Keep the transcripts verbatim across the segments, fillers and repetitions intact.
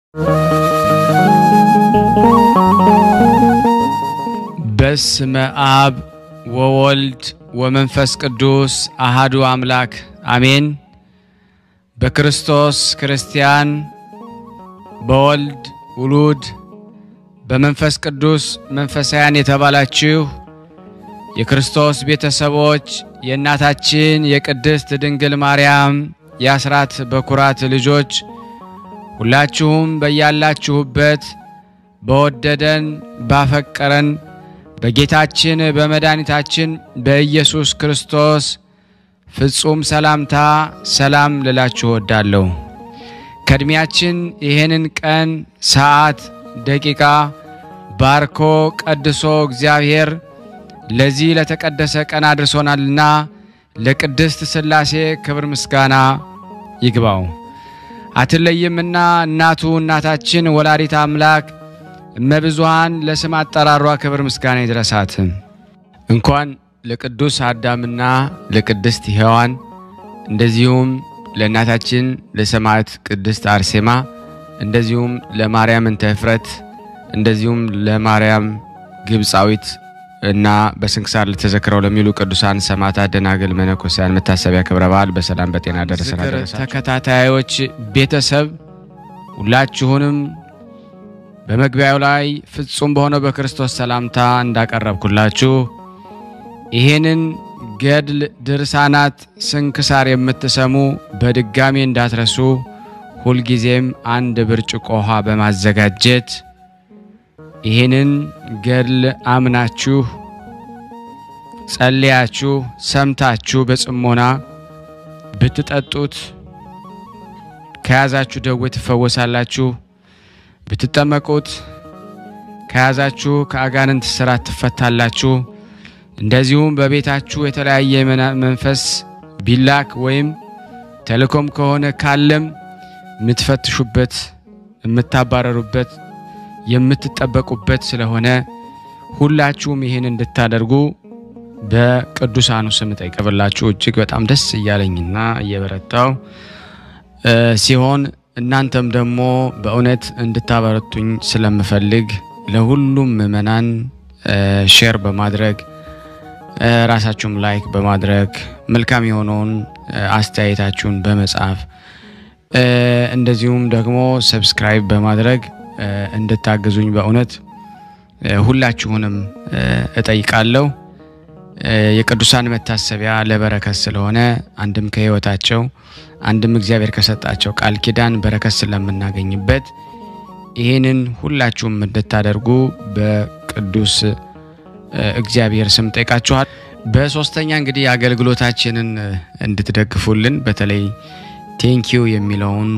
በስመ አብ ወወልድ ወመንፈስ ቅዱስ አሐዱ አምላክ አሜን። በክርስቶስ ክርስቲያን በወልድ ውሉድ በመንፈስ ቅዱስ መንፈሳውያን የተባላችሁ የክርስቶስ ቤተሰቦች የእናታችን የቅድስት ድንግል ማርያም የአስራት በኩራት ልጆች ሁላችሁም በያላችሁበት በወደደን ባፈቀረን በጌታችን በመድኃኒታችን በኢየሱስ ክርስቶስ ፍጹም ሰላምታ ሰላም ልላችሁ ወዳለሁ። ከድሚያችን ይሄንን ቀን ሰዓት ደቂቃ ባርኮ ቀድሶ እግዚአብሔር ለዚህ ለተቀደሰ ቀን አድርሶናልና ለቅድስት ሥላሴ ክብር ምስጋና ይግባው። አትለይምና እናቱ እናታችን ወላዲተ አምላክ እመብዙሃን ለስም አጠራሯ ክብር ምስጋና ይድረሳት። እንኳን ለቅዱስ አዳምና ለቅድስት ሔዋን እንደዚሁም ለእናታችን ለሰማዕት ቅድስት አርሴማ እንደዚሁም ለማርያም እንተ ዕፍረት እንደዚሁም ለማርያም ግብጻዊት እና በስንክሳር ለተዘክረው ለሚሉ ቅዱሳን ሰማዕታት ደናግል መነኮሳያን መታሰቢያ ክብረ በዓል በሰላም በጤና ደረሰናል። ተከታታዮች ቤተሰብ ሁላችሁንም በመግቢያው ላይ ፍጹም በሆነው በክርስቶስ ሰላምታ እንዳቀረብኩላችሁ ይሄንን ገድል ድርሳናት ስንክሳር የምትሰሙ በድጋሚ እንዳትረሱ ሁሉ ጊዜም አንድ ብርጭቆ ውሃ በማዘጋጀት ይሄንን ገድል አምናችሁ ጸልያችሁ ሰምታችሁ በጽሞና ብትጠጡት ከያዛችሁ ደዌ ትፈወሳላችሁ። ብትጠመቁት ከያዛችሁ ከአጋንንት ስራት ትፈታላችሁ። እንደዚሁም በቤታችሁ የተለያየ መንፈስ ቢላክ ወይም ተልኮም ከሆነ ካለም ምትፈትሹበት የምታባረሩበት የምትጠበቁበት ስለሆነ ሁላችሁም ይሄን እንድታደርጉ በቅዱሳኑ ስም ጠይቀብላችሁ እጅግ በጣም ደስ እያለኝና እየበረታው ሲሆን እናንተም ደግሞ በእውነት እንድታበረቱኝ ስለምፈልግ ለሁሉም ምእመናን ሼር በማድረግ ራሳችሁም ላይክ በማድረግ መልካም የሆነውን አስተያየታችሁን በመጻፍ እንደዚሁም ደግሞ ሰብስክራይብ በማድረግ እንድታግዙኝ በእውነት ሁላችሁንም እጠይቃለሁ። የቅዱሳን መታሰቢያ ለበረከት ስለሆነ አንድም ከህይወታቸው አንድም እግዚአብሔር ከሰጣቸው ቃል ኪዳን በረከት ስለምናገኝበት ይሄንን ሁላችሁም እንድታደርጉ በቅዱስ እግዚአብሔር ስም ጠይቃችኋል። በሶስተኛ እንግዲህ አገልግሎታችንን እንድትደግፉልን በተለይ ቴንኪው የሚለውን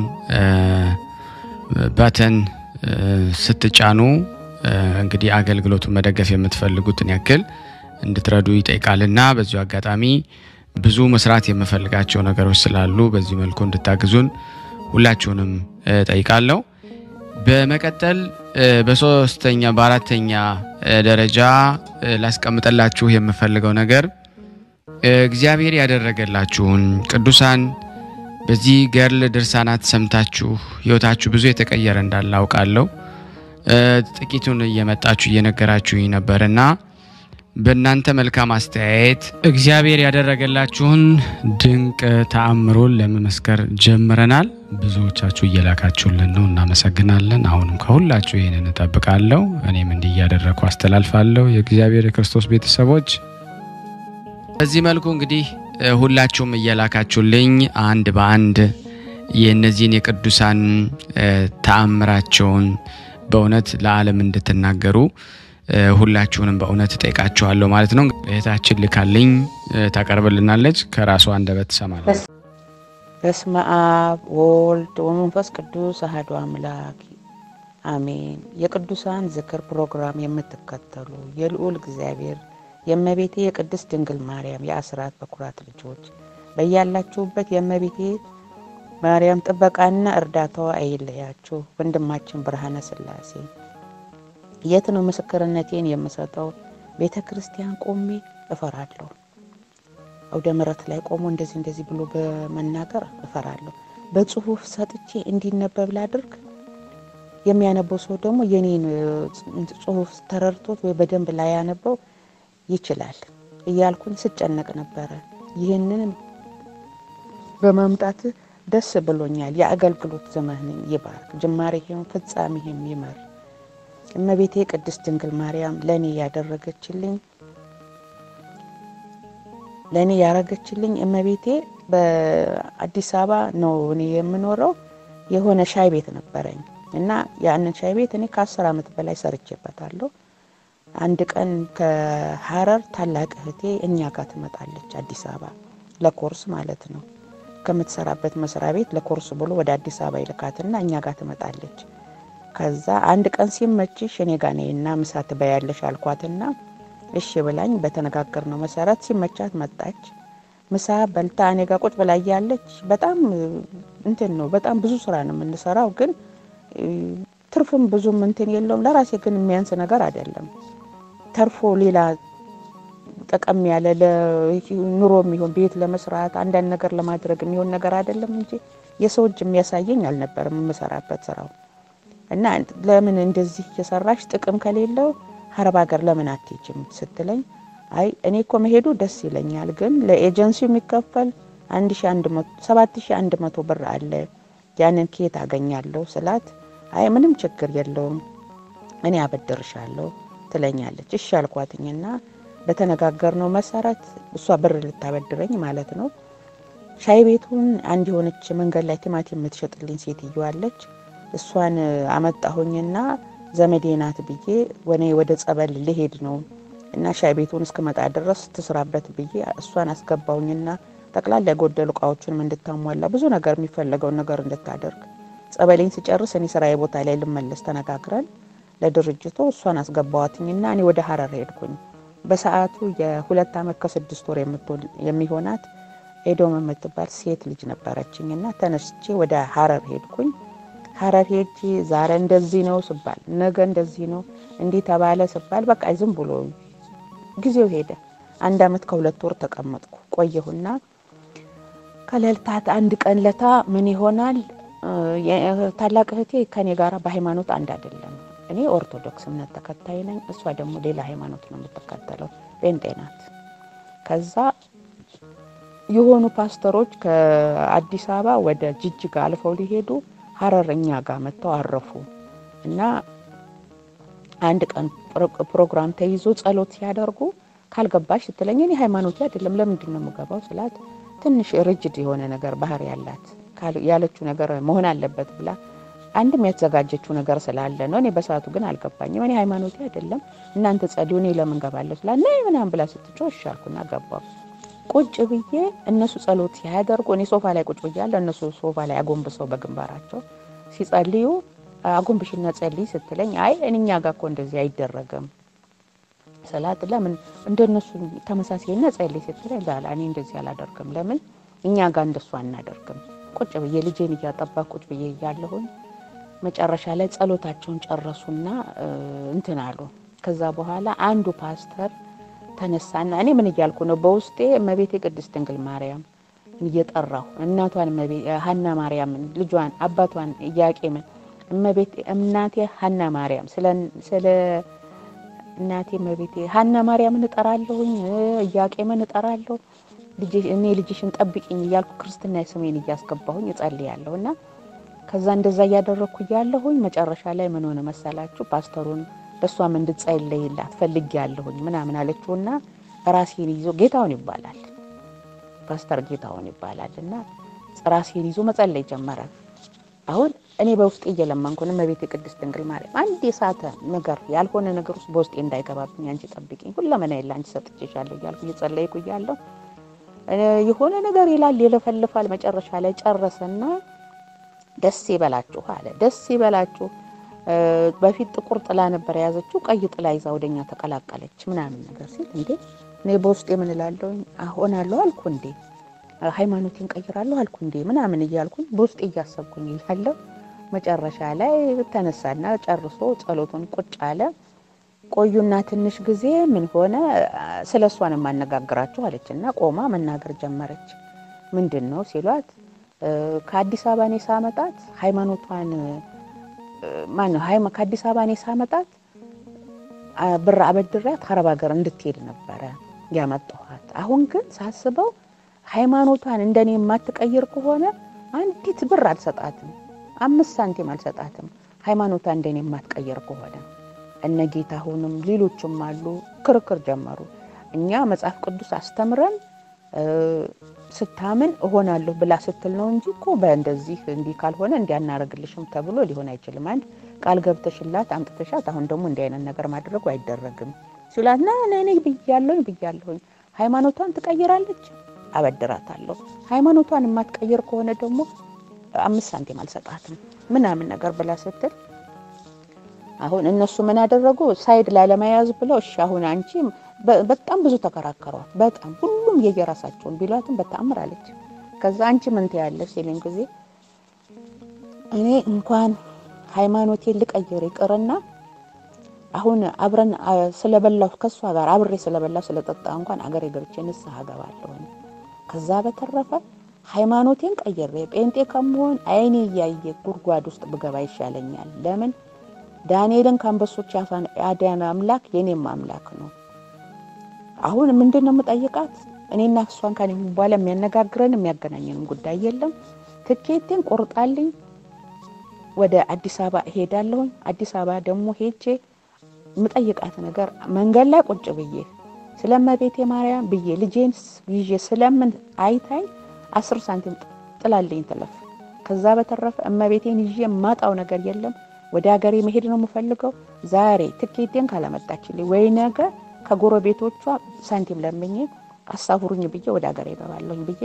ባተን ስትጫኑ እንግዲህ አገልግሎቱን መደገፍ የምትፈልጉትን ያክል እንድትረዱ ይጠይቃልና በዚሁ አጋጣሚ ብዙ መስራት የምፈልጋቸው ነገሮች ስላሉ በዚህ መልኩ እንድታግዙን ሁላችሁንም ጠይቃለሁ። በመቀጠል በሶስተኛ በአራተኛ ደረጃ ላስቀምጠላችሁ የምፈልገው ነገር እግዚአብሔር ያደረገላችሁን ቅዱሳን በዚህ ገድል ድርሳናት ሰምታችሁ ህይወታችሁ ብዙ የተቀየረ እንዳለ አውቃለሁ። ጥቂቱን እየመጣችሁ እየነገራችሁኝ ነበርና በእናንተ መልካም አስተያየት እግዚአብሔር ያደረገላችሁን ድንቅ ተአምሮን ለመመስከር ጀምረናል። ብዙዎቻችሁ እየላካችሁልን ነው፣ እናመሰግናለን። አሁንም ከሁላችሁ ይሄንን ተጠብቃለሁ። እኔም እንዲህ ያደረኩ አስተላልፋለሁ። የእግዚአብሔር የክርስቶስ ቤተሰቦች በዚህ መልኩ እንግዲህ ሁላችሁም እየላካችሁልኝ አንድ በአንድ የነዚህን የቅዱሳን ተአምራቸውን በእውነት ለዓለም እንድትናገሩ ሁላችሁንም በእውነት ጠይቃችኋለሁ ማለት ነው። እህታችን ልካልኝ ታቀርብልናለች። ከራሷ አንደበት ሰማለች። በስመ አብ ወወልድ ወመንፈስ ቅዱስ አሐዱ አምላክ አሜን። የቅዱሳን ዝክር ፕሮግራም የምትከተሉ የልዑል እግዚአብሔር የእመቤቴ የቅድስት ድንግል ማርያም የአስራት በኩራት ልጆች በያላችሁበት የእመቤቴ ማርያም ጥበቃና እርዳታዋ አይለያችሁ። ወንድማችን ብርሃነ ሥላሴ የት ነው ምስክርነቴን የምሰጠው? ቤተክርስቲያን ቆሜ እፈራለሁ። አውደ ምሕረት ላይ ቆሞ እንደዚህ እንደዚህ ብሎ በመናገር እፈራለሁ። በጽሁፍ ሰጥቼ እንዲነበብ ላድርግ የሚያነበው ሰው ደግሞ የኔን ጽሁፍ ተረድቶት ወይ በደንብ ላይ ያነበው ይችላል እያልኩኝ ስጨነቅ ነበር። ይህንን በማምጣት ደስ ብሎኛል። የአገልግሎት ዘመንን ይባርክ፣ ጅማሬህም ፍጻሜህም ይመር። እመቤቴ ቅድስት ድንግል ማርያም ለኔ ያደረገችልኝ ለኔ ያረገችልኝ እመቤቴ በአዲስ አበባ ነው እኔ የምኖረው። የሆነ ሻይ ቤት ነበረኝ እና ያንን ሻይ ቤት እኔ ከአስር ዓመት በላይ ሰርቼበታለሁ። አንድ ቀን ከሐረር ታላቅ እህቴ እኛ ጋር ትመጣለች አዲስ አበባ ለኮርስ ማለት ነው። ከምትሰራበት መስሪያ ቤት ለኮርስ ብሎ ወደ አዲስ አበባ ይልካትና እኛ ጋር ትመጣለች። ከዛ አንድ ቀን ሲመችሽ እኔ ጋር ነይና ምሳ ትበያለሽ አልኳትና እሺ ብላኝ በተነጋገርነው መሰረት ሲመቻት መጣች። ምሳ በልታ እኔ ጋር ቁጭ ብላ ያለች በጣም እንትን ነው በጣም ብዙ ስራ ነው የምንሰራው፣ ግን ትርፍም ብዙም እንትን የለውም። ለራሴ ግን የሚያንስ ነገር አይደለም። ተርፎ ሌላ ጠቀም ያለ ለኑሮ የሚሆን ቤት ለመስራት አንዳንድ ነገር ለማድረግ የሚሆን ነገር አይደለም እንጂ የሰው እጅ የሚያሳየኝ አልነበረም የምሰራበት ስራው። እና ለምን እንደዚህ እየሰራሽ ጥቅም ከሌለው ሀረብ ሀገር ለምን አትሄጂም ስትለኝ፣ አይ እኔ እኮ መሄዱ ደስ ይለኛል፣ ግን ለኤጀንሲው የሚከፈል ሰባት ሺህ አንድ መቶ ብር አለ፣ ያንን ከየት አገኛለሁ ስላት፣ አይ ምንም ችግር የለውም እኔ አበድርሻለሁ ትለኛለች። እሺ አልኳትኝና በተነጋገርነው መሰረት እሷ ብር ልታበድረኝ ማለት ነው። ሻይ ቤቱን አንድ የሆነች መንገድ ላይ ቲማቲም የምትሸጥልኝ ሴትዮ አለች። እሷን አመጣሁኝና ዘመዴ ናት ብዬ ወኔ ወደ ጸበል ልሄድ ነው እና ሻይ ቤቱን እስከመጣ ድረስ ትስራበት ብዬ እሷን አስገባሁኝና ጠቅላላ የጎደሉ ዕቃዎችን እንድታሟላ ብዙ ነገር የሚፈልገው ነገር እንድታደርግ ጸበሌን ሲጨርስ እኔ ስራዬ ቦታ ላይ ልመለስ ተነጋግረን ለድርጅቱ እሷን አስገባዋትኝና እኔ ወደ ሐረር ሄድኩኝ። በሰዓቱ የሁለት ዓመት ከስድስት ወር የምትወል የሚሆናት ኤዶም የምትባል ሴት ልጅ ነበረችኝና ተነስቼ ወደ ሐረር ሄድኩኝ። ሐረር ሄጄ ዛሬ እንደዚህ ነው ስባል ነገ እንደዚህ ነው እንዲህ ተባለ ስባል በቃ ዝም ብሎ ጊዜው ሄደ። አንድ ዓመት ከሁለት ወር ተቀመጥኩ ቆየሁና ከለልታት አንድ ቀን ለታ ምን ይሆናል ታላቅ እህቴ ከኔ ጋር በሃይማኖት አንድ አይደለም። እኔ ኦርቶዶክስ እምነት ተከታይ ነኝ፣ እሷ ደግሞ ሌላ ሃይማኖት ነው የምትከተለው፣ ጴንጤ ናት። ከዛ የሆኑ ፓስተሮች ከአዲስ አበባ ወደ ጅጅጋ አልፈው ሊሄዱ ሐረርኛ ጋር መተው አረፉ እና አንድ ቀን ፕሮግራም ተይዞ ጸሎት ሲያደርጉ ካልገባሽ ስትለኝ እኔ ሃይማኖቴ አይደለም ለምንድን ነው የምገባው ስላት ትንሽ ሪጅድ የሆነ ነገር ባህሪ ያላት ያለችው ነገር መሆን አለበት ብላ አንድም ያዘጋጀችው ነገር ስላለ ነው። እኔ በሰዓቱ ግን አልገባኝም። እኔ ሃይማኖቴ አይደለም እናንተ ጸልዩ እኔ ለምን ገባለሁ ስላ ነይ ምናምን ብላ ስትጮህ ሻልኩና ገባሁ። ቁጭ ብዬ እነሱ ጸሎት ሲያደርጉ እኔ ሶፋ ላይ ቁጭ ብያለሁ። እነሱ ሶፋ ላይ አጎንብሰው በግንባራቸው ሲጸልዩ አጎንብሽና ጸልይ ስትለኝ አይ እኛ ጋር እኮ እንደዚህ አይደረግም ሰላት ለምን እንደነሱ ተመሳሳይና ጸልይ ስትለኝ ላላ እኔ እንደዚህ አላደርግም ለምን እኛ ጋር እንደሱ አናደርግም። ቁጭ ብዬ ልጄን እያጠባሁ ቁጭ ብዬ ያለሁኝ መጨረሻ ላይ ጸሎታቸውን ጨረሱና እንትን አሉ። ከዛ በኋላ አንዱ ፓስተር ተነሳና እኔ ምን እያልኩ ነው በውስጤ እመቤቴ ቅድስት ድንግል ማርያም እየጠራሁ እናቷን እመቤቴ ሐና ማርያም ልጇን አባቷን ኢያቄምን እመቤቴ እናቴ ሐና ማርያም ስለ ስለ እናቴ እመቤቴ ሐና ማርያምን እጠራለሁኝ ኢያቄምን እጠራለሁ ልጅ እኔ ልጅሽን ጠብቂኝ እያልኩ ክርስትና ስሜን እያስገባሁኝ እጸልያለሁና ከዛ እንደዛ ያደረኩ ያለሁኝ መጨረሻ ላይ ምን ሆነ መሰላችሁ ፓስተሩን በሷም እንድጸልይላት ፈልጊያለሁኝ ምናምን አለችውና ራሴን ይዞ ጌታውን ይባላል ፓስተር ጌታውን ይባላልና ራሴን ይዞ መጸለይ ጀመረ። አሁን እኔ በውስጤ እየለመንኩ ነው እመቤቴ ቅድስት ድንግል ማርያም አንድ የሳተ ነገር ያልሆነ ነገር ውስጥ በውስጤ እንዳይገባብኝ አንቺ ጠብቂኝ ሁለመና ይላንቺ ሰጥቼሻለሁ እያልኩ እየጸለይኩ እያለሁ የሆነ ነገር ይላል ይለፈልፋል። መጨረሻ ላይ ጨረሰና ደስ ይበላችሁ አለ። ደስ ይበላችሁ በፊት ጥቁር ጥላ ነበር ያዘችው ቀይ ጥላ ይዛ ወደኛ ተቀላቀለች ምናምን ነገር ሲል እንዴ እኔ በውስጤ ምን እላለሁ አሆናለሁ አልኩ እንዴ ሃይማኖቴን ቀይራለሁ አልኩ እንዴ ምናምን እያልኩኝ በውስጤ እያሰብኩኝ ይላል። መጨረሻ ላይ ተነሳና ጨርሶ ጸሎቱን ቁጭ አለ። ቆዩና ትንሽ ጊዜ ምን ሆነ ስለሷን ማነጋግራችሁ አለችና ቆማ መናገር ጀመረች። ምንድነው ሲሏት ከአዲስ አበባ ነው ሳመጣት ሃይማኖቷን ማን ነው ሃይማ ከአዲስ አበባ እኔ ሳመጣት ብር አበድራት አረብ ሀገር እንድትሄድ ነበረ ያመጣኋት። አሁን ግን ሳስበው ሃይማኖቷን እንደኔ የማትቀይር ከሆነ አንዲት ብር አልሰጣትም፣ አምስት ሳንቲም አልሰጣትም። ሃይማኖቷን እንደኔ የማትቀይር ከሆነ እነ ጌታሁንም ሌሎችም አሉ ክርክር ጀመሩ። እኛ መጽሐፍ ቅዱስ አስተምረን ስታምን እሆናለሁ ብላ ስትል ነው እንጂ እኮ በእንደዚህ እንዲህ ካልሆነ እንዲያናረግልሽም ተብሎ ሊሆን አይችልም። አንድ ቃል ገብተሽላት አምጥተሻት አሁን ደግሞ እንዲህ አይነት ነገር ማድረግ አይደረግም ሲላት ና እኔ ብያለሁኝ ብያለሁኝ ሃይማኖቷን ትቀይራለች አበድራታለሁ። ሃይማኖቷን የማትቀይር ከሆነ ደግሞ አምስት ሳንቲም አልሰጣትም ምናምን ነገር ብላ ስትል አሁን እነሱ ምን አደረጉ? ሳይድ ላለመያዝ ብለው እሺ አሁን አንቺ በጣም ብዙ ተከራከሯት። በጣም ሁሉም የየራሳቸውን ቢሏትም በተአምር አለች። ከዛ አንቺ ምን ትያለሽ ሲለኝ ጊዜ እኔ እንኳን ሃይማኖቴን ልቀይር ይቅርና አሁን አብረን ስለበላው ከሷ ጋር አብሬ ስለበላው ስለጠጣ እንኳን አገሬ ገብቼ ንስሐ ገባለሁ። ከዛ በተረፈ ሃይማኖቴን ቀይሬ ጴንጤ ከመሆን አይኔ ያየ ጉርጓድ ውስጥ ብገባ ይሻለኛል። ለምን ዳንኤልን ካንበሶች ያዳነ አምላክ የኔም አምላክ ነው። አሁን ምንድነው የምጠይቃት? እኔና እሷን ካን በኋላ የሚያነጋግረን የሚያገናኘን ጉዳይ የለም። ትኬቴን ቆርጣልኝ ወደ አዲስ አበባ ሄዳለሁ። አዲስ አበባ ደግሞ ሄጄ የምጠይቃት ነገር መንገድ ላይ ቁጭ ብዬ ስለማቤቴ ማርያም ብዬ ልጄን ይዤ ስለምን አይታይ አስር ሳንቲም ጥላልኝ ተለፍ። ከዛ በተረፈ እማቤቴን ይዤ ማጣው ነገር የለም። ወደ ሀገሬ መሄድ ነው የምፈልገው። ዛሬ ትኬቴን ካላመጣችልኝ ወይ ነገ ከጎረቤቶቿ ሳንቲም ለምኜ አሳፍሩኝ ብዬ ወደ ሀገሬ ገባለሁኝ ብዬ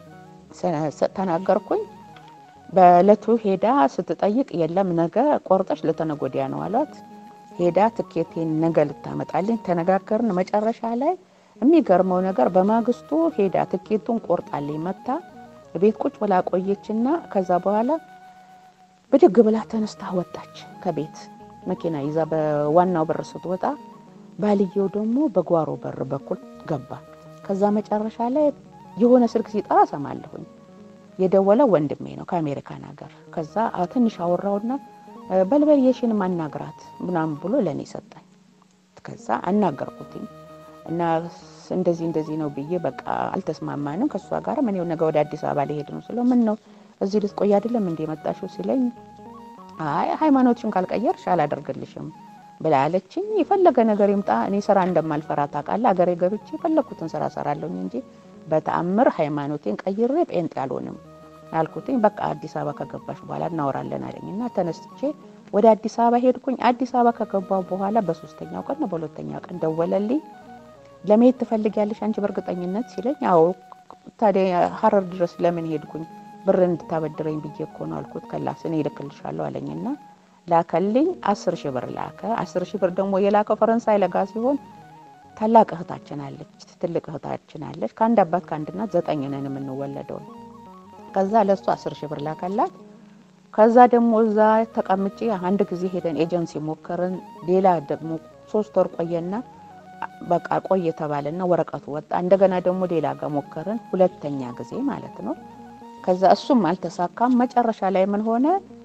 ተናገርኩኝ። በለቱ ሄዳ ስትጠይቅ የለም ነገ ቆርጠሽ ለተነጎዲያ ነው አሏት። ሄዳ ትኬቴን ነገ ልታመጣልኝ ተነጋገርን። መጨረሻ ላይ የሚገርመው ነገር በማግስቱ ሄዳ ትኬቱን ቆርጣልኝ መጣ። ቤት ቁጭ ብላ ቆየችና ከዛ በኋላ ብድግ ብላ ተነስታ ወጣች ከቤት መኪና ይዛ በዋናው በር ስትወጣ ባልየው ደግሞ በጓሮ በር በኩል ገባ። ከዛ መጨረሻ ላይ የሆነ ስልክ ሲጠራ ሰማለሁኝ። የደወለው ወንድሜ ነው ከአሜሪካን ሀገር። ከዛ ትንሽ አወራውና በልበል የሽን ማናግራት ምናምን ብሎ ለኔ ሰጠኝ። ከዛ አናገርኩትኝ እና እንደዚህ እንደዚህ ነው ብዬ በቃ አልተስማማንም ከሷ ጋር ምን ይሁን ነገ ወደ አዲስ አበባ ልሄድ ነው ስለው ምን ነው እዚህ ልትቆይ አይደለም እንዴ መጣሽው ሲለኝ አይ ሃይማኖትሽን ካልቀየርሽ አላደርግልሽም ብላ አለችኝ። የፈለገ ነገር ይምጣ እኔ ስራ እንደማልፈራ ታውቃለህ። አገሬ ገብቼ ፈለኩትን ስራ ሰራለሁ እንጂ በተአምር ሃይማኖቴን ቀይሬ ጴንጤ አልሆንም አልኩትኝ። በቃ አዲስ አበባ ከገባሽ በኋላ እናወራለን አለኝና ተነስቼ ወደ አዲስ አበባ ሄድኩኝ። አዲስ አበባ ከገባው በኋላ በሶስተኛው ቀን ነው በሁለተኛው ቀን ደወለልኝ። ለመሄድ ትፈልጊያለሽ አንቺ በርግጠኝነት ሲለኝ አዎ ታዲያ ሐረር ድረስ ለምን ሄድኩኝ ብር እንድታበድረኝ ብዬ እኮ ነው አልኩት። ከላስ እኔ ልክልሻለሁ አለኝና ላከልኝ። አስር ሺህ ብር ላከ። አስር ሺህ ብር ደግሞ የላከው ፈረንሳይ ለጋ ሲሆን ታላቅ እህታችን አለች ትልቅ እህታችን አለች ከአንድ አባት ከአንድ እናት ዘጠኝ ነን የምንወለደው። ከዛ ለሱ አስር ሺህ ብር ላከላት። ከዛ ደግሞ እዛ ተቀምጬ አንድ ጊዜ ሄደን ኤጀንሲ ሞከርን። ሌላ ደግሞ ሶስት ወር ቆየና በቃ ቆየ ተባለና ወረቀቱ ወጣ። እንደገና ደግሞ ሌላ ጋር ሞከርን ሁለተኛ ጊዜ ማለት ነው። ከዛ እሱም አልተሳካም። መጨረሻ ላይ ምን ሆነ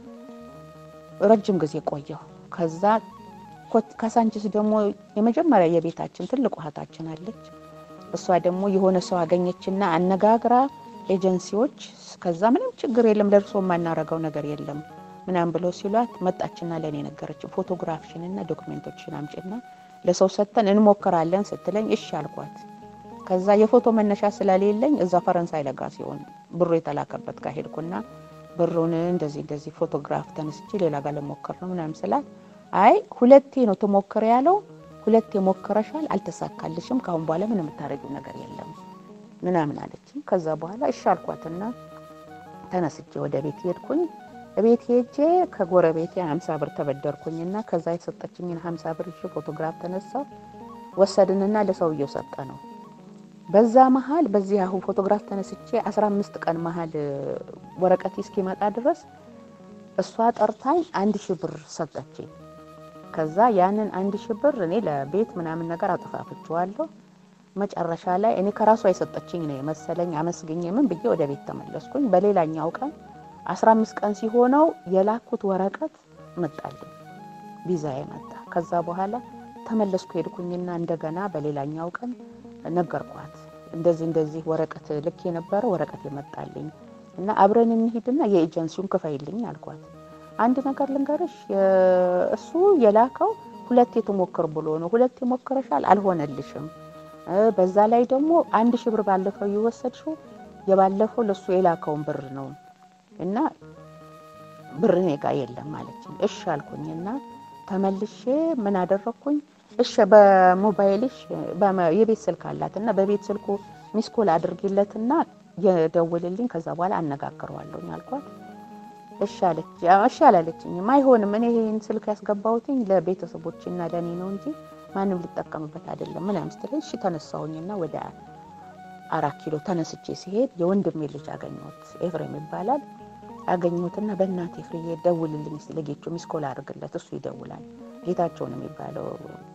ረጅም ጊዜ ቆየው። ከዛ ካሳንቺስ ደግሞ የመጀመሪያ የቤታችን ትልቅ እህታችን አለች። እሷ ደግሞ የሆነ ሰው አገኘችና አነጋግራ ኤጀንሲዎች ከዛ ምንም ችግር የለም ለርሶ ማናረጋው ነገር የለም ምናም ብለው ሲሏት መጣችና ለኔ ነገረች። ፎቶግራፍሽንና ዶክመንቶችን አምጪና ለሰው ሰተን እንሞክራለን ስትለኝ እሺ አልኳት። ከዛ የፎቶ መነሻ ስለሌለኝ እዛ ፈረንሳይ ለጋ ሲሆን ብሩ የተላከበት ጋር ሄድኩና ብሩን እንደዚህ እንደዚህ ፎቶግራፍ ተነስቼ ሌላ ጋር ለሞከር ነው ምናም ስላት አይ ሁለቴ ነው ተሞክረ ያለው ሁለቴ ሞክረሻል አልተሳካልሽም ካሁን በኋላ ምንም ታረጊው ነገር የለም ምናምን አለችኝ። ከዛ በኋላ እሺ አልኳትና ተነስቼ ወደ ቤት ሄድኩኝ። ቤት ሄጄ ከጎረቤቴ ሃምሳ ብር ተበደርኩኝና ከዛ የሰጠችኝን ሃምሳ ብር እሺ ፎቶግራፍ ተነሳው ወሰድንና ለሰውየው ሰጠነው። በዛ መሃል በዚህ አሁን ፎቶግራፍ ተነስቼ አስራ አምስት ቀን መሃል ወረቀት እስኪመጣ ድረስ እሷ ጠርታኝ አንድ ሺህ ብር ሰጠችኝ። ከዛ ያንን አንድ ሺህ ብር እኔ ለቤት ምናምን ነገር አጥፋፍቻለሁ። መጨረሻ ላይ እኔ ከራሷ የሰጠችኝ ነው መሰለኝ አመስግኜ ምን ብዬ ወደ ቤት ተመለስኩኝ። በሌላኛው ቀን አስራ አምስት ቀን ሲሆነው የላኩት ወረቀት መጣልኝ ቪዛዬ መጣ ከዛ በኋላ ተመለስኩ ሄድኩኝና እንደገና በሌላኛው ቀን ነገርኳት እንደዚህ እንደዚህ ወረቀት ልክ የነበረ ወረቀት ይመጣልኝ እና አብረን እንሂድና የኤጀንሲውን ክፈይልኝ አልኳት አንድ ነገር ልንገርሽ እሱ የላከው ሁለት የተሞከር ብሎ ነው ሁለት ይሞክረሻል አልሆነልሽም በዛ ላይ ደግሞ አንድ ሺህ ብር ባለፈው ይወሰድሽው የባለፈው ለሱ የላከውን ብር ነው እና ብር ኔጋ የለም ማለትኝ እሺ አልኩኝና ተመልሼ ምን አደረኩኝ እሺ በሞባይልሽ የቤት ስልክ አላትና በቤት ስልኩ ሚስኮል አድርጊለትና የደውልልኝ ከዛ በኋላ አነጋግረዋለሁ አልኳት እሺ አለች እሺ አላለችኝም አይሆንም እኔ ይሄን ስልክ ያስገባሁትኝ ለቤተሰቦችና ለኔ ነው እንጂ ማንም ሊጠቀምበት አይደለም ምን አምስተለኝ እሺ ተነሳሁኝና ወደ አራት ኪሎ ተነስቼ ሲሄድ የወንድሜ ልጅ አገኘሁት ኤፍሬም ይባላል አገኘሁትና በእናቴ ፍሬዬ ደውልልኝ ስለጌቹ ሚስኮል አድርግለት እሱ ይደውላል ጌታቸው ነው የሚባለው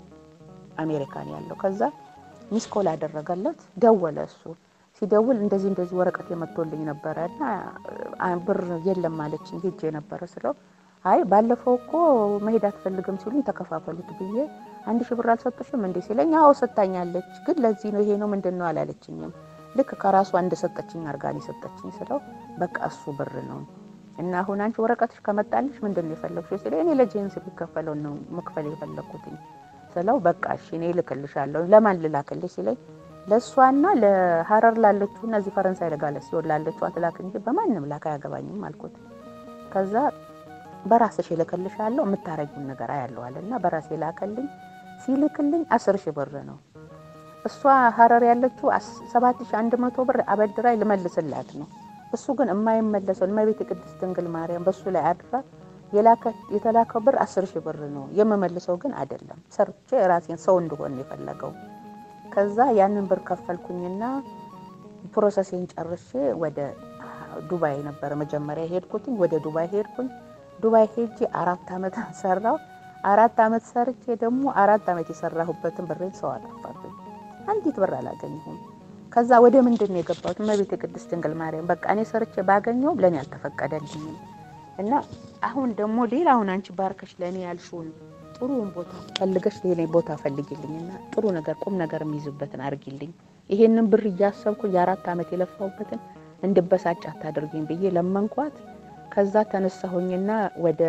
አሜሪካን ያለው ከዛ ሚስኮል አደረገለት ደወለ እሱ ሲደውል እንደዚህ እንደዚህ ወረቀት የመጥቶልኝ ነበርና ብር የለም ማለችኝ ሄጄ ነበር ስለው አይ ባለፈው እኮ መሄድ አትፈልግም ሲሉኝ ተከፋፈሉት ብዬ አንድ ሺህ ብር አልሰጥሽም እንዴ ሲለኝ አዎ ሰጣኛለች ግን ለዚህ ነው ይሄ ነው ምንድነው አላለችኝም ልክ ከራሱ አንድ ሰጠችኝ አርጋኒ ሰጠችኝ ስለው በቃ እሱ ብር ነው እና አሁን አንቺ ወረቀትሽ ከመጣልሽ ምንድነው የፈለግሽው ሲለኝ እኔ ለጄንስ ቢከፈለው ነው መክፈል የፈለኩትኝ ስለው በቃ እሺ እኔ ልክልሻለሁ ለማን ልላክልሽ ሲለኝ ለሷና ለሐረር ላለችውና እዚህ ፈረንሳይ ለጋለ ሲወል ላለችው አትላክ እንጂ በማንንም ላካ ያገባኝም አልኩት ከዛ በራስሽ ልክልሻለሁ የምታረጊው ነገር አያለው አለና በራሴ ላከልኝ ሲልክልኝ አስር ሺህ ብር ነው እሷ ሐረር ያለችው ሰባት ሺህ አንድ መቶ ብር አበድራይ ልመልስላት ነው እሱ ግን የማይመለሰው መቤት ቅድስት ድንግል ማርያም በሱ ላይ አድራ የላከ የተላከው ብር አስር ሺህ ብር ነው የመመልሰው ግን አይደለም ሰርቼ ራሴን ሰው እንደሆነ የፈለገው ከዛ ያንን ብር ከፈልኩኝና ፕሮሰሴን ጨርሼ ወደ ዱባይ ነበር መጀመሪያ ሄድኩኝ ወደ ዱባይ ሄድኩኝ ዱባይ ሄጄ አራት አመት ሰራው አራት አመት ሰርቼ ደግሞ አራት አመት የሰራሁበትን ብሬን ሰው አጣፋብኝ አንዲት ብር አላገኘሁም ከዛ ወደ ምንድነው የገባሁት መቤት ቅድስት ድንግል ማርያም በቃ እኔ ሰርቼ ባገኘው ለኔ አልተፈቀደልኝም እና አሁን ደግሞ ሌላውን አንቺ ባርከሽ ለኔ ያልሽውን ጥሩን ቦታ ፈልገሽ ለኔ ቦታ ፈልጊልኝና ጥሩ ነገር ቁም ነገር የሚይዝበትን አርጊልኝ ይሄንን ብር ያሰብኩ የአራት አመት የለፋውበትን እንድበሳጭ አታድርጊኝ ብዬ ለመንኳት ከዛ ተነሳሁኝና ወደ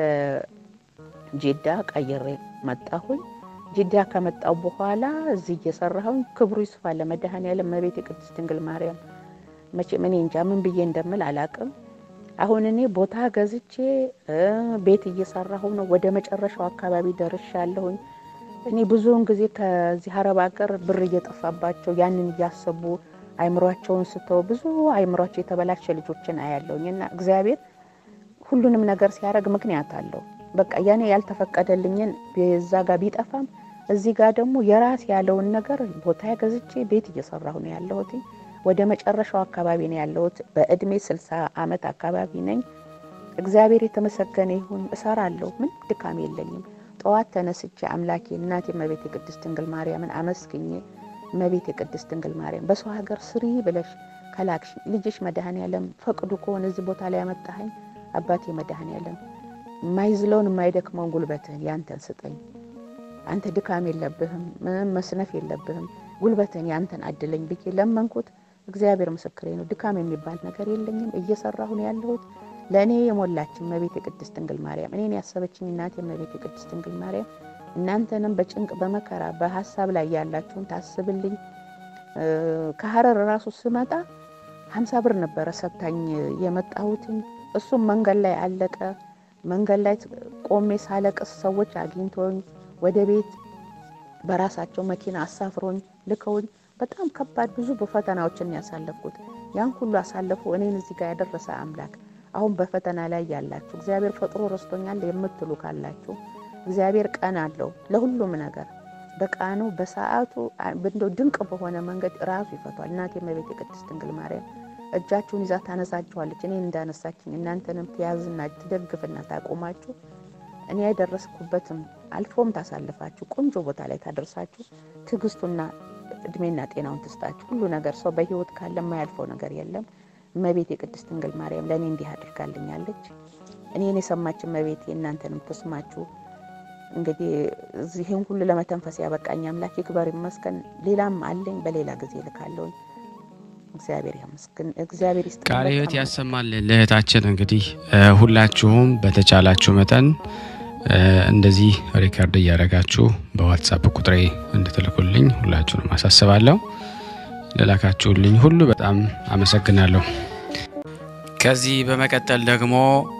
ጂዳ ቀይሬ መጣሁኝ ጂዳ ከመጣው በኋላ እዚህ እየሰራሁኝ ክብሩ ይስፋ ለመድኃኔዓለም መቤት ቅድስት ድንግል ማርያም መቼ ምን እንጃ ምን ብዬ እንደምል አላቅም አሁን እኔ ቦታ ገዝቼ ቤት እየሰራሁ ነው ወደ መጨረሻው አካባቢ ደርሻለሁኝ እኔ ብዙውን ጊዜ ከዚህ አረብ ሀገር ብር እየጠፋባቸው ያንን ያያሰቡ አይምሮአቸውን ስተው ብዙ አይምሮአቸው የተበላሸ ልጆችን አያለሁኝና እግዚአብሔር ሁሉንም ነገር ሲያረግ ምክንያት አለው በቃ ያኔ ያልተፈቀደልኝን በዛ ጋር ቢጠፋም እዚህ ጋር ደግሞ የራስ ያለውን ነገር ቦታ ገዝቼ ቤት እየሰራሁ ነው ያለሁት ወደ መጨረሻው አካባቢ ነው ያለሁት በእድሜ ስልሳ አመት አካባቢ ነኝ እግዚአብሔር የተመሰገነ ይሁን እሰራለሁ ምን ድካም የለኝም ጠዋት ተነስቼ አምላኬ እናቴ መቤት ቅድስት ድንግል ማርያምን አመስግኜ መቤት ቅድስት ድንግል ማርያም በሰው ሀገር ስሪ ብለሽ ከላክሽ ልጅሽ መድኃኔዓለም ፈቅዱ ከሆነ እዚህ ቦታ ላይ ያመጣኸኝ አባቴ መድኃኔዓለም ማይዝለውን ማይደክመውን ጉልበትን ያንተን ስጠኝ አንተ ድካም የለብህም መስነፍ የለብህም ጉልበትን ያንተን አድለኝ ብዬ ለመንኩት እግዚአብሔር ምስክሬ ነው ድካም የሚባል ነገር የለኝም እየሰራሁ ነው ያለሁት ለኔ የሞላችን መቤት ቅድስት ድንግል ማርያም እኔን ያሰበችኝ እናቴ መቤት ቅድስት ድንግል ማርያም እናንተንም በጭንቅ በመከራ በሐሳብ ላይ ያላችሁን ታስብልኝ ከሐረር ራሱ ስመጣ ሀምሳ ብር ነበር ሰጣኝ የመጣሁት እሱም መንገድ ላይ አለቀ መንገድ ላይ ቆሜ ሳለቅስ ሰዎች አግኝቶኝ ወደ ቤት በራሳቸው መኪና አሳፍሮኝ ልከውኝ በጣም ከባድ ብዙ በፈተናዎችን ያሳለፍኩት ያን ሁሉ አሳልፎ እኔን እዚህ ጋር ያደረሰ አምላክ አሁን በፈተና ላይ ያላችሁ እግዚአብሔር ፈጥሮ ረስቶኛል የምትሉ ካላችሁ እግዚአብሔር ቀን አለው ለሁሉም ነገር በቃኑ በሰዓቱ እንደው ድንቅ በሆነ መንገድ ራሱ ይፈቷል እናቴ መቤት ቅድስት ድንግል ማርያም እጃችሁን ይዛ ታነሳችኋለች እኔ እንዳነሳችኝ እናንተንም ትያዝና ትደግፍና ታቆማችሁ እኔ ያደረስኩበትም አልፎም ታሳልፋችሁ ቆንጆ ቦታ ላይ ታደርሳችሁ ትግስቱና እድሜና ጤናውን ተስጣችሁ ሁሉ ነገር ሰው በህይወት ካለ የማያልፈው ነገር የለም መቤት ቅድስት ድንግል ማርያም ለኔ እንዲህ አድርጋልኛለች እኔን የሰማች እመቤቴ እናንተንም ተስማችሁ እንግዲህ እዚህን ሁሉ ለመተንፈስ ያበቃኝ አምላክ ይክበር ይመስገን። ሌላም አለኝ በሌላ ጊዜ ልካለሁ። እግዚአብሔር ይመስገን። እግዚአብሔር ይስጥልኝ። ቃለ ሕይወት ያሰማል። ለእህታችን እንግዲህ ሁላችሁም በተቻላችሁ መጠን እንደዚህ ሪከርድ እያደረጋችሁ በዋትስአፕ ቁጥሬ እንድትልኩልኝ ሁላችሁንም አሳስባለሁ። ለላካችሁልኝ ሁሉ በጣም አመሰግናለሁ። ከዚህ በመቀጠል ደግሞ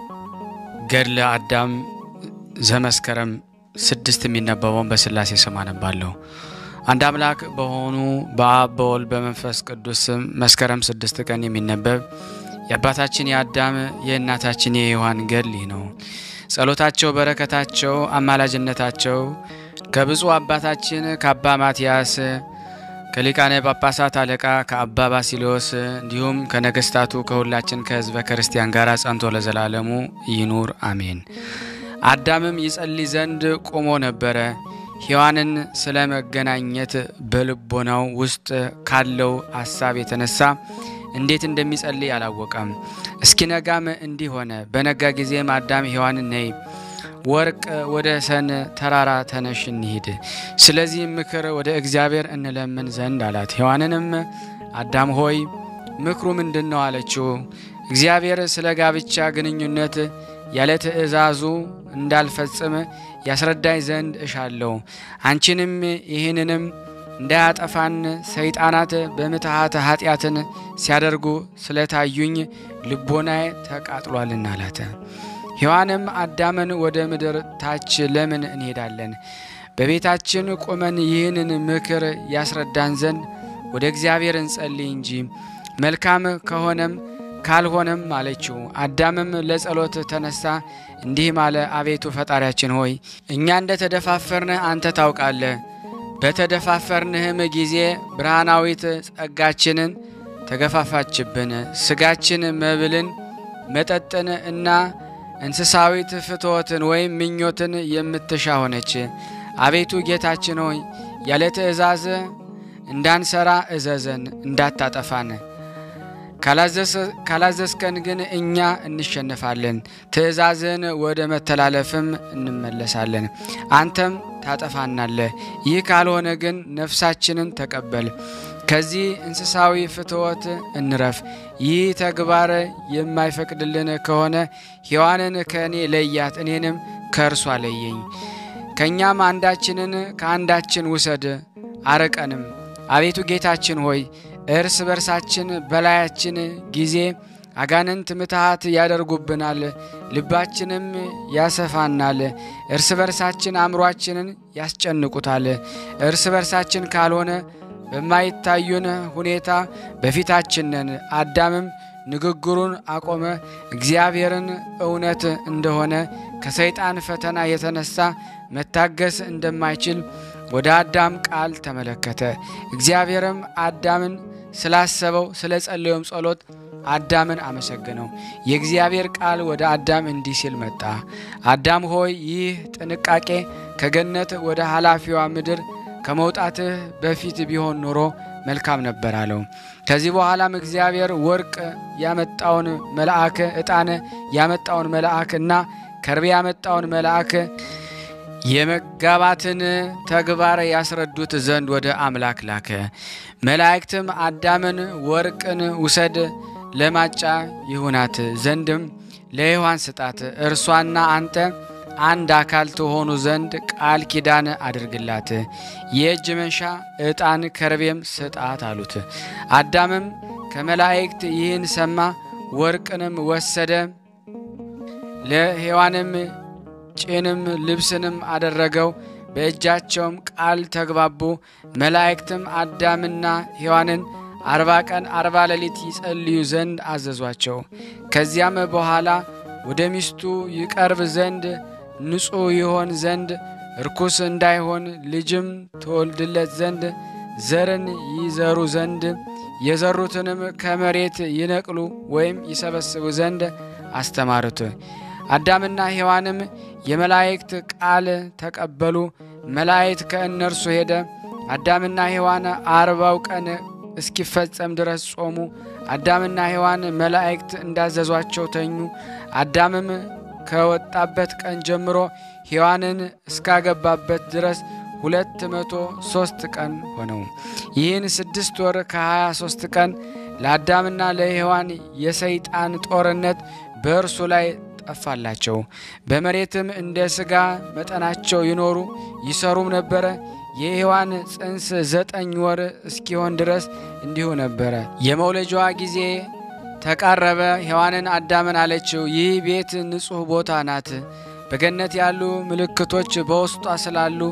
ገድለ አዳም ዘመስከረም ስድስት የሚነበበውን በስላሴ ስም አነባለሁ። አንድ አምላክ በሆኑ በአብ በወልድ በመንፈስ ቅዱስ መስከረም ስድስት ቀን የሚነበብ የአባታችን የአዳም የእናታችን የሔዋን ገድል ነው። ጸሎታቸው በረከታቸው አማላጅነታቸው ከብፁዕ አባታችን ከአባ ማትያስ ከሊቃነ ጳጳሳት አለቃ ከአባ ባሲሊዮስ እንዲሁም ከነገስታቱ ከሁላችን ከሕዝበ ክርስቲያን ጋር ጸንቶ ለዘላለሙ ይኑር አሜን። አዳምም ይጸልይ ዘንድ ቆሞ ነበረ። ሔዋንን ስለመገናኘት በልቦናው ውስጥ ካለው ሐሳብ የተነሳ እንዴት እንደሚጸልይ አላወቀም። እስኪነጋም እንዲህ ሆነ። በነጋ ጊዜም አዳም ሔዋንን ነይ ወርቅ ወደ ሰን ተራራ ተነሽ እንሂድ፣ ስለዚህ ምክር ወደ እግዚአብሔር እንለምን ዘንድ አላት። ሔዋንንም አዳም ሆይ ምክሩ ምንድነው አለችው። እግዚአብሔር ስለ ጋብቻ ግንኙነት ያለ ትእዛዙ እንዳልፈጽም ያስረዳኝ ዘንድ እሻለሁ። አንቺንም ይህንንም እንዳያጠፋን ሰይጣናት በምትሃት ኃጢአትን ሲያደርጉ ስለታዩኝ ልቦናዬ ተቃጥሏልና አላት። ሔዋንም አዳምን ወደ ምድር ታች ለምን እንሄዳለን? በቤታችን ቆመን ይህንን ምክር ያስረዳን ዘንድ ወደ እግዚአብሔር እንጸልይ እንጂ መልካም ከሆነም ካልሆነም አለችው። አዳምም ለጸሎት ተነሳ እንዲህ ማለ። አቤቱ ፈጣሪያችን ሆይ እኛ እንደ ተደፋፈርን አንተ ታውቃለህ። በተደፋፈርንህም ጊዜ ብርሃናዊት ጸጋችንን ተገፋፋችብን። ስጋችን መብልን መጠጥን እና እንስሳዊት ፍትወትን ወይም ምኞትን የምትሻ ሆነች። አቤቱ ጌታችን ሆይ ያለ ትእዛዝ እንዳንሰራ እዘዘን፣ እንዳታጠፋን። ካላዘዝከን ግን እኛ እንሸነፋለን፣ ትእዛዝን ወደ መተላለፍም እንመለሳለን፣ አንተም ታጠፋናለህ። ይህ ካልሆነ ግን ነፍሳችንን ተቀበል፣ ከዚህ እንስሳዊ ፍትወት እንረፍ። ይህ ተግባር የማይፈቅድልን ከሆነ ሔዋንን ከእኔ ለያት፣ እኔንም ከእርሷ ለየኝ። ከእኛም አንዳችንን ከአንዳችን ውሰድ፣ አረቀንም። አቤቱ ጌታችን ሆይ እርስ በርሳችን በላያችን ጊዜ አጋንንት ምትሃት ያደርጉብናል፣ ልባችንም ያሰፋናል። እርስ በርሳችን አእምሯችንን ያስጨንቁታል። እርስ በርሳችን ካልሆነ በማይታዩን ሁኔታ በፊታችን ነን። አዳምም ንግግሩን አቆመ። እግዚአብሔርን እውነት እንደሆነ ከሰይጣን ፈተና የተነሳ መታገስ እንደማይችል ወደ አዳም ቃል ተመለከተ። እግዚአብሔርም አዳምን ስላሰበው ስለ ጸለየው ጸሎት አዳምን አመሰገነው። የእግዚአብሔር ቃል ወደ አዳም እንዲህ ሲል መጣ። አዳም ሆይ ይህ ጥንቃቄ ከገነት ወደ ኃላፊዋ ምድር ከመውጣትህ በፊት ቢሆን ኖሮ መልካም ነበር አለው። ከዚህ በኋላም እግዚአብሔር ወርቅ ያመጣውን መልአክ፣ ዕጣን ያመጣውን መልአክ እና ከርቤ ያመጣውን መልአክ የመጋባትን ተግባር ያስረዱት ዘንድ ወደ አምላክ ላከ። መላእክትም አዳምን ወርቅን ውሰድ፣ ለማጫ ይሁናት ዘንድም ለሔዋን ስጣት፣ እርሷና አንተ አንድ አካል ተሆኑ ዘንድ ቃል ኪዳን አድርግላት፣ የእጅ መንሻ ዕጣን ከርቤም ስጣት አሉት። አዳምም ከመላእክት ይህን ሰማ፣ ወርቅንም ወሰደ፣ ለሔዋንም ጭንም ልብስንም አደረገው። በእጃቸውም ቃል ተግባቡ። መላእክትም አዳምና ሔዋንን አርባ ቀን አርባ ሌሊት ይጸልዩ ዘንድ አዘዟቸው። ከዚያም በኋላ ወደ ሚስቱ ይቀርብ ዘንድ ንጹሕ ይሆን ዘንድ ርኩስ እንዳይሆን ልጅም ተወልድለት ዘንድ ዘርን ይዘሩ ዘንድ የዘሩትንም ከመሬት ይነቅሉ ወይም ይሰበስቡ ዘንድ አስተማሩት። አዳምና ሔዋንም የመላእክት ቃል ተቀበሉ። መላእክት ከእነርሱ ሄደ። አዳምና ሔዋን አርባው ቀን እስኪፈጸም ድረስ ጾሙ። አዳምና ሔዋን መላእክት እንዳዘዟቸው ተኙ። አዳምም ከወጣበት ቀን ጀምሮ ሔዋንን እስካገባበት ድረስ ሁለት መቶ ሶስት ቀን ሆነው። ይህን ስድስት ወር ከሀያ ሶስት ቀን ለአዳምና ለሔዋን የሰይጣን ጦርነት በእርሱ ላይ ጠፋላቸው። በመሬትም እንደ ሥጋ መጠናቸው ይኖሩ ይሰሩም ነበረ። የሔዋን ጽንስ ዘጠኝ ወር እስኪሆን ድረስ እንዲሁ ነበረ። የመውለጃዋ ጊዜ ተቃረበ። ሔዋንን አዳምን አለችው፣ ይህ ቤት ንጹሕ ቦታ ናት፣ በገነት ያሉ ምልክቶች በውስጧ ስላሉ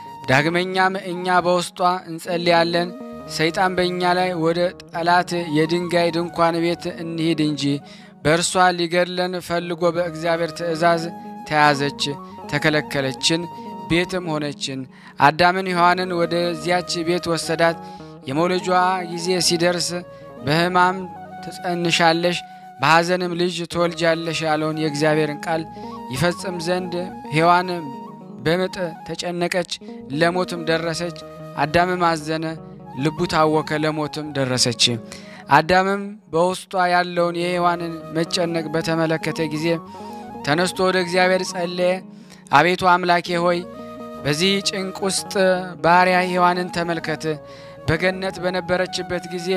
ዳግመኛም እኛ በውስጧ እንጸልያለን። ሰይጣን በእኛ ላይ ወደ ጠላት የድንጋይ ድንኳን ቤት እንሂድ እንጂ በእርሷ ሊገድለን ፈልጎ በእግዚአብሔር ትእዛዝ ተያዘች፣ ተከለከለችን፣ ቤትም ሆነችን። አዳምን ሔዋንን ወደዚያች ቤት ወሰዳት። የመውለጃዋ ጊዜ ሲደርስ በሕማም ትጸንሻለሽ፣ በሐዘንም ልጅ ትወልጃለሽ ያለውን የእግዚአብሔርን ቃል ይፈጽም ዘንድ ሔዋን በምጥ ተጨነቀች፣ ለሞትም ደረሰች። አዳምም አዘነ፣ ልቡ ታወከ፣ ለሞትም ደረሰች። አዳምም በውስጧ ያለውን የሔዋንን መጨነቅ በተመለከተ ጊዜ ተነስቶ ወደ እግዚአብሔር ጸለየ። አቤቱ አምላኬ ሆይ በዚህ ጭንቅ ውስጥ ባሪያ ሔዋንን ተመልከት። በገነት በነበረችበት ጊዜ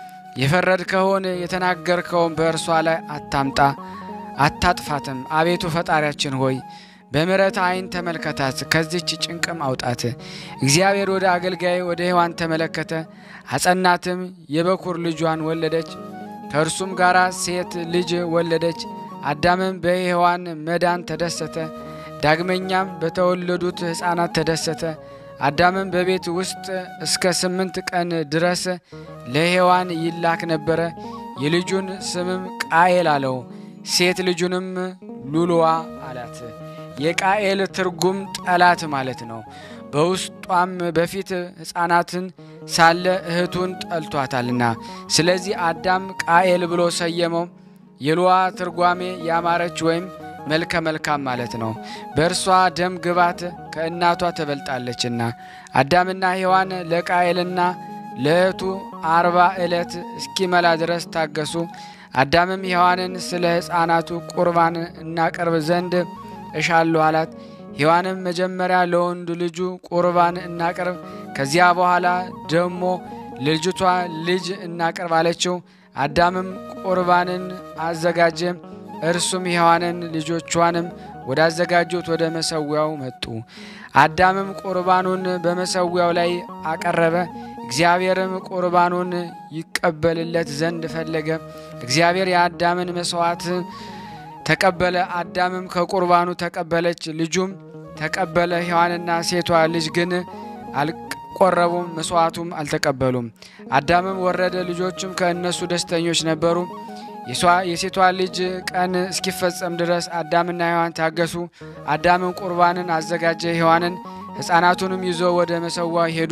የፈረድከውን የተናገርከውን በእርሷ ላይ አታምጣ፣ አታጥፋትም። አቤቱ ፈጣሪያችን ሆይ በምሕረት ዓይን ተመልከታት፣ ከዚች ጭንቅም አውጣት። እግዚአብሔር ወደ አገልጋይ ወደ ሔዋን ተመለከተ፣ አጸናትም፣ የበኩር ልጇን ወለደች፣ ከእርሱም ጋር ሴት ልጅ ወለደች። አዳምም በሔዋን መዳን ተደሰተ፣ ዳግመኛም በተወለዱት ሕፃናት ተደሰተ። አዳምም በቤት ውስጥ እስከ ስምንት ቀን ድረስ ለሔዋን ይላክ ነበረ። የልጁን ስምም ቃኤል አለው፣ ሴት ልጁንም ሉሉዋ አላት። የቃኤል ትርጉም ጠላት ማለት ነው። በውስጧም በፊት ሕፃናትን ሳለ እህቱን ጠልቷታልና ስለዚህ አዳም ቃኤል ብሎ ሰየመው። የሉዋ ትርጓሜ ያማረች ወይም መልከ መልካም ማለት ነው። በእርሷ ደም ግባት ከእናቷ ተበልጣለችና። አዳምና ሔዋን ለቃኤልና ለእህቱ አርባ ዕለት እስኪመላ ድረስ ታገሱ። አዳምም ሔዋንን ስለ ሕፃናቱ ቁርባን እናቀርብ ዘንድ እሻለሁ አላት። ሔዋንም መጀመሪያ ለወንድ ልጁ ቁርባን እናቀርብ፣ ከዚያ በኋላ ደግሞ ለልጅቷ ልጅ እናቀርብ አለችው። አዳምም ቁርባንን አዘጋጀ። እርሱም ሔዋንን ልጆቿንም ወዳዘጋጁት ወደ መሠዊያው መጡ። አዳምም ቁርባኑን በመሠዊያው ላይ አቀረበ። እግዚአብሔርም ቁርባኑን ይቀበልለት ዘንድ ፈለገ። እግዚአብሔር የአዳምን መሥዋዕት ተቀበለ። አዳምም ከቁርባኑ ተቀበለች፣ ልጁም ተቀበለ። ሔዋንና ሴቷ ልጅ ግን አልቆረቡም፣ መሥዋዕቱም አልተቀበሉም። አዳምም ወረደ፣ ልጆቹም ከእነሱ ደስተኞች ነበሩ። የሴቷ ልጅ ቀን እስኪፈጸም ድረስ አዳምና ሔዋን ታገሱ። አዳምም ቁርባንን አዘጋጀ፣ ሔዋንን ሕፃናቱንም ይዞ ወደ መሠዊያው ሄዱ።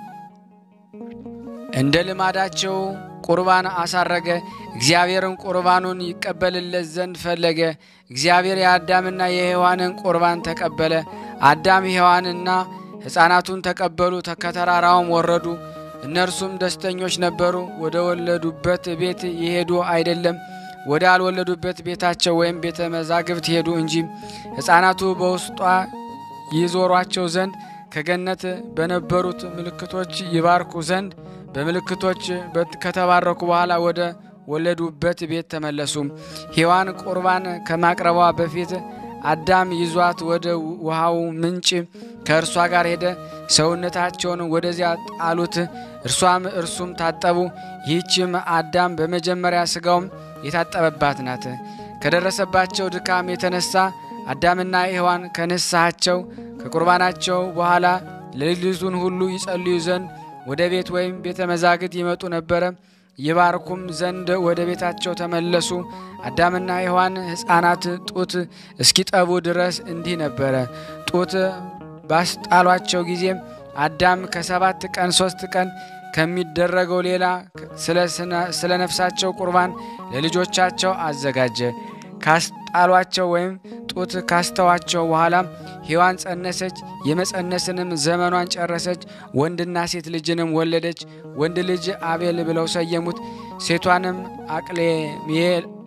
እንደ ልማዳቸው ቁርባን አሳረገ። እግዚአብሔርን ቁርባኑን ይቀበልለት ዘንድ ፈለገ። እግዚአብሔር የአዳምና የሔዋንን ቁርባን ተቀበለ። አዳም ሔዋንና ሕፃናቱን ተቀበሉ፣ ከተራራውም ወረዱ። እነርሱም ደስተኞች ነበሩ። ወደ ወለዱበት ቤት ይሄዱ አይደለም፣ ወደ አልወለዱበት ቤታቸው ወይም ቤተ መዛግብት ሄዱ እንጂ። ሕፃናቱ በውስጧ ይዞሯቸው ዘንድ ከገነት በነበሩት ምልክቶች ይባርኩ ዘንድ በምልክቶች ከተባረኩ በኋላ ወደ ወለዱበት ቤት ተመለሱ። ሔዋን ቁርባን ከማቅረቧ በፊት አዳም ይዟት ወደ ውሃው ምንጭ ከእርሷ ጋር ሄደ። ሰውነታቸውን ወደዚያ ጣሉት፣ እርሷም እርሱም ታጠቡ። ይህችም አዳም በመጀመሪያ ሥጋውም የታጠበባት ናት። ከደረሰባቸው ድካም የተነሳ አዳምና ሔዋን ከንስሐቸው ከቁርባናቸው በኋላ ሌሊቱን ሁሉ ይጸልዩ ዘንድ ወደ ቤት ወይም ቤተ መዛግብት ይመጡ ነበረ። ይባርኩም ዘንድ ወደ ቤታቸው ተመለሱ። አዳምና ሔዋን ሕፃናት ጡት እስኪጠቡ ድረስ እንዲህ ነበረ። ጡት ባስጣሏቸው ጊዜ አዳም ከሰባት ቀን ሶስት ቀን ከሚደረገው ሌላ ስለ ነፍሳቸው ቁርባን ለልጆቻቸው አዘጋጀ። ካስጣሏቸው ወይም ጡት ካስተዋቸው በኋላ ሔዋን ጸነሰች፣ የመጸነስንም ዘመኗን ጨረሰች። ወንድና ሴት ልጅንም ወለደች። ወንድ ልጅ አቤል ብለው ሰየሙት፣ ሴቷንም አቅሌሜል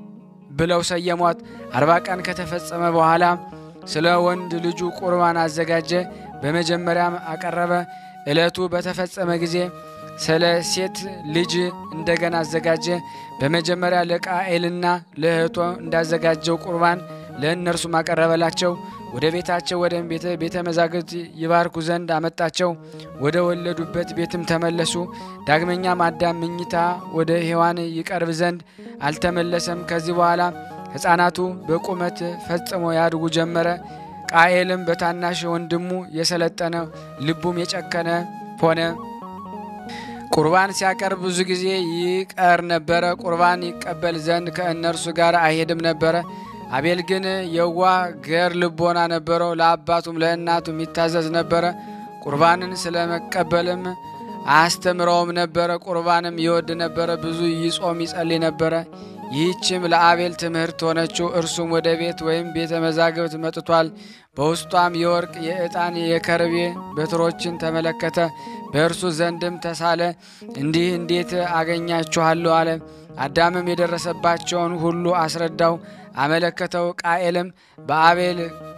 ብለው ሰየሟት። አርባ ቀን ከተፈጸመ በኋላ ስለ ወንድ ልጁ ቁርባን አዘጋጀ። በመጀመሪያም አቀረበ። ዕለቱ በተፈጸመ ጊዜ ስለ ሴት ልጅ እንደገና አዘጋጀ። በመጀመሪያ ለቃኤልና ለእህቱ እንዳዘጋጀው ቁርባን ለእነርሱም አቀረበላቸው። ወደ ቤታቸው ወደ ቤተ ቤተ መዛግብት ይባርኩ ዘንድ አመጣቸው። ወደ ወለዱበት ቤትም ተመለሱ። ዳግመኛም አዳም ምኝታ ወደ ሔዋን ይቀርብ ዘንድ አልተመለሰም። ከዚህ በኋላ ሕፃናቱ በቁመት ፈጽሞ ያድጉ ጀመረ። ቃኤልም በታናሽ ወንድሙ የሰለጠነ ልቡም የጨከነ ሆነ። ቁርባን ሲያቀርብ ብዙ ጊዜ ይቀር ነበረ። ቁርባን ይቀበል ዘንድ ከእነርሱ ጋር አይሄድም ነበረ። አቤል ግን የዋ ገር ልቦና ነበረው። ለአባቱም ለእናቱም ይታዘዝ ነበረ። ቁርባንን ስለመቀበልም አስተምረውም ነበረ። ቁርባንም ይወድ ነበረ። ብዙ ይጾም ይጸልይ ነበረ። ይህችም ለአቤል ትምህርት ሆነችው። እርሱም ወደ ቤት ወይም ቤተ መዛግብት መጥቷል። በውስጧም የወርቅ የዕጣን የከርቤ በትሮችን ተመለከተ። በእርሱ ዘንድም ተሳለ። እንዲህ እንዴት አገኛችኋለሁ አለ። አዳምም የደረሰባቸውን ሁሉ አስረዳው፣ አመለከተው። ቃኤልም በአቤል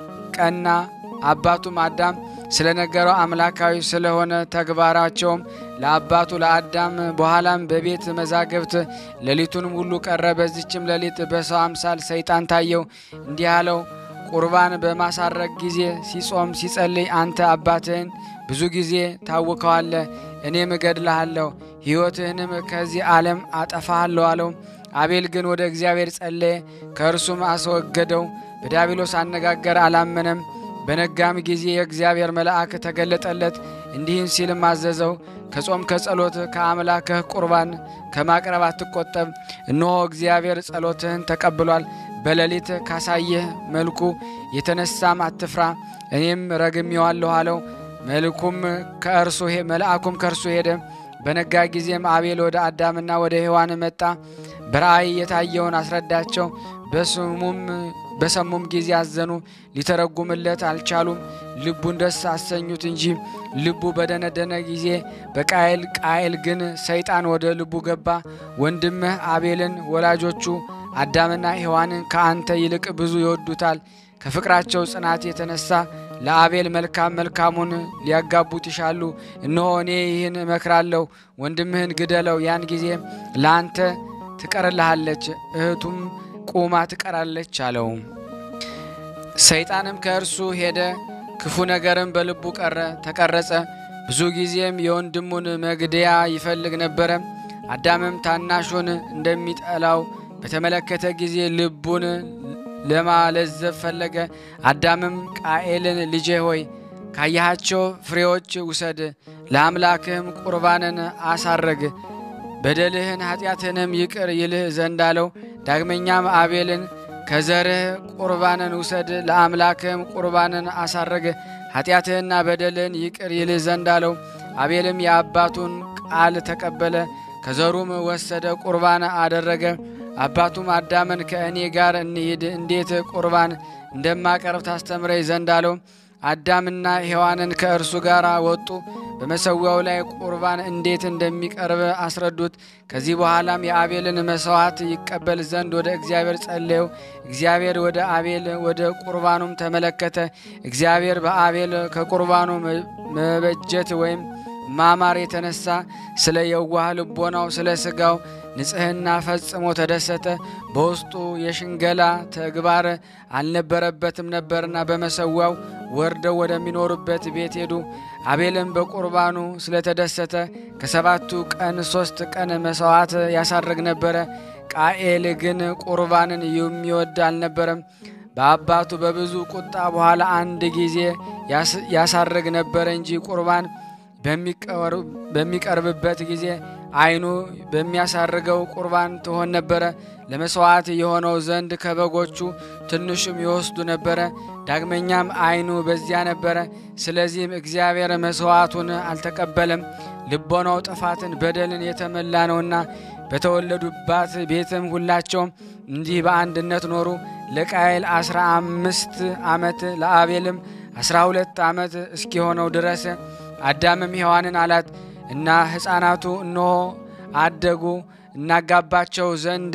ቀና። አባቱም አዳም ስለነገረው አምላካዊ ስለሆነ ተግባራቸውም ለአባቱ ለአዳም በኋላም በቤት መዛግብት ሌሊቱንም ሁሉ ቀረ። በዚችም ሌሊት በሰው አምሳል ሰይጣን ታየው። እንዲህ አለው፣ ቁርባን በማሳረግ ጊዜ ሲጾም ሲጸልይ አንተ አባትህን ብዙ ጊዜ ታውከዋለህ፣ እኔም እገድልሃለሁ፣ ሕይወትህንም ከዚህ ዓለም አጠፋሃለሁ አለው። አቤል ግን ወደ እግዚአብሔር ጸለየ፣ ከእርሱም አስወገደው። በዲያብሎስ አነጋገር አላመነም። በነጋም ጊዜ የእግዚአብሔር መልአክ ተገለጠለት፣ እንዲህም ሲልም አዘዘው፣ ከጾም ከጸሎት ከአምላክህ ቁርባን ከማቅረብ አትቆጠብ። እነሆ እግዚአብሔር ጸሎትህን ተቀብሏል። በሌሊት ካሳየህ መልኩ የተነሳም አትፍራ፣ እኔም ረግሜዋለሁ አለው። መልኩም ከእርሱ መልአኩም ከእርሱ ሄደ። በነጋ ጊዜም አቤል ወደ አዳምና ወደ ሔዋን መጣ። በራእይ የታየውን አስረዳቸው። በስሙም በሰሙም ጊዜ አዘኑ፣ ሊተረጉምለት አልቻሉም። ልቡን ደስ አሰኙት እንጂ። ልቡ በደነደነ ጊዜ በቃኤል ቃኤል ግን ሰይጣን ወደ ልቡ ገባ። ወንድምህ አቤልን ወላጆቹ አዳምና ሔዋንን ከአንተ ይልቅ ብዙ ይወዱታል። ከፍቅራቸው ጽናት የተነሳ ለአቤል መልካም መልካሙን ሊያጋቡት ይሻሉ። እነሆ እኔ ይህን እመክራለሁ፣ ወንድምህን ግደለው፣ ያን ጊዜ ለአንተ ትቀርልሃለች፣ እህቱም ቁማ ትቀራለች አለው። ሰይጣንም ከእርሱ ሄደ፣ ክፉ ነገርም በልቡ ቀረ ተቀረጸ። ብዙ ጊዜም የወንድሙን መግደያ ይፈልግ ነበረ። አዳምም ታናሹን እንደሚጠላው በተመለከተ ጊዜ ልቡን ለማለዘብ ፈለገ። አዳምም ቃኤልን ልጄ ሆይ ካያቸው ፍሬዎች ውሰድ፣ ለአምላክህም ቁርባንን አሳረግ፣ በደልህን ኃጢአትህንም ይቅር ይልህ ዘንድ አለው። ዳግመኛም አቤልን ከዘርህ ቁርባንን ውሰድ፣ ለአምላክህም ቁርባንን አሳረግ፣ ኃጢአትህና በደልህን ይቅር ይልህ ዘንድ አለው። አቤልም የአባቱን ቃል ተቀበለ፣ ከዘሩም ወሰደ፣ ቁርባን አደረገ። አባቱም አዳምን ከእኔ ጋር እንሂድ፣ እንዴት ቁርባን እንደማቀርብ ታስተምረኝ ዘንድ አለው። አዳምና ሔዋንን ከእርሱ ጋር ወጡ። በመሰዊያው ላይ ቁርባን እንዴት እንደሚቀርብ አስረዱት። ከዚህ በኋላም የአቤልን መስዋዕት ይቀበል ዘንድ ወደ እግዚአብሔር ጸለየው። እግዚአብሔር ወደ አቤል ወደ ቁርባኑም ተመለከተ። እግዚአብሔር በአቤል ከቁርባኑ መበጀት ወይም ማማር የተነሳ ስለ የዋህ ልቦናው ስለ ሥጋው ንጽሕና ፈጽሞ ተደሰተ። በውስጡ የሽንገላ ተግባር አልነበረበትም ነበርና በመሰዊያው ወርደው ወደሚኖሩበት ቤት ሄዱ። አቤልም በቁርባኑ ስለተደሰተ ከሰባቱ ቀን ሶስት ቀን መስዋዕት ያሳርግ ነበረ። ቃኤል ግን ቁርባንን የሚወድ አልነበረም። በአባቱ በብዙ ቁጣ በኋላ አንድ ጊዜ ያሳርግ ነበረ እንጂ ቁርባን በሚቀርብበት ጊዜ ዓይኑ በሚያሳርገው ቁርባን ትሆን ነበረ። ለመስዋዕት የሆነው ዘንድ ከበጎቹ ትንሹም ይወስዱ ነበረ። ዳግመኛም ዓይኑ በዚያ ነበረ። ስለዚህም እግዚአብሔር መስዋዕቱን አልተቀበለም። ልቦናው ጥፋትን በደልን የተመላ ነውና። በተወለዱባት ቤትም ሁላቸውም እንዲህ በአንድነት ኖሩ። ለቃኤል አስራ አምስት ዓመት ለአቤልም አስራ ሁለት ዓመት እስኪሆነው ድረስ አዳምም ሔዋንን አላት እና ሕፃናቱ እነሆ አደጉ፣ እናጋባቸው ዘንድ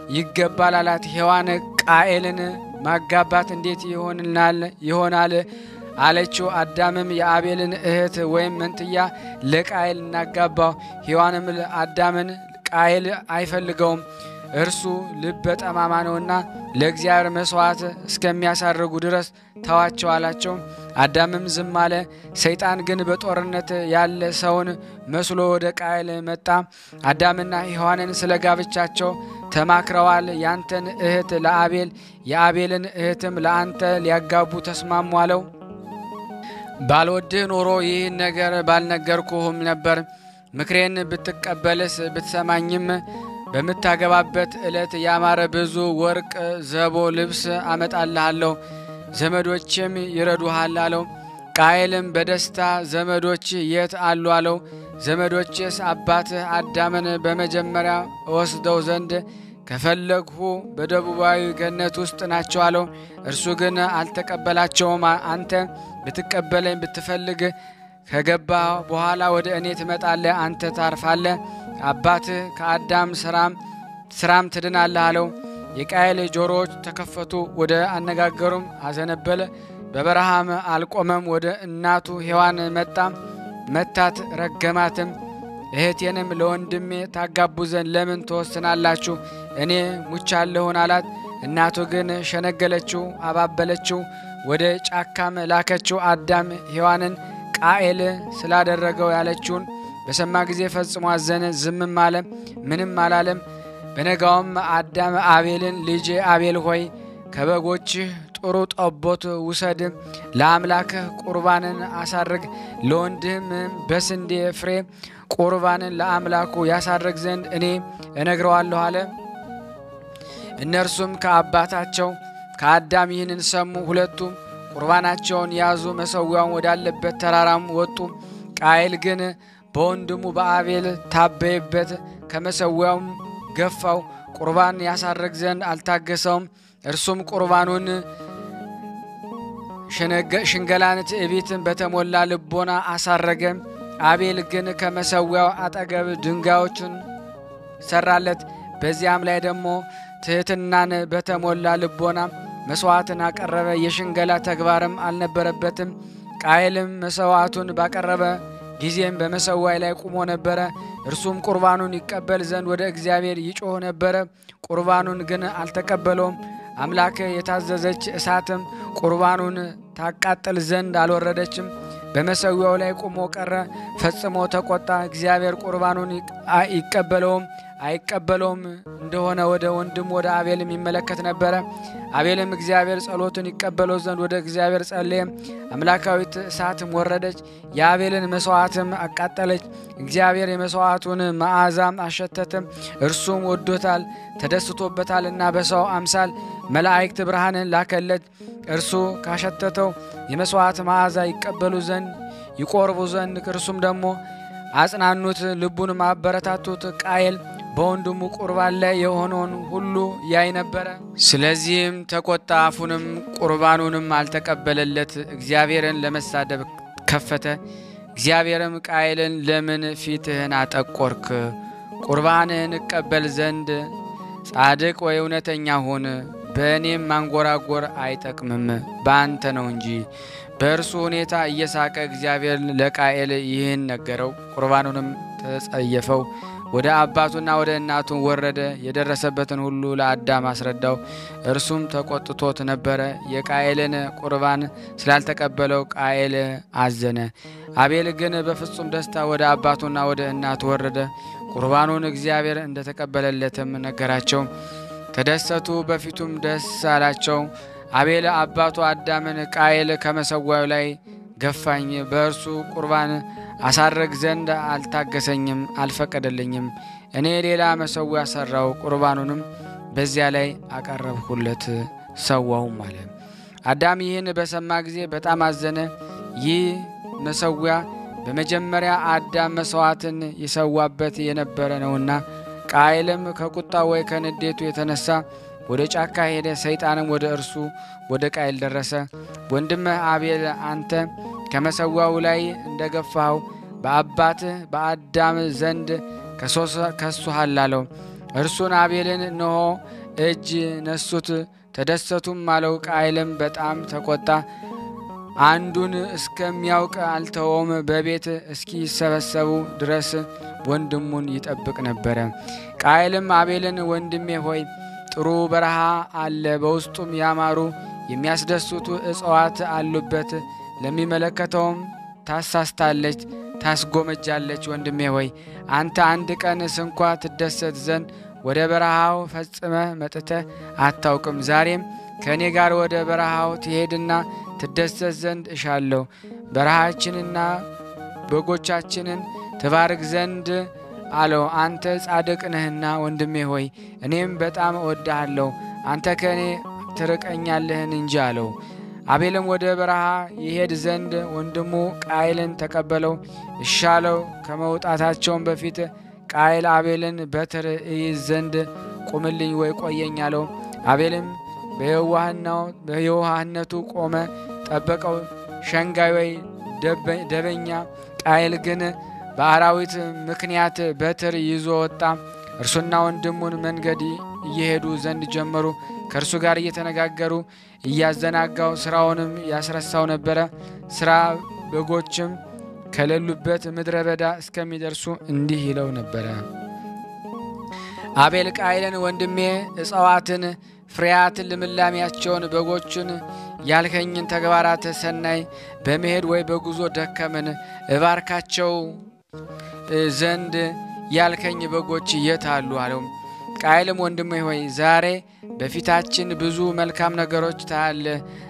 ይገባል አላት። ሔዋን ቃኤልን ማጋባት እንዴት ይሆንናል ይሆናል አለችው። አዳምም የአቤልን እህት ወይም መንትያ ለቃኤል እናጋባው። ሔዋንም አዳምን ቃኤል አይፈልገውም፣ እርሱ ልበ ጠማማ ነውና ለእግዚአብሔር መስዋዕት እስከሚያሳርጉ ድረስ ተዋቸው አላቸው። አዳምም ዝም አለ። ሰይጣን ግን በጦርነት ያለ ሰውን መስሎ ወደ ቃኤል መጣ። አዳምና ሔዋንን ስለ ጋብቻቸው ተማክረዋል። ያንተን እህት ለአቤል የአቤልን እህትም ለአንተ ሊያጋቡ ተስማሙ አለው። ባልወድህ ኖሮ ይህን ነገር ባልነገርኩህም ነበር። ምክሬን ብትቀበልስ ብትሰማኝም በምታገባበት ዕለት ያማረ ብዙ ወርቅ፣ ዘቦ፣ ልብስ አመጣልሃለሁ፣ ዘመዶችም ይረዱሃል አለው። ቃኤልም በደስታ ዘመዶች የት አሉ አለው። ዘመዶችስ አባትህ አዳምን በመጀመሪያ ወስደው ዘንድ ከፈለግሁ በደቡባዊ ገነት ውስጥ ናቸው አለው። እርሱ ግን አልተቀበላቸውም። አንተ ብትቀበለኝ ብትፈልግ ከገባ በኋላ ወደ እኔ ትመጣለህ፣ አንተ ታርፋለህ፣ አባትህ ከአዳም ስራም ስራም ትድናለህ አለው። የቃኤል ጆሮዎች ተከፈቱ፣ ወደ አነጋገሩም አዘነበለ። በበረሃም አልቆመም። ወደ እናቱ ሔዋን መጣ፣ መታት፣ ረገማትም። እህቴንም ለወንድሜ ታጋቡ ዘንድ ለምን ትወስናላችሁ? እኔ ሙቻለሁን አላት። እናቱ ግን ሸነገለችው፣ አባበለችው፣ ወደ ጫካም ላከችው። አዳም ሔዋንን ቃኤል ስላደረገው ያለችውን በሰማ ጊዜ ፈጽሞ አዘነ፣ ዝምም አለ፣ ምንም አላለም። በነጋውም አዳም አቤልን ልጄ አቤል ሆይ ከበጎችህ ጥሩ ጠቦት ውሰድ፣ ለአምላክህ ቁርባንን አሳርግ፣ ለወንድህም በስንዴ ፍሬ ቁርባንን ለአምላኩ ያሳርግ ዘንድ እኔ እነግረዋለሁ አለ። እነርሱም ከአባታቸው ከአዳም ይህንን ሰሙ። ሁለቱም ቁርባናቸውን ያዙ፣ መሠዊያውን ወዳለበት ተራራም ወጡ። ቃኤል ግን በወንድሙ በአቤል ታበየበት፣ ከመሠዊያውም ገፋው፣ ቁርባን ያሳርግ ዘንድ አልታገሰውም። እርሱም ቁርባኑን ሽንገላን ትዕቢትን በተሞላ ልቦና አሳረገ። አቤል ግን ከመሠዊያው አጠገብ ድንጋዮችን ሰራለት። በዚያም ላይ ደግሞ ትሕትናን በተሞላ ልቦና መስዋዕትን አቀረበ። የሽንገላ ተግባርም አልነበረበትም። ቃኤልም መስዋዕቱን ባቀረበ ጊዜም በመሠዊያው ላይ ቆሞ ነበረ። እርሱም ቁርባኑን ይቀበል ዘንድ ወደ እግዚአብሔር ይጮህ ነበረ። ቁርባኑን ግን አልተቀበለውም። አምላክ የታዘዘች እሳትም ቁርባኑን ታቃጥል ዘንድ አልወረደችም። በመሠዊያው ላይ ቆሞ ቀረ። ፈጽሞ ተቆጣ። እግዚአብሔር ቁርባኑን ይቀበለውም አይቀበለውም እንደሆነ ወደ ወንድም ወደ አቤልም ይመለከት ነበረ። አቤልም እግዚአብሔር ጸሎቱን ይቀበለው ዘንድ ወደ እግዚአብሔር ጸለየ። አምላካዊት እሳትም ወረደች፣ የአቤልን መስዋዕትም አቃጠለች። እግዚአብሔር የመስዋዕቱን መዓዛም አሸተተም፣ እርሱም ወዶታል ተደስቶበታልና። በሰው አምሳል መላእክት ብርሃንን ላከለት። እርሱ ካሸተተው የመስዋዕት መዓዛ ይቀበሉ ዘንድ ይቆርቡ ዘንድ እርሱም ደግሞ አጽናኑት፣ ልቡን ማበረታቱት። ቃኤል በወንድሙ ቁርባን ላይ የሆነውን ሁሉ ያይ ነበረ። ስለዚህም ተቆጣ፣ አፉንም ቁርባኑንም አልተቀበለለት። እግዚአብሔርን ለመሳደብ ከፈተ። እግዚአብሔርም ቃኤልን ለምን ፊትህን አጠቆርክ? ቁርባንህን እቀበል ዘንድ ጻድቅ ወይ እውነተኛ ሁን። በእኔም ማንጎራጎር አይጠቅምም፣ በአንተ ነው እንጂ። በእርሱ ሁኔታ እየሳቀ እግዚአብሔር ለቃኤል ይህን ነገረው። ቁርባኑንም ተጸየፈው። ወደ አባቱና ወደ እናቱ ወረደ። የደረሰበትን ሁሉ ለአዳም አስረዳው። እርሱም ተቆጥቶት ነበረ። የቃኤልን ቁርባን ስላልተቀበለው ቃኤል አዘነ። አቤል ግን በፍጹም ደስታ ወደ አባቱና ወደ እናቱ ወረደ። ቁርባኑን እግዚአብሔር እንደተቀበለለትም ነገራቸው። ተደሰቱ፣ በፊቱም ደስ አላቸው። አቤል አባቱ አዳምን ቃኤል ከመሠዊያው ላይ ገፋኝ፣ በእርሱ ቁርባን አሳረግ ዘንድ አልታገሰኝም፣ አልፈቀደልኝም። እኔ ሌላ መሠዊያ ሰራው፣ ቁርባኑንም በዚያ ላይ አቀረብሁለት፣ ሰዋውም አለ። አዳም ይህን በሰማ ጊዜ በጣም አዘነ። ይህ መሠዊያ በመጀመሪያ አዳም መስዋዕትን ይሰዋበት የነበረ ነውና። ቃኤልም ከቁጣ ወይ ከንዴቱ የተነሳ ወደ ጫካ ሄደ። ሰይጣንም ወደ እርሱ ወደ ቃኤል ደረሰ። ወንድምህ አቤል አንተ ከመሠዊያው ላይ እንደገፋው በአባትህ በአዳም ዘንድ ከሶሃ አለው። እርሱን አቤልን እነሆ እጅ ነሱት ተደሰቱም አለው። ቃየልም በጣም ተቆጣ፣ አንዱን እስከሚያውቅ አልተወም። በቤት እስኪሰበሰቡ ድረስ ወንድሙን ይጠብቅ ነበር። ቃየልም አቤልን ወንድሜ ሆይ ጥሩ በረሃ አለ፣ በውስጡም ያማሩ የሚያስደስቱ እጽዋት አሉበት። ለሚመለከተውም ታሳስታለች፣ ታስጎመጃለች። ወንድሜ ሆይ አንተ አንድ ቀን ስንኳ ትደሰት ዘንድ ወደ በረሃው ፈጽመህ መጥተህ አታውቅም። ዛሬም ከእኔ ጋር ወደ በረሃው ትሄድና ትደሰት ዘንድ እሻለሁ። በረሃችንና በጎቻችንን ትባርክ ዘንድ አለው። አንተ ጻድቅ ነህና ወንድሜ ሆይ እኔም በጣም እወድሃለሁ፣ አንተ ከእኔ ትርቀኛለህን እንጂ አለው። አቤልም ወደ በረሃ ይሄድ ዘንድ ወንድሙ ቃየልን ተቀበለው፣ እሻለው። ከመውጣታቸውም በፊት ቃየል አቤልን በትር እይዝ ዘንድ ቁምልኝ ወይ ቆየኝ አለው። አቤልም በየዋህነቱ ቆመ፣ ጠበቀው፣ ሸንጋይ ወይ ደበኛ። ቃየል ግን በአራዊት ምክንያት በትር ይዞ ወጣ። እርሱና ወንድሙን መንገድ እየሄዱ ዘንድ ጀመሩ። ከእርሱ ጋር እየተነጋገሩ እያዘናጋው ስራውንም ያስረሳው ነበረ። ስራ በጎችም ከሌሉበት ምድረ በዳ እስከሚደርሱ እንዲህ ይለው ነበረ። አቤል ቃየልን ወንድሜ እጽዋትን፣ ፍሬያትን፣ ልምላሜያቸውን፣ በጎችን ያልከኝን ተግባራት ሰናይ በመሄድ ወይ በጉዞ ደከምን፣ እባርካቸው ዘንድ ያልከኝ በጎች የት አሉ አለው። ቃየልም ወንድሜ ሆይ ዛሬ በፊታችን ብዙ መልካም ነገሮች ታያለ፣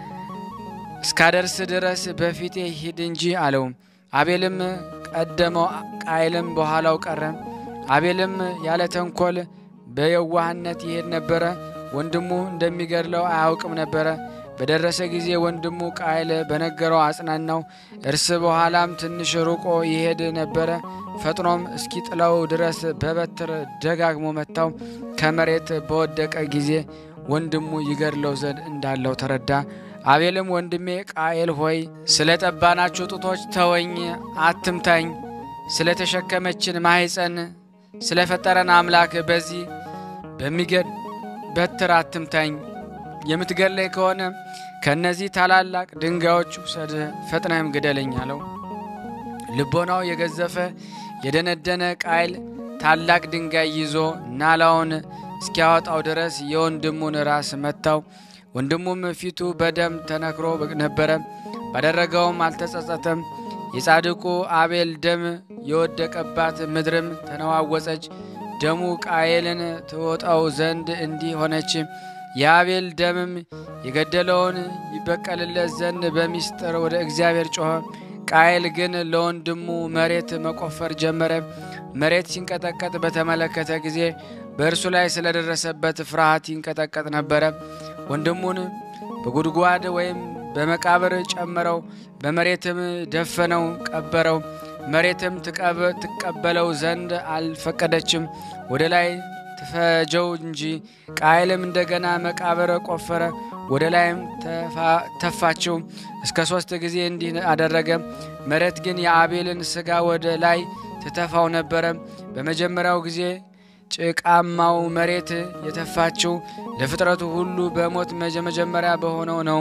እስካደርስ ድረስ በፊቴ ሂድ እንጂ አለው። አቤልም ቀደመው፣ ቃየልም በኋላው ቀረ። አቤልም ያለ ተንኮል በየዋህነት ይሄድ ነበረ፣ ወንድሙ እንደሚገድለው አያውቅም ነበረ። በደረሰ ጊዜ ወንድሙ ቃየል በነገረው አጽናናው። እርስ በኋላም ትንሽ ሩቆ ይሄድ ነበረ። ፈጥኖም እስኪጥለው ድረስ በበትር ደጋግሞ መታው። ከመሬት በወደቀ ጊዜ ወንድሙ ይገድለው ዘንድ እንዳለው ተረዳ። አቤልም ወንድሜ ቃየል ሆይ ስለ ጠባናችሁ ጡቶች ተወኝ፣ አትምታኝ። ስለ ተሸከመችን ማህፀን ስለ ፈጠረን አምላክ በዚህ በሚገድ በትር አትምታኝ። የምትገለይ ከሆነ ከነዚህ ታላላቅ ድንጋዮች ውሰድ፣ ፈጥነህም ግደለኝ አለው። ልቦናው የገዘፈ የደነደነ ቃየል ታላቅ ድንጋይ ይዞ ናላውን እስኪያወጣው ድረስ የወንድሙን ራስ መታው። ወንድሙም ፊቱ በደም ተነክሮ ነበረ፣ ባደረገውም አልተጸጸተም። የጻድቁ አቤል ደም የወደቀባት ምድርም ተነዋወጸች። ደሙ ቃየልን ትወጣው ዘንድ እንዲህ ሆነች። የአቤል ደምም የገደለውን ይበቀልለት ዘንድ በሚስጥር ወደ እግዚአብሔር ጮኸ። ቃየል ግን ለወንድሙ መሬት መቆፈር ጀመረ። መሬት ሲንቀጠቀጥ በተመለከተ ጊዜ በእርሱ ላይ ስለደረሰበት ፍርሃት ይንቀጠቀጥ ነበረ። ወንድሙን በጉድጓድ ወይም በመቃብር ጨመረው፣ በመሬትም ደፈነው፣ ቀበረው። መሬትም ትቀበለው ዘንድ አልፈቀደችም፣ ወደ ላይ ትፈጀው እንጂ። ቃየልም እንደገና መቃብር ቆፈረ፣ ወደ ላይም ተፋችው። እስከ ሶስት ጊዜ እንዲህ አደረገ። መሬት ግን የአቤልን ስጋ ወደ ላይ ትተፋው ነበረ። በመጀመሪያው ጊዜ ጭቃማው መሬት የተፋችው ለፍጥረቱ ሁሉ በሞት መጀመሪያ በሆነው ነው።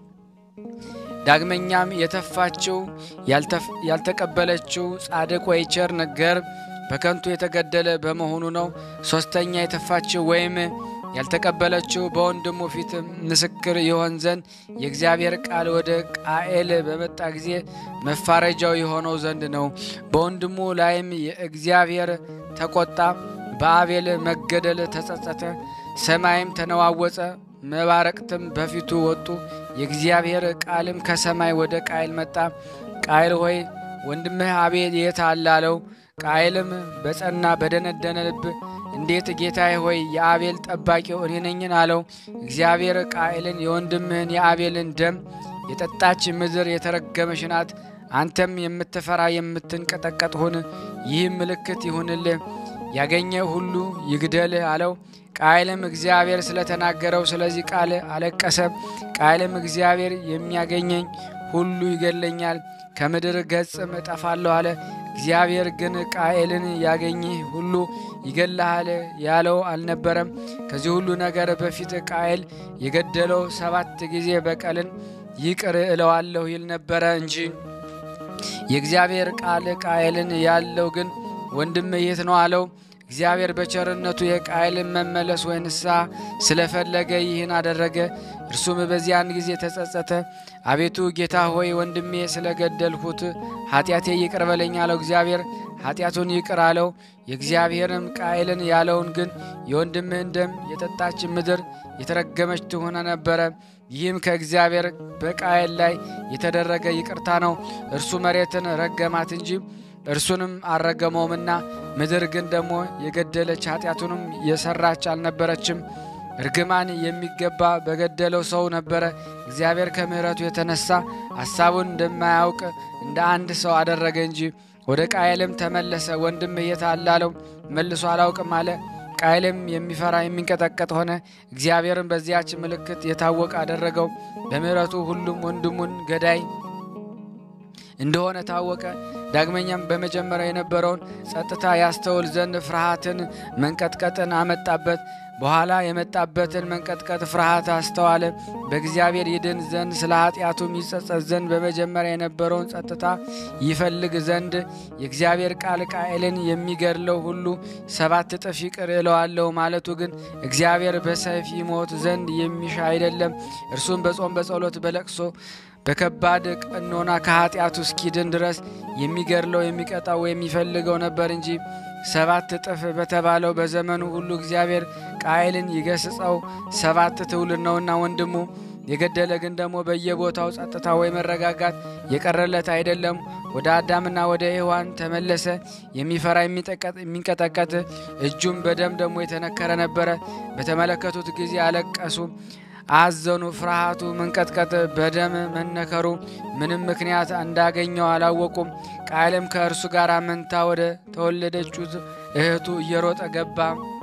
ዳግመኛም የተፋችው ያልተቀበለችው ጻድቅ ወይ ቸር ነገር በከንቱ የተገደለ በመሆኑ ነው። ሶስተኛ የተፋችው ወይም ያልተቀበለችው በወንድሙ ፊት ምስክር ይሆን ዘንድ የእግዚአብሔር ቃል ወደ ቃየል በመጣ ጊዜ መፋረጃው የሆነው ዘንድ ነው። በወንድሙ ላይም የእግዚአብሔር ተቆጣ፣ በአቤል መገደል ተጸጸተ። ሰማይም ተነዋወጸ፣ መባረቅትም በፊቱ ወጡ። የእግዚአብሔር ቃልም ከሰማይ ወደ ቃየል መጣ። ቃየል ሆይ ወንድምህ አቤል የት አለ አለው። ቃየልም በጸና በደነደነ ልብ እንዴት ጌታዬ ሆይ የአቤል ጠባቂው እኔ ነኝን አለው። እግዚአብሔር ቃየልን የወንድምህን የአቤልን ደም የጠጣች ምድር የተረገመች ናት፣ አንተም የምትፈራ የምትንቀጠቀጥ ሁን፣ ይህም ምልክት ይሁንልህ፣ ያገኘ ሁሉ ይግደልህ አለው። ቃየልም እግዚአብሔር ስለተናገረው ስለዚህ ቃል አለቀሰ። ቃየልም እግዚአብሔር የሚያገኘኝ ሁሉ ይገለኛል፣ ከምድር ገጽም እጠፋለሁ አለ። እግዚአብሔር ግን ቃኤልን ያገኘህ ሁሉ ይገላል ያለው አልነበረም። ከዚህ ሁሉ ነገር በፊት ቃኤል የገደለው ሰባት ጊዜ በቀልን ይቅር እለዋለሁ ይል ነበረ እንጂ የእግዚአብሔር ቃል ቃኤልን ያለው ግን ወንድም የት ነው አለው። እግዚአብሔር በቸርነቱ የቃኤልን መመለስ ወይ ንስሐ ስለፈለገ ይህን አደረገ። እርሱም በዚያን ጊዜ ተጸጸተ። አቤቱ ጌታ ሆይ ወንድሜ ስለገደልሁት ኃጢአቴ ይቅር በለኝ አለው። እግዚአብሔር ኃጢአቱን ይቅር አለው። የእግዚአብሔርም ቃኤልን ያለውን ግን የወንድምህን ደም የጠጣች ምድር የተረገመች ትሆን ነበረ። ይህም ከእግዚአብሔር በቃኤል ላይ የተደረገ ይቅርታ ነው። እርሱ መሬትን ረገማት እንጂ እርሱንም አልረገመውምና፣ ምድር ግን ደግሞ የገደለች ኃጢአቱንም የሰራች አልነበረችም። እርግማን የሚገባ በገደለው ሰው ነበረ። እግዚአብሔር ከምሕረቱ የተነሳ ሐሳቡን እንደማያውቅ እንደ አንድ ሰው አደረገ እንጂ። ወደ ቃኤልም ተመለሰ። ወንድም የት አለ አለው። መልሶ አላውቅም አለ። ቃኤልም የሚፈራ የሚንቀጠቀጥ ሆነ። እግዚአብሔርም በዚያች ምልክት የታወቀ አደረገው። በምሕረቱ ሁሉም ወንድሙን ገዳይ እንደሆነ ታወቀ። ዳግመኛም በመጀመሪያ የነበረውን ጸጥታ ያስተውል ዘንድ ፍርሃትን መንቀጥቀጥን አመጣበት። በኋላ የመጣበትን መንቀጥቀጥ ፍርሃት አስተዋለ። በእግዚአብሔር ይድን ዘንድ ስለ ኃጢአቱም ይጸጸት ዘንድ በመጀመሪያ የነበረውን ጸጥታ ይፈልግ ዘንድ የእግዚአብሔር ቃል ቃኤልን የሚገድለው ሁሉ ሰባት እጥፍ ይቅር እለዋለሁ ማለቱ ግን እግዚአብሔር በሰይፍ ይሞት ዘንድ የሚሻ አይደለም። እርሱም በጾም በጸሎት በለቅሶ በከባድ ቀኖና ከኃጢአቱ እስኪድን ድረስ የሚገድለው የሚቀጣው የሚፈልገው ነበር እንጂ ሰባት እጥፍ በተባለው በዘመኑ ሁሉ እግዚአብሔር ቃኤልን ይገስጸው ሰባት ትውልድ ነውና። ወንድሙ የገደለ ግን ደግሞ በየቦታው ጸጥታ ወይ መረጋጋት የቀረለት አይደለም። ወደ አዳምና ወደ ሔዋን ተመለሰ። የሚፈራ የሚንቀጠቀጥ እጁም በደም ደግሞ የተነከረ ነበረ። በተመለከቱት ጊዜ አለቀሱ፣ አዘኑ። ፍርሃቱ መንቀጥቀጥ በደም መነከሩ ምንም ምክንያት እንዳገኘው አላወቁም። ቃኤልም ከእርሱ ጋር መንታ ወደ ተወለደችው እህቱ እየሮጠ ገባ።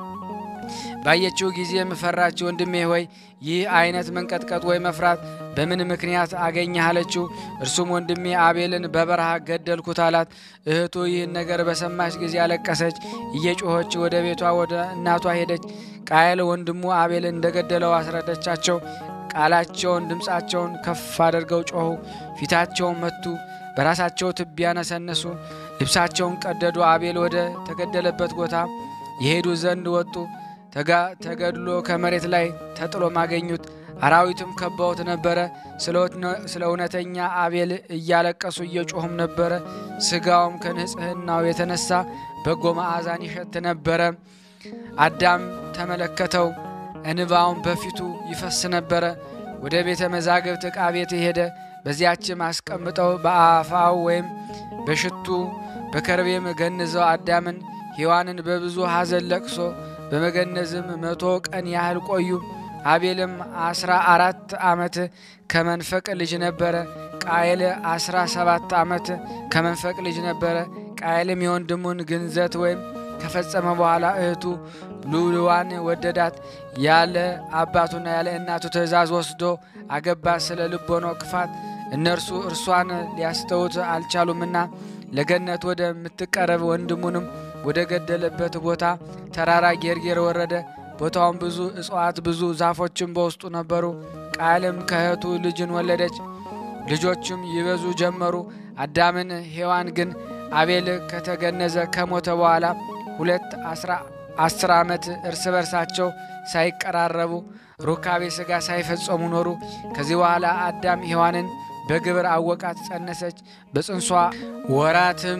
ባየችው ጊዜም ፈራች። ወንድሜ ሆይ ይህ አይነት መንቀጥቀጥ ወይ መፍራት በምን ምክንያት አገኘህ አለችው። እርሱም ወንድሜ አቤልን በበረሃ ገደልኩት አላት። እህቱ ይህን ነገር በሰማች ጊዜ አለቀሰች። እየጮኸች ወደ ቤቷ ወደ እናቷ ሄደች። ቃኤል ወንድሙ አቤልን እንደገደለው አስረደቻቸው። ቃላቸውን ድምፃቸውን ከፍ አድርገው ጮኹ። ፊታቸውን መቱ፣ በራሳቸው ትቢያ ነሰነሱ፣ ልብሳቸውን ቀደዱ። አቤል ወደ ተገደለበት ቦታ የሄዱ ዘንድ ወጡ። ተገድሎ ከመሬት ላይ ተጥሎ ማገኙት። አራዊትም ከበውት ነበረ። ስለ እውነተኛ አቤል እያለቀሱ እየጮኹም ነበረ። ስጋውም ከንጽህናው የተነሳ በጎ መዓዛን ይሸት ነበረ። አዳም ተመለከተው፣ እንባውን በፊቱ ይፈስ ነበረ። ወደ ቤተ መዛግብት ዕቃ ቤት ሄደ። በዚያችም አስቀምጠው በአፋው ወይም በሽቱ በከርቤም ገንዘው አዳምን ሔዋንን በብዙ ሐዘን ለቅሶ በመገነዝም መቶ ቀን ያህል ቆዩ። አቤልም አስራ አራት ዓመት ከመንፈቅ ልጅ ነበረ። ቃኤል አስራ ሰባት ዓመት ከመንፈቅ ልጅ ነበረ። ቃኤልም የወንድሙን ግንዘት ወይም ከፈጸመ በኋላ እህቱ ሉልዋን ወደዳት። ያለ አባቱና ያለ እናቱ ትእዛዝ ወስዶ አገባ። ስለ ልቦኖ ክፋት እነርሱ እርሷን ሊያስተውት አልቻሉምና ለገነት ወደ ምትቀረብ ወንድሙንም ወደ ገደለበት ቦታ ተራራ ጌርጌር ወረደ። ቦታውን ብዙ እጽዋት ብዙ ዛፎችም በውስጡ ነበሩ። ቃኤልም ከእህቱ ልጅን ወለደች። ልጆችም ይበዙ ጀመሩ። አዳምን ሔዋን ግን አቤል ከተገነዘ ከሞተ በኋላ ሁለት አስር ዓመት እርስ በርሳቸው ሳይቀራረቡ ሩካቤ ሥጋ ሳይፈጸሙ ኖሩ። ከዚህ በኋላ አዳም ሔዋንን በግብር አወቃት፣ ጸነሰች። በጽንሷ ወራትም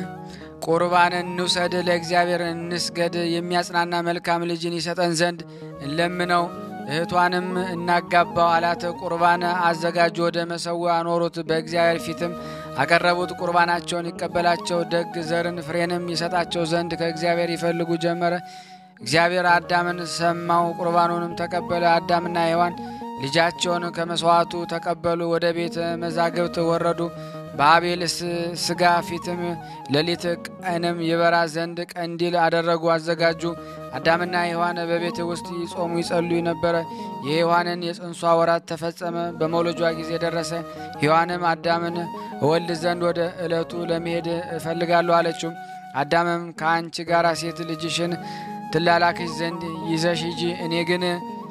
ቁርባንን እንውሰድ፣ ለእግዚአብሔር እንስገድ፣ የሚያጽናና መልካም ልጅን ይሰጠን ዘንድ እንለምነው፣ እህቷንም እናጋባው አላት። ቁርባን አዘጋጁ፣ ወደ መሠዊያው አኖሩት፣ በእግዚአብሔር ፊትም አቀረቡት። ቁርባናቸውን ይቀበላቸው ደግ ዘርን ፍሬንም ይሰጣቸው ዘንድ ከእግዚአብሔር ይፈልጉ ጀመረ። እግዚአብሔር አዳምን ሰማው፣ ቁርባኑንም ተቀበለ። አዳምና ሔዋን ልጃቸውን ከመስዋዕቱ ተቀበሉ፣ ወደ ቤተ መዛግብት ወረዱ። በአቤል ሥጋ ፊትም ሌሊት ቀንም ይበራ ዘንድ ቀንዲል አደረጉ፣ አዘጋጁ። አዳምና ሔዋን በቤት ውስጥ ይጾሙ ይጸልዩ ነበረ። የሔዋንን የጽንሷ ወራት ተፈጸመ፣ በመውለጇ ጊዜ ደረሰ። ሔዋንም አዳምን ወልድ ዘንድ ወደ ዕለቱ ለመሄድ እፈልጋለሁ አለችው። አዳምም ከአንቺ ጋር ሴት ልጅሽን ትላላክሽ ዘንድ ይዘሽ ሂጂ፣ እኔ ግን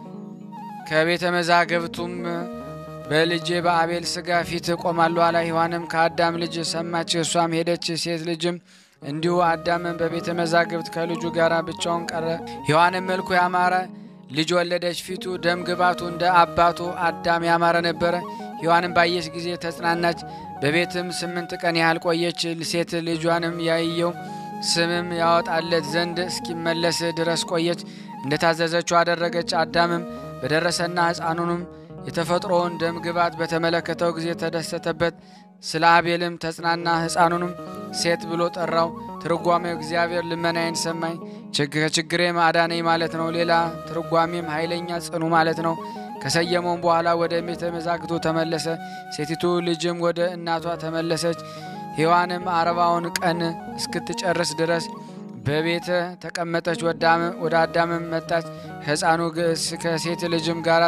ከቤተ መዛግብቱም በልጄ በአቤል ሥጋ ፊት ቆማለሁ አለ። ሔዋንም ከአዳም ልጅ ሰማች፣ እሷም ሄደች። ሴት ልጅም እንዲሁ አዳምን በቤተ መዛግብት ከልጁ ጋር ብቻውን ቀረ። ሔዋንም መልኩ ያማረ ልጅ ወለደች፣ ፊቱ ደም ግባቱ እንደ አባቱ አዳም ያማረ ነበረ። ሔዋንም ባየች ጊዜ ተጽናናች፣ በቤትም ስምንት ቀን ያህል ቆየች። ሴት ልጇንም ያየው ስምም ያወጣለት ዘንድ እስኪመለስ ድረስ ቆየች። እንደታዘዘችው አደረገች። አዳምም በደረሰና ሕፃኑንም የተፈጥሮውን ደም ግባት በተመለከተው ጊዜ ተደሰተበት። ስለ አቤልም ተጽናና፣ ሕፃኑንም ሴት ብሎ ጠራው። ትርጓሜው እግዚአብሔር ልመናዬን ሰማኝ ከችግሬም አዳነኝ ማለት ነው። ሌላ ትርጓሜም ኃይለኛ ጽኑ ማለት ነው። ከሰየመውም በኋላ ወደ ቤተ መዛግብቱ ተመለሰ። ሴቲቱ ልጅም ወደ እናቷ ተመለሰች። ሔዋንም አርባውን ቀን እስክትጨርስ ድረስ በቤተ ተቀመጠች። ወደ አዳምም መጣች። ሕፃኑ ከሴት ልጅም ጋር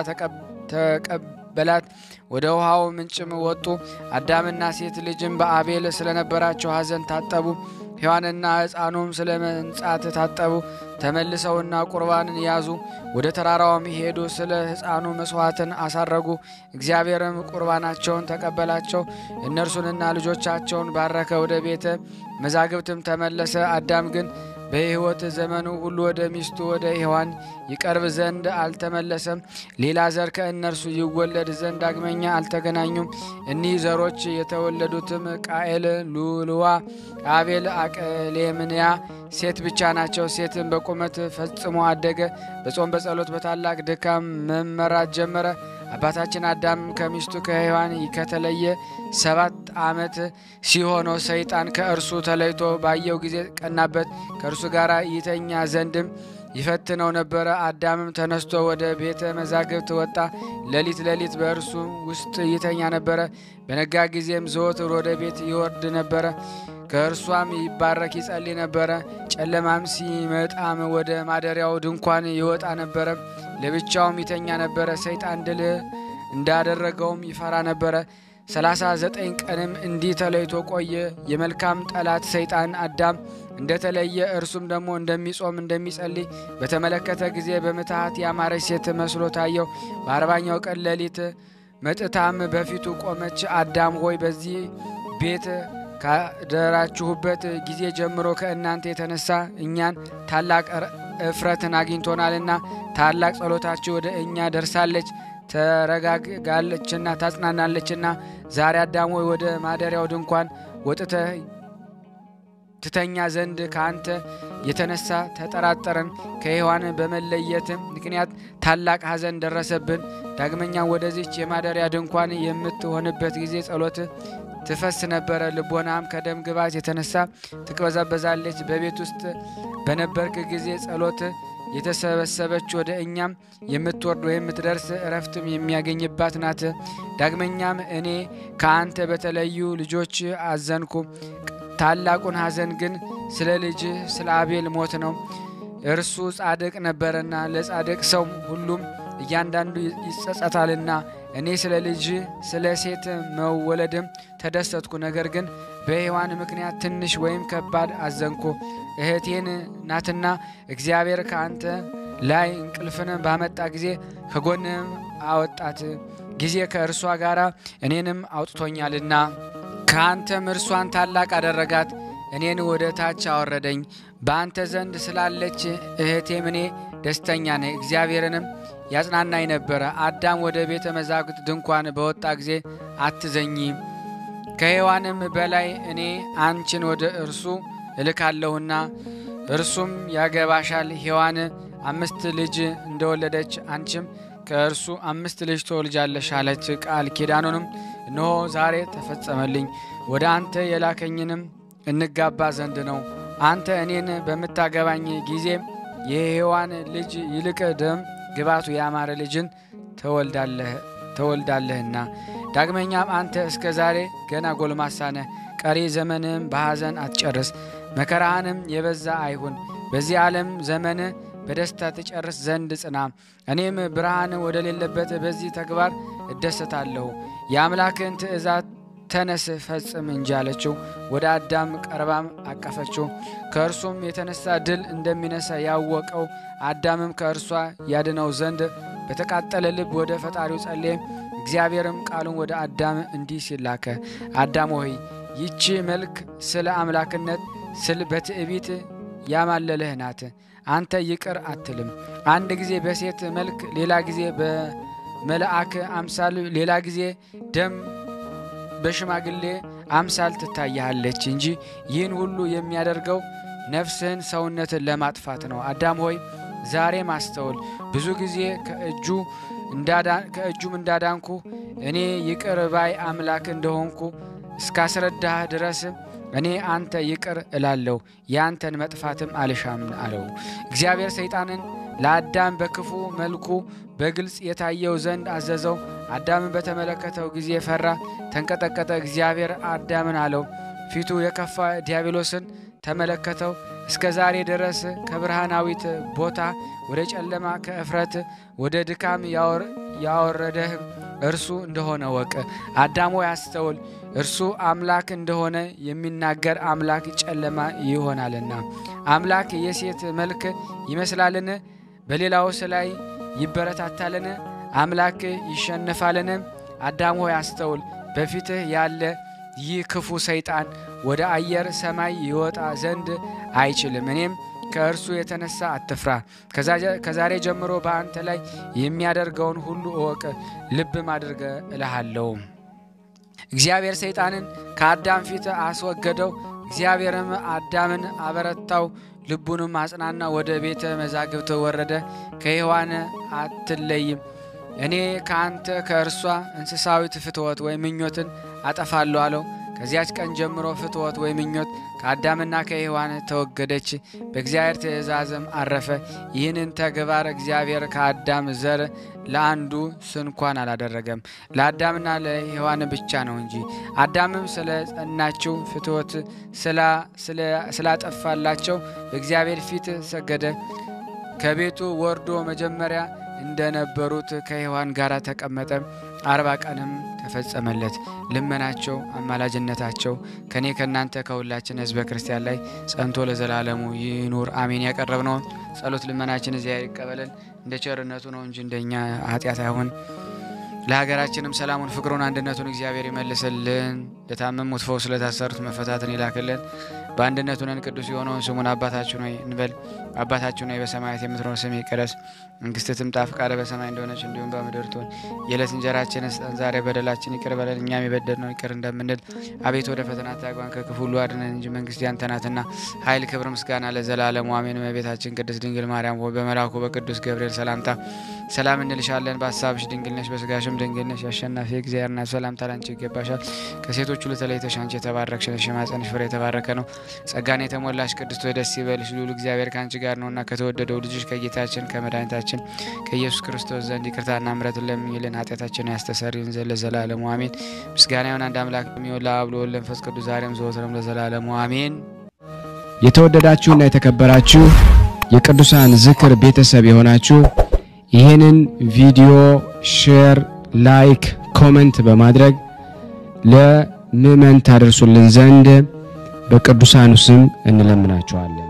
ተቀበላት። ወደ ውሃው ምንጭም ወጡ። አዳምና ሴት ልጅም በአቤል ስለነበራቸው ሐዘን ታጠቡ። ሔዋንና ሕፃኑም ስለ መንጻት ታጠቡ። ተመልሰውና ቁርባንን ያዙ። ወደ ተራራውም ሄዱ። ስለ ሕፃኑ መስዋዕትን አሳረጉ። እግዚአብሔርም ቁርባናቸውን ተቀበላቸው። እነርሱንና ልጆቻቸውን ባረከ። ወደ ቤተ መዛግብትም ተመለሰ። አዳም ግን በሕይወት ዘመኑ ሁሉ ወደ ሚስቱ ወደ ሔዋን ይቀርብ ዘንድ አልተመለሰም። ሌላ ዘር ከእነርሱ ይወለድ ዘንድ ዳግመኛ አልተገናኙም። እኒህ ዘሮች የተወለዱትም ቃኤል፣ ሉልዋ፣ አቤል፣ አቀሌምንያ ሴት ብቻ ናቸው። ሴትም በቁመት ፈጽሞ አደገ። በጾም በጸሎት በታላቅ ድካም መመራት ጀመረ። አባታችን አዳም ከሚስቱ ከሔዋን ከተለየ ሰባት ዓመት ሲሆነው ሰይጣን ከእርሱ ተለይቶ ባየው ጊዜ ቀናበት። ከእርሱ ጋር ይተኛ ዘንድም ይፈትነው ነበረ። አዳምም ተነስቶ ወደ ቤተ መዛግብት ወጣ። ሌሊት ሌሊት በእርሱ ውስጥ ይተኛ ነበረ። በነጋ ጊዜም ዘወትር ወደ ቤት ይወርድ ነበረ። ከእርሷም ይባረክ ይጸልይ ነበረ። ጨለማም ሲመጣም ወደ ማደሪያው ድንኳን ይወጣ ነበረ። ለብቻውም ይተኛ ነበረ። ሰይጣን ድል እንዳደረገውም ይፈራ ነበረ። ሰላሳ ዘጠኝ ቀንም እንዲህ ተለይቶ ቆየ። የመልካም ጠላት ሰይጣን አዳም እንደተለየ እርሱም ደግሞ እንደሚጾም እንደሚጸልይ በተመለከተ ጊዜ በምትሃት ያማረች ሴት መስሎ ታየው። በአርባኛው ቀን ሌሊት መጥታም በፊቱ ቆመች። አዳም ሆይ በዚህ ቤት ካደራችሁበት ጊዜ ጀምሮ ከእናንተ የተነሳ እኛን ታላቅ እፍረትን አግኝቶናልና ታላቅ ጸሎታችሁ ወደ እኛ ደርሳለች ተረጋጋለችና ታጽናናለችና ዛሬ አዳም ሆይ ወደ ማደሪያው ድንኳን ወጥተህ ትተኛ ዘንድ ከአንተ የተነሳ ተጠራጠረን። ከሔዋን በመለየት ምክንያት ታላቅ ሐዘን ደረሰብን። ዳግመኛ ወደዚች የማደሪያ ድንኳን የምትሆንበት ጊዜ ጸሎት ትፈስ ነበረ። ልቦናም ከደም ግባት የተነሳ ትቅበዛበዛለች። በቤት ውስጥ በነበርክ ጊዜ ጸሎት የተሰበሰበች ወደ እኛም የምትወርድ ወይም የምትደርስ እረፍትም የሚያገኝባት ናት። ዳግመኛም እኔ ከአንተ በተለዩ ልጆች አዘንኩ። ታላቁን ሐዘን ግን ስለ ልጅ ስለ አቤል ሞት ነው። እርሱ ጻድቅ ነበርና ለጻድቅ ሰው ሁሉም እያንዳንዱ ይጸጸታልና። እኔ ስለ ልጅ ስለ ሴት መወለድም ተደሰትኩ። ነገር ግን በሔዋን ምክንያት ትንሽ ወይም ከባድ አዘንኩ። እህቴን ናትና እግዚአብሔር ከአንተ ላይ እንቅልፍን ባመጣ ጊዜ ከጎንም አወጣት ጊዜ ከእርሷ ጋር እኔንም አውጥቶኛልና ከአንተም እርሷን ታላቅ አደረጋት፣ እኔን ወደ ታች አወረደኝ። በአንተ ዘንድ ስላለች እህቴም እኔ ደስተኛ ነኝ። እግዚአብሔርንም ያጽናናኝ ነበረ። አዳም ወደ ቤተ መዛግብት ድንኳን በወጣ ጊዜ አትዘኚ፣ ከሔዋንም በላይ እኔ አንቺን ወደ እርሱ እልካለሁና እርሱም ያገባሻል። ሔዋን አምስት ልጅ እንደወለደች አንቺም ከእርሱ አምስት ልጅ ትወልጃለሽ አለች። ቃል ኪዳኑንም እነሆ ዛሬ ተፈጸመልኝ። ወደ አንተ የላከኝንም እንጋባ ዘንድ ነው። አንተ እኔን በምታገባኝ ጊዜ የሔዋን ልጅ ይልቅ ደም ግባቱ ያማረ ልጅን ተወልዳለህና። ዳግመኛም አንተ እስከ ዛሬ ገና ጎልማሳ ነህ። ቀሪ ዘመንም በሐዘን አትጨርስ፣ መከራህንም የበዛ አይሁን። በዚህ ዓለም ዘመን በደስታ ትጨርስ ዘንድ ጽና። እኔም ብርሃን ወደሌለበት በዚህ ተግባር እደሰታለሁ። የአምላክን ትእዛዝ ተነስ ፈጽም እንጂ አለችው። ወደ አዳም ቀርባም አቀፈችው። ከእርሱም የተነሳ ድል እንደሚነሳ ያወቀው አዳምም ከእርሷ ያድነው ዘንድ በተቃጠለ ልብ ወደ ፈጣሪው ጸለየ። እግዚአብሔርም ቃሉን ወደ አዳም እንዲህ ሲል ላከ። አዳም ሆይ ይህች መልክ ስለ አምላክነት ስለ በትዕቢት ያማለለህ ናት። አንተ ይቅር አትልም። አንድ ጊዜ በሴት መልክ፣ ሌላ ጊዜ በመልአክ አምሳል፣ ሌላ ጊዜ ደም በሽማግሌ አምሳል ትታያለች እንጂ ይህን ሁሉ የሚያደርገው ነፍስህን ሰውነትን ለማጥፋት ነው። አዳም ሆይ ዛሬ ማስተውል። ብዙ ጊዜ ከእጁ እንዳዳን ከእጁም እንዳዳንኩ እኔ ይቅር ባይ አምላክ እንደሆንኩ እስካስረዳህ ድረስ እኔ አንተ ይቅር እላለሁ፣ ያንተን መጥፋትም አልሻም አለው። እግዚአብሔር ሰይጣንን ለአዳም በክፉ መልኩ በግልጽ የታየው ዘንድ አዘዘው። አዳምን በተመለከተው ጊዜ ፈራ፣ ተንቀጠቀጠ። እግዚአብሔር አዳምን አለው፣ ፊቱ የከፋ ዲያብሎስን ተመለከተው። እስከ ዛሬ ድረስ ከብርሃናዊት ቦታ ወደ ጨለማ ከእፍረት ወደ ድካም ያወረደህ እርሱ እንደሆነ ወቅ። አዳም ሆይ አስተውል፣ እርሱ አምላክ እንደሆነ የሚናገር አምላክ ጨለማ ይሆናልና። አምላክ የሴት መልክ ይመስላልን? በሌላውስ ላይ ይበረታታልን? አምላክ ይሸነፋልን? አዳም ሆይ አስተውል፣ በፊትህ ያለ ይህ ክፉ ሰይጣን ወደ አየር ሰማይ ይወጣ ዘንድ አይችልም። እኔም ከእርሱ የተነሳ አትፍራ። ከዛሬ ጀምሮ በአንተ ላይ የሚያደርገውን ሁሉ እወቅ፣ ልብም አድርገ እልሃለሁ። እግዚአብሔር ሰይጣንን ከአዳም ፊት አስወገደው። እግዚአብሔርም አዳምን አበረታው፣ ልቡንም አጽናና። ወደ ቤተ መዛግብት ወረደ። ከሔዋን አትለይም፣ እኔ ከአንተ ከእርሷ እንስሳዊት ፍትወት ወይ ምኞትን አጠፋለሁ አለው። ከዚያች ቀን ጀምሮ ፍትወት ወይ ምኞት ከአዳምና ከሔዋን ተወገደች፣ በእግዚአብሔር ትእዛዝም አረፈ። ይህንን ተግባር እግዚአብሔር ከአዳም ዘር ለአንዱ ስንኳን አላደረገም፣ ለአዳምና ለሔዋን ብቻ ነው እንጂ። አዳምም ስለ ጸናችው ፍትወት ስላጠፋላቸው በእግዚአብሔር ፊት ሰገደ። ከቤቱ ወርዶ መጀመሪያ እንደነበሩት ከሔዋን ጋር ተቀመጠ። አርባ ቀንም ተፈጸመለት። ልመናቸው አማላጅነታቸው ከኔ ከናንተ ከሁላችን ሕዝበ ክርስቲያን ላይ ጸንቶ ለዘላለሙ ይኑር አሜን። ያቀረብነውን ጸሎት ልመናችን እዚያ ይቀበለን፣ እንደ ቸርነቱ ነው እንጂ እንደኛ ኃጢአት አይሁን። ለሀገራችንም ሰላሙን፣ ፍቅሩን፣ አንድነቱን እግዚአብሔር ይመልስልን። ለታመሙት ፈውስ፣ ለታሰሩት መፈታትን ይላክልን። በአንድነቱ ነን ቅዱስ የሆነውን ስሙን አባታችን ሆይ እንበል። አባታችን ሆይ በሰማያት የምትኖር ስምህ ይቀደስ፣ መንግስትህ ትምጣ፣ ፈቃድህ በሰማይ እንደሆነች እንዲሁም በምድር ትሁን። የዕለት እንጀራችንን ስጠን ዛሬ፣ በደላችን ይቅር በለን እኛም የበደልነውን ይቅር እንደምንል። አቤቱ ወደ ፈተና አታግባን ከክፉ ሁሉ አድነን እንጂ መንግስት ያንተ ናትና፣ ኃይል፣ ክብር፣ ምስጋና ለዘላለሙ አሜን። እመቤታችን ቅድስት ድንግል ማርያም ሆይ በመልአኩ በቅዱስ ገብርኤል ሰላምታ ሰላም እንልሻለን። በሐሳብሽ ድንግል ነሽ፣ በስጋሽም ድንግል ነሽ። ያሸናፊ እግዚአብሔር እናት ሰላምታ ላንቺ ይገባሻል። ከሴቶች ሁሉ ተለይተሽ አንቺ የተባረክሽ ነሽ፣ የማኅፀንሽ ፍሬ የተባረከ ነው። ጸጋን የተሞላሽ ቅድስት ሆይ ደስ ይበልሽ፣ ልዑል እግዚአብሔር ካንቺ ጋር ነውና ከተወደደው ልጅሽ ከጌታችን ከመድኃኒታችን ከኢየሱስ ክርስቶስ ዘንድ ይቅርታና ምሕረትን ለምኝልን፣ ኃጢአታችንን ያስተሰርይልን ዘንድ ለዘላለሙ አሜን። ምስጋና ይሁን አንድ አምላክ በሚሆን ለአብ ለወልድ ለመንፈስ ቅዱስ ዛሬም ዘወትርም ለዘላለሙ አሜን። የተወደዳችሁና የተከበራችሁ የቅዱሳን ዝክር ቤተሰብ የሆናችሁ ይህንን ቪዲዮ ሼር፣ ላይክ፣ ኮሜንት በማድረግ ለምእመን ታደርሱልን ዘንድ በቅዱሳኑ ስም እንለምናችኋለን።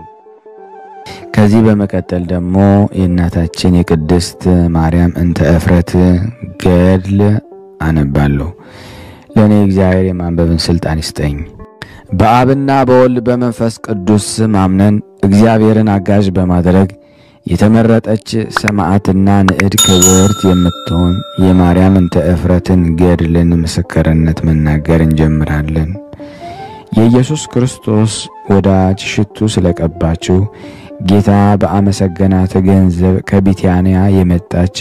ከዚህ በመቀጠል ደግሞ የእናታችን የቅድስት ማርያም እንተ እፍረት ገድል አነባለሁ። ለኔ እግዚአብሔር የማንበብን ስልጣን ይስጠኝ። በአብና በወልድ በመንፈስ ቅዱስ ስም አምነን እግዚአብሔርን አጋዥ በማድረግ የተመረጠች ሰማዕትና ንዕድ ክብርት የምትሆን የማርያም እንተ እፍረትን ገድልን ምስክርነት መናገር እንጀምራለን። የኢየሱስ ክርስቶስ ወዳጅ ሽቱ ስለቀባችው ጌታ በአመሰገናት ገንዘብ ከቢታንያ የመጣች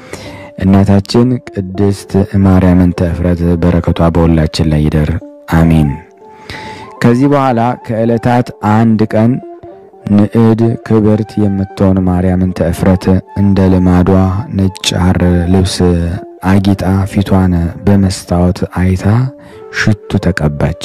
እናታችን ቅድስት ማርያም እንተ እፍረት በረከቷ በሁላችን ላይ ይደር አሜን። ከዚህ በኋላ ከዕለታት አንድ ቀን ንዕድ ክብርት የምትሆን ማርያም እንተ እፍረት እንደ ልማዷ ነጭ ሐር ልብስ አጊጣ ፊቷን በመስታወት አይታ ሽቱ ተቀባች።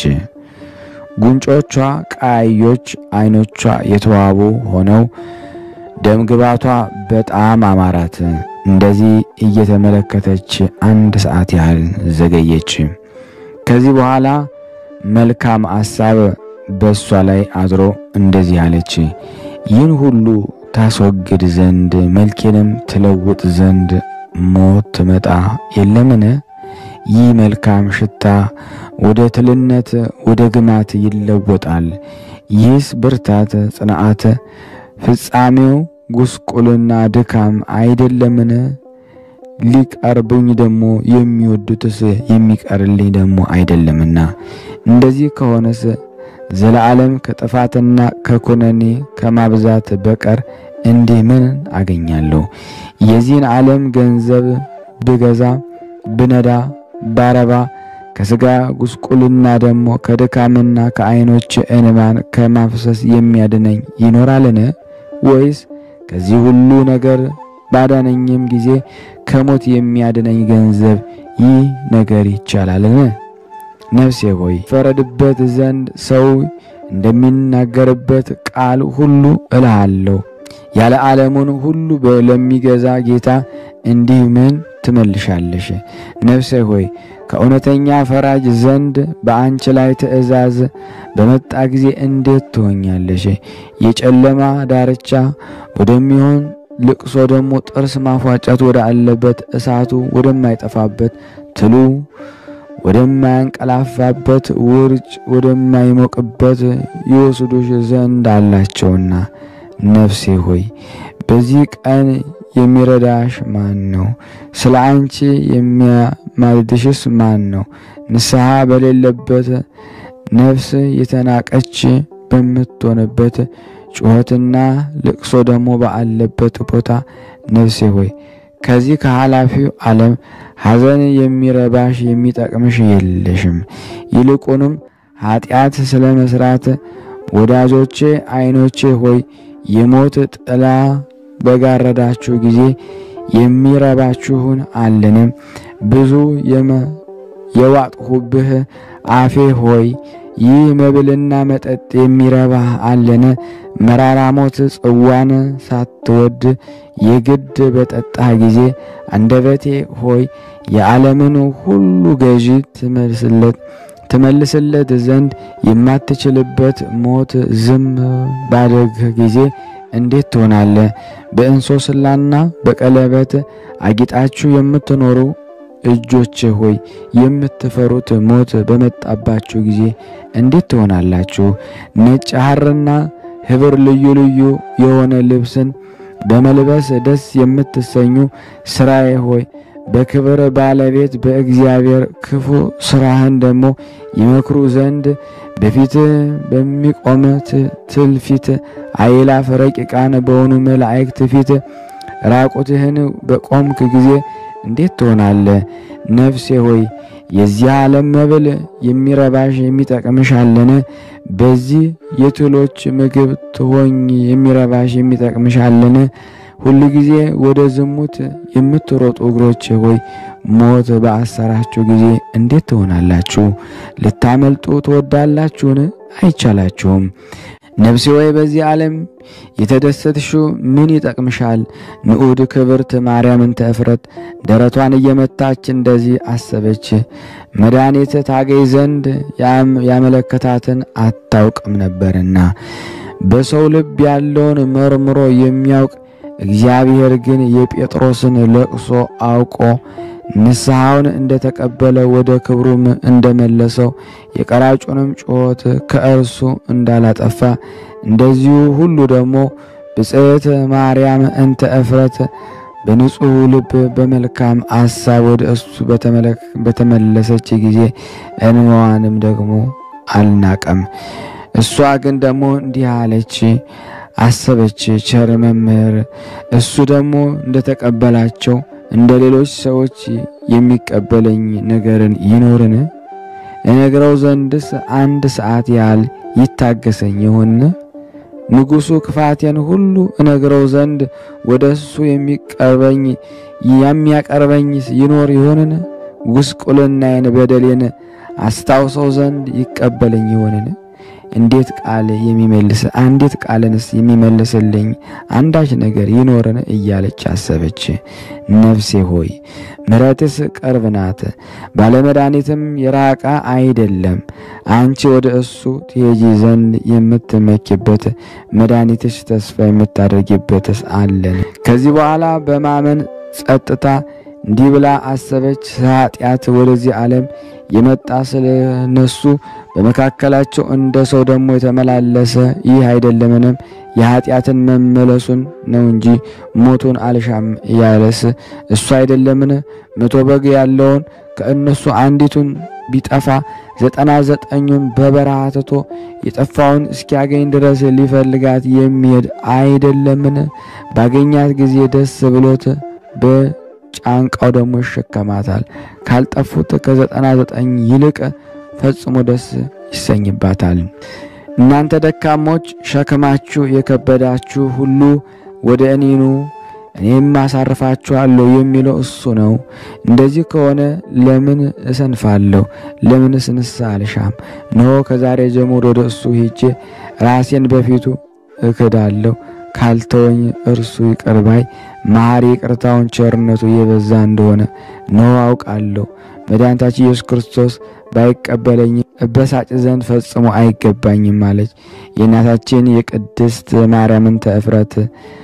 ጉንጮቿ ቀዮች፣ አይኖቿ የተዋቡ ሆነው ደምግባቷ በጣም አማራት። እንደዚህ እየተመለከተች አንድ ሰዓት ያህል ዘገየች። ከዚህ በኋላ መልካም ሐሳብ በሷ ላይ አድሮ እንደዚህ አለች፣ ይህን ሁሉ ታስወግድ ዘንድ መልኬንም ትለውጥ ዘንድ ሞት ትመጣ የለምን? ይህ መልካም ሽታ ወደ ትልነት ወደ ግማት ይለወጣል። ይህስ ብርታት ጽናዓት ፍጻሜው ጉስቁልና ድካም አይደለምን? ሊቀርቡኝ ደግሞ የሚወዱትስ የሚቀርልኝ ደግሞ አይደለምና። እንደዚህ ከሆነስ ዘላለም ከጥፋትና ከኩነኔ ከማብዛት በቀር እንዲህ ምን አገኛለሁ? የዚህን ዓለም ገንዘብ ብገዛ ብነዳ ባረባ ከሥጋ ጉስቁልና ደግሞ ከድካምና ከዓይኖች እንባን ከማፍሰስ የሚያድነኝ ይኖራልን? ወይስ ከዚህ ሁሉ ነገር ባዳነኝም ጊዜ ከሞት የሚያድነኝ ገንዘብ ይህ ነገር ይቻላልን? ነፍሴ ሆይ ፈረድበት ዘንድ ሰው እንደሚናገርበት ቃል ሁሉ እልሃለሁ። ያለ ዓለሙን ሁሉ ለሚገዛ ጌታ እንዲህ ምን ትመልሻለሽ? ነፍሴ ሆይ ከእውነተኛ ፈራጅ ዘንድ በአንቺ ላይ ትእዛዝ በመጣ ጊዜ እንዴት ትሆኛለሽ? የጨለማ ዳርቻ ወደሚሆን ልቅሶ ደግሞ ጥርስ ማፏጨት ወደ አለበት እሳቱ ወደማይጠፋበት ትሉ ወደማያንቀላፋበት ውርጭ ወደማይሞቅበት ይወስዱሽ ዘንድ አላቸውና። ነፍሴ ሆይ በዚህ ቀን የሚረዳሽ ማን ነው? ስለ አንቺ የሚያማልድሽስ ማን ነው? ንስሐ በሌለበት ነፍስ የተናቀች በምትሆንበት ጩኸትና ልቅሶ ደግሞ ባለበት ቦታ ነፍሴ ሆይ ከዚህ ከኃላፊው ዓለም ሐዘን የሚረባሽ የሚጠቅምሽ የለሽም። ይልቁንም ኃጢአት ስለ መስራት ወዳጆቼ ዓይኖቼ ሆይ የሞት ጥላ በጋረዳችሁ ጊዜ የሚረባችሁን አለን? ብዙ የዋጥሁብህ አፌ ሆይ ይህ መብልና መጠጥ የሚረባህ አለን? መራራ ሞት ጽዋን ሳትወድ የግድ በጠጣህ ጊዜ አንደበቴ ሆይ የዓለምን ሁሉ ገዢ ትመልስለት ትመልስለት ዘንድ የማትችልበት ሞት ዝም ባደረግህ ጊዜ እንዴት ትሆናለህ? በእንሶስላና በቀለበት አጊጣችሁ የምትኖሩ እጆቼ ሆይ የምትፈሩት ሞት በመጣባችሁ ጊዜ እንዴት ትሆናላችሁ? ነጭ ሐርና ህብር ልዩ ልዩ የሆነ ልብስን በመልበስ ደስ የምትሰኙ ስራዬ ሆይ በክብር ባለቤት በእግዚአብሔር ክፉ ስራህን ደግሞ ይመክሩ ዘንድ በፊት በሚቆም ትልፊት አእላፍ ረቂቃን በሆኑ መላእክት ፊት ራቁትህን በቆምክ ጊዜ እንዴት ትሆናለህ? ነፍሴ ሆይ የዚህ ዓለም መብል የሚረባሽ የሚጠቅምሽ አለን? በዚህ የትሎች ምግብ ትሆኝ የሚረባሽ የሚጠቅምሽ አለን? ሁሉ ጊዜ ወደ ዝሙት የምትሮጡ እግሮች ሆይ ሞት በአሰራችሁ ጊዜ እንዴት ትሆናላችሁ? ልታመልጡ ትወዳላችሁን? አይቻላችሁም። ነፍሴ ሆይ በዚህ ዓለም የተደሰትሽው ምን ይጠቅምሻል? ንዑድ ክብርት ማርያም እንተ እፍረት ደረቷን እየመታች እንደዚህ አሰበች። መድኃኒት ታገኝ ዘንድ ያመለከታትን አታውቅም ነበርና በሰው ልብ ያለውን መርምሮ የሚያውቅ እግዚአብሔር ግን የጴጥሮስን ለቅሶ አውቆ ንስሐውን እንደተቀበለ ወደ ክብሩም እንደመለሰው የቀራጩንም ጩኸት ከእርሱ እንዳላጠፋ እንደዚሁ ሁሉ ደግሞ ብጽዕት ማርያም እንተ እፍረት በንጹሕ ልብ በመልካም ሐሳብ ወደ እሱ በተመለሰች ጊዜ እንባዋንም ደግሞ አልናቀም። እሷ ግን ደግሞ እንዲህ አለች አሰበች፣ ቸር መምህር እሱ ደግሞ እንደተቀበላቸው እንደ ሌሎች ሰዎች የሚቀበለኝ ነገርን ይኖርን? እነግረው ዘንድስ አንድ ሰዓት ያህል ይታገሰኝ ይሆን? ንጉሡ ክፋቴን ሁሉ እነግረው ዘንድ ወደ እሱ የሚቀርበኝ የሚያቀርበኝስ ይኖር ይሆንን? ጉስቁልናዬን በደሌን አስታውሰው ዘንድ ይቀበለኝ ይሆንን? እንዴት ቃል የሚመልስ አንዴት ቃልንስ የሚመልስልኝ አንዳች ነገር ይኖርን? እያለች አሰበች። ነፍሴ ሆይ ምሕረትስ ቅርብ ናት፣ ባለመድኃኒትም የራቀ አይደለም። አንቺ ወደ እሱ ትሄጂ ዘንድ የምትመኪበት መድኃኒትሽ ተስፋ የምታደርጊበትስ አለን። ከዚህ በኋላ በማመን ጸጥታ እንዲህ ብላ አሰበች። ኃጢአት ወደዚህ ዓለም የመጣ ስለነሱ በመካከላቸው እንደ ሰው ደግሞ የተመላለሰ ይህ አይደለምንም? የኃጢአትን መመለሱን ነው እንጂ ሞቱን አልሻም ያለስ እሱ አይደለምን? መቶ በግ ያለውን ከእነሱ አንዲቱን ቢጠፋ ዘጠና ዘጠኙን በበረሃ ትቶ የጠፋውን እስኪያገኝ ድረስ ሊፈልጋት የሚሄድ አይደለምን? ባገኛት ጊዜ ደስ ብሎት በጫንቃው ደግሞ ይሸከማታል። ካልጠፉት ከዘጠና ዘጠኝ ይልቅ ፈጽሞ ደስ ይሰኝባታል። እናንተ ደካሞች ሸክማችሁ የከበዳችሁ ሁሉ ወደ እኔ ኑ እኔም አሳርፋችኋለሁ የሚለው እሱ ነው። እንደዚህ ከሆነ ለምን እሰንፋለሁ? ለምንስ ንስሐ አልሻም? እነሆ ከዛሬ ጀምሮ ወደ እሱ ሄጄ ራሴን በፊቱ እክዳለሁ። ካልተወኝ እርሱ ይቅር ባይ መሐሪ፣ ይቅርታውን ቸርነቱ የበዛ እንደሆነ እነሆ አውቃለሁ። መድኃኒታችን ኢየሱስ ክርስቶስ ባይቀበለኝ እበሳጭ ዘንድ ፈጽሞ አይገባኝም አለች። የእናታችን የቅድስት ማርያምን ተእፍረት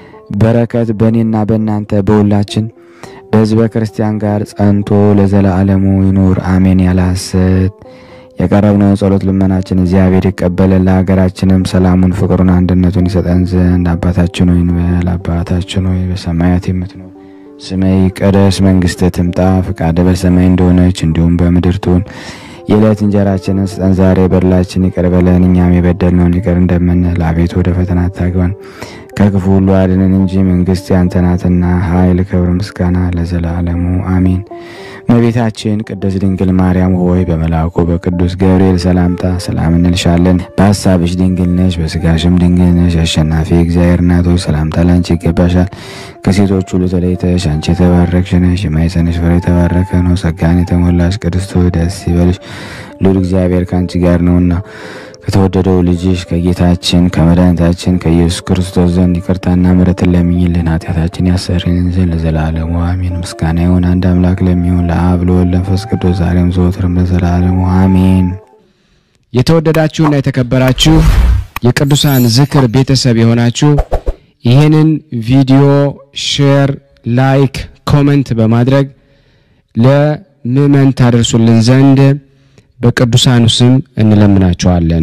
በረከት በእኔና በእናንተ በሁላችን በሕዝበ ክርስቲያን ጋር ጸንቶ ለዘላለሙ ይኑር አሜን። ያለ ሐሰት የቀረብነው ጸሎት ልመናችን እግዚአብሔር ይቀበለን። ለሀገራችንም ሰላሙን፣ ፍቅሩን፣ አንድነቱን ይሰጠን ዘንድ አባታችን ሆይ እንበል። አባታችን ሆይ በሰማያት የምትኖር ስምህ ይቀደስ፣ መንግሥትህ ትምጣ፣ ፈቃድህ በሰማይ እንደሆነች እንዲሁም በምድር ትሁን። የዕለት እንጀራችንን ስጠን ዛሬ፣ በደላችንን ይቅር በለን እኛም የበደልነውን ይቅር እንደምንል፣ አቤቱ ወደ ፈተና አታግባን ከክፉ ሁሉ አድነን እንጂ መንግሥት ያንተ ናትና ኃይል፣ ክብር፣ ምስጋና ለዘላለሙ አሜን። እመቤታችን ቅድስት ድንግል ማርያም ሆይ በመልአኩ በቅዱስ ገብርኤል ሰላምታ ሰላም እንልሻለን። በሐሳብሽ ድንግል ነሽ፣ በሥጋሽም ድንግል ነሽ። አሸናፊ እግዚአብሔር እናት ሆይ ሰላምታ ላንቺ ይገባሻል። ከሴቶች ሁሉ ተለይተሽ አንቺ የተባረክሽ ነሽ፣ የማኅፀንሽ ፍሬ የተባረከ ነው። ጸጋን የተሞላሽ ቅድስት ሆይ ደስ ይበልሽ፣ ልዑል እግዚአብሔር ከአንቺ ጋር ነውና ከተወደደው ልጅሽ ከጌታችን ከመድኃኒታችን ከኢየሱስ ክርስቶስ ዘንድ ይቅርታና ምሕረትን ለምኝልን ኃጢአታችን ያሰሪልን ዘንድ ለዘላለሙ አሜን። ምስጋና ይሁን አንድ አምላክ ለሚሆን ለአብ ለወልድ ለመንፈስ ቅዱስ ዛሬም ዘወትርም ለዘላለሙ አሜን። የተወደዳችሁና የተከበራችሁ የቅዱሳን ዝክር ቤተሰብ የሆናችሁ ይህንን ቪዲዮ ሼር፣ ላይክ፣ ኮሜንት በማድረግ ለምእመን ታደርሱልን ዘንድ በቅዱሳኑ ስም እንለምናችኋለን።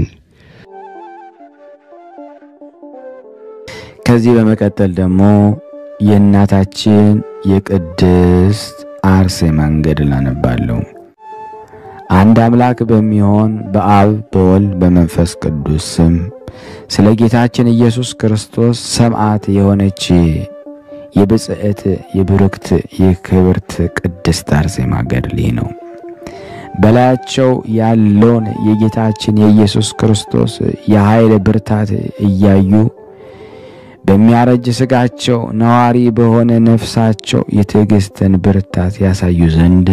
ከዚህ በመቀጠል ደግሞ የእናታችን የቅድስት አርሴማን ገድል አነባለሁ። አንድ አምላክ በሚሆን በአብ በወልድ በመንፈስ ቅዱስ ስም ስለ ጌታችን ኢየሱስ ክርስቶስ ሰማዕት የሆነች የብጽዕት የብሩክት የክብርት ቅድስት አርሴማ ገድል ነው። በላያቸው ያለውን የጌታችን የኢየሱስ ክርስቶስ የኃይል ብርታት እያዩ በሚያረጅ ስጋቸው ነዋሪ በሆነ ነፍሳቸው የትዕግስትን ብርታት ያሳዩ ዘንድ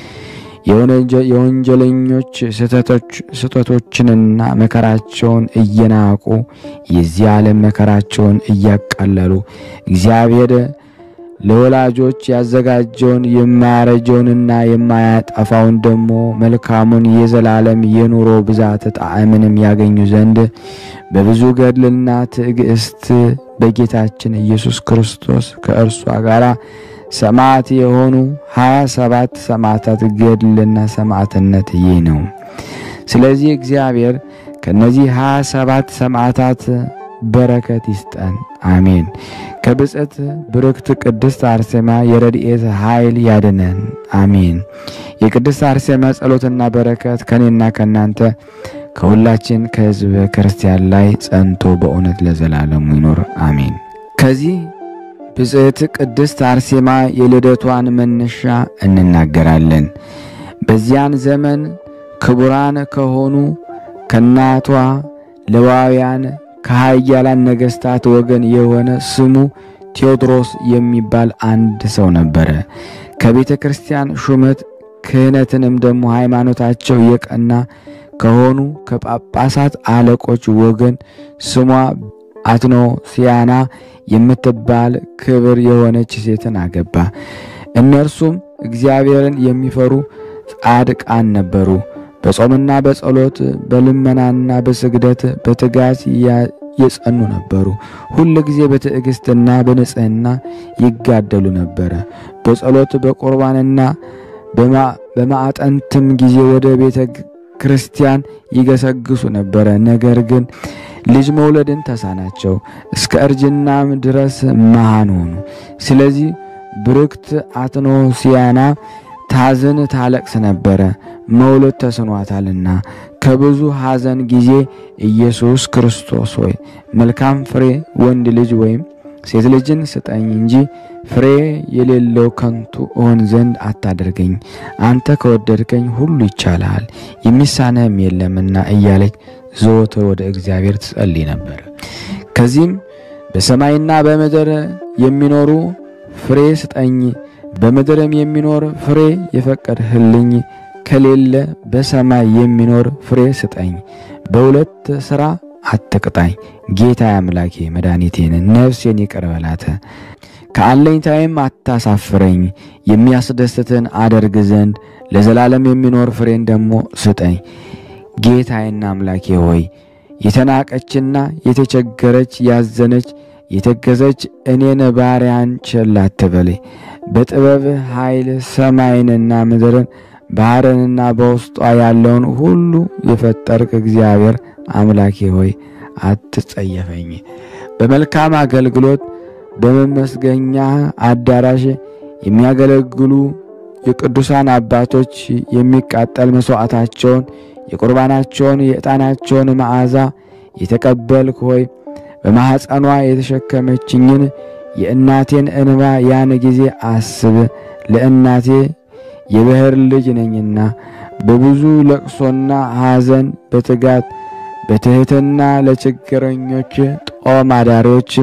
የወንጀለኞች ስህተቶችንና መከራቸውን እየናቁ የዚህ ዓለም መከራቸውን እያቃለሉ እግዚአብሔር ለወላጆች ያዘጋጀውን የማያረጀውንና የማያጠፋውን ደግሞ መልካሙን የዘላለም የኑሮ ብዛት ጣዕምንም ያገኙ ዘንድ በብዙ ገድልና ትዕግስት በጌታችን ኢየሱስ ክርስቶስ ከእርሷ ጋር ሰማዕት የሆኑ ሀያ ሰባት ሰማዕታት ገድልና ሰማዕትነት ይህ ነው። ስለዚህ እግዚአብሔር ከነዚህ ሀያ ሰባት ሰማዕታት በረከት ይስጠን አሜን። ከብጽዕት ብሩክት ቅድስት አርሴማ የረድኤት ኃይል ያድነን አሜን። የቅድስት አርሴማ ጸሎትና በረከት ከኔና ከናንተ ከሁላችን ከሕዝበ ክርስቲያን ላይ ጸንቶ በእውነት ለዘላለሙ ይኖር አሜን። ከዚህ ብጽዕት ቅድስት አርሴማ የልደቷን መነሻ እንናገራለን። በዚያን ዘመን ክቡራን ከሆኑ ከናቷ ለዋውያን ከኃያላን ነገስታት ወገን የሆነ ስሙ ቴዎድሮስ የሚባል አንድ ሰው ነበረ። ከቤተ ክርስቲያን ሹመት ክህነትንም ደግሞ ሃይማኖታቸው የቀና ከሆኑ ከጳጳሳት አለቆች ወገን ስሟ አትኖሲያና የምትባል ክብር የሆነች ሴትን አገባ። እነርሱም እግዚአብሔርን የሚፈሩ ጻድቃን ነበሩ። በጾምና በጸሎት በልመናና በስግደት በትጋት የጸኑ ነበሩ። ሁሉ ጊዜ በትዕግስትና በንጽህና ይጋደሉ ነበር። በጸሎት በቁርባንና በማዕጠንትም ጊዜ ወደ ቤተ ክርስቲያን ይገሰግሱ ነበር። ነገር ግን ልጅ መውለድን ተሳናቸው፣ እስከ እርጅናም ድረስ መሃን ሆኑ። ስለዚህ ብርክት አትኖሲያና ታዝን ታለቅስ ነበረ፣ መውለድ ተስኗታልና። ከብዙ ሐዘን ጊዜ ኢየሱስ ክርስቶስ ሆይ መልካም ፍሬ ወንድ ልጅ ወይም ሴት ልጅን ስጠኝ እንጂ ፍሬ የሌለው ከንቱ እሆን ዘንድ አታደርገኝ። አንተ ከወደድከኝ ሁሉ ይቻላል፣ የሚሳነህም የለምና እያለች ዘወትር ወደ እግዚአብሔር ትጸልይ ነበር። ከዚህም በሰማይና በምድር የሚኖሩ ፍሬ ስጠኝ፣ በምድርም የሚኖር ፍሬ የፈቀድህልኝ ከሌለ በሰማይ የሚኖር ፍሬ ስጠኝ። በሁለት ሥራ አትቅጣኝ ጌታ አምላኬ መድኃኒቴን፣ ነፍሴን ይቅር በላት። ከአለኝታዬም አታሳፍረኝ። የሚያስደስትን አደርግ ዘንድ ለዘላለም የሚኖር ፍሬን ደግሞ ስጠኝ። ጌታዬና አምላኬ ሆይ የተናቀችና የተቸገረች ያዘነች የተገዘች እኔን ባሪያን ቸል አትበል። በጥበብ ኃይል ሰማይንና ምድርን ባህርንና በውስጧ ያለውን ሁሉ የፈጠርክ እግዚአብሔር አምላኬ ሆይ አትጸየፈኝ። በመልካም አገልግሎት በመመስገኛ አዳራሽ የሚያገለግሉ የቅዱሳን አባቶች የሚቃጠል መስዋዕታቸውን የቁርባናቸውን የዕጣናቸውን መዓዛ የተቀበልክ ሆይ በማኅፀኗ የተሸከመችኝን የእናቴን እንባ ያን ጊዜ አስብ። ለእናቴ የባሕር ልጅ ነኝና በብዙ ለቅሶና ሐዘን በትጋት በትሕትና ለችግረኞች ጦም አዳሪዎች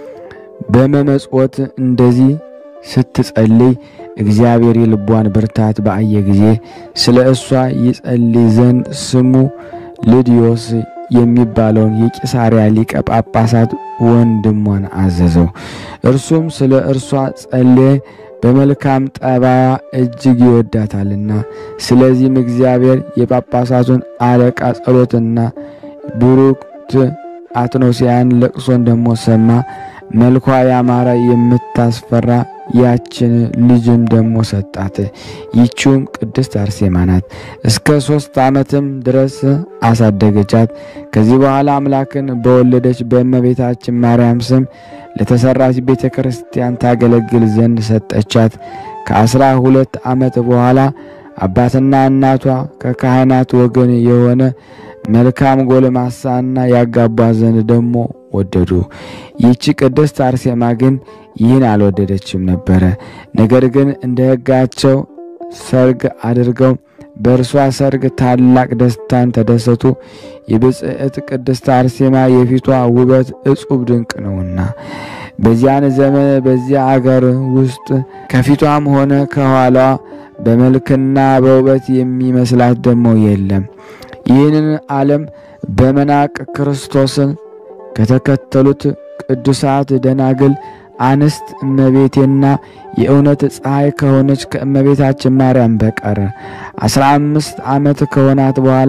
በመመጽወት እንደዚህ ስትጸልይ እግዚአብሔር የልቧን ብርታት በአየ ጊዜ ስለ እሷ ይጸልይ ዘንድ ስሙ ልድዮስ የሚባለውን የቂሳሪያ ሊቀ ጳጳሳት ወንድሟን አዘዘው። እርሱም ስለ እርሷ ጸለየ፣ በመልካም ጠባያ እጅግ ይወዳታልና። ስለዚህም እግዚአብሔር የጳጳሳቱን አለቃ ጸሎትና ብሩክት አትኖሲያን ለቅሶን ደሞ ሰማ። መልኳ ያማረ የምታስፈራ ያችን ልጅም ደሞ ሰጣት። ይቺውም ቅድስት አርሴማ ናት። እስከ ሶስት ዓመትም ድረስ አሳደገቻት። ከዚህ በኋላ አምላክን በወለደች በእመቤታችን ማርያም ስም ለተሰራች ቤተ ክርስቲያን ታገለግል ዘንድ ሰጠቻት። ከአስራ ሁለት ዓመት በኋላ አባትና እናቷ ከካህናት ወገን የሆነ መልካም ጎልማሳና ያጋባ ዘንድ ደሞ ወደዱ። ይቺ ቅድስት አርሴማ ግን ይህን አልወደደችም ነበረ። ነገር ግን እንደ ሕጋቸው ሰርግ አድርገው በእርሷ ሰርግ ታላቅ ደስታን ተደሰቱ። የብጽዕት ቅድስት አርሴማ የፊቷ ውበት እጹብ ድንቅ ነውና በዚያን ዘመን በዚያ አገር ውስጥ ከፊቷም ሆነ ከኋላዋ በመልክና በውበት የሚመስላት ደሞ የለም። ይህንን ዓለም በመናቅ ክርስቶስን ከተከተሉት ቅዱሳት ደናግል አንስት እመቤቴና የእውነት ፀሐይ ከሆነች ከእመቤታችን ማርያም በቀር አስራ አምስት ዓመት ከሆናት በኋላ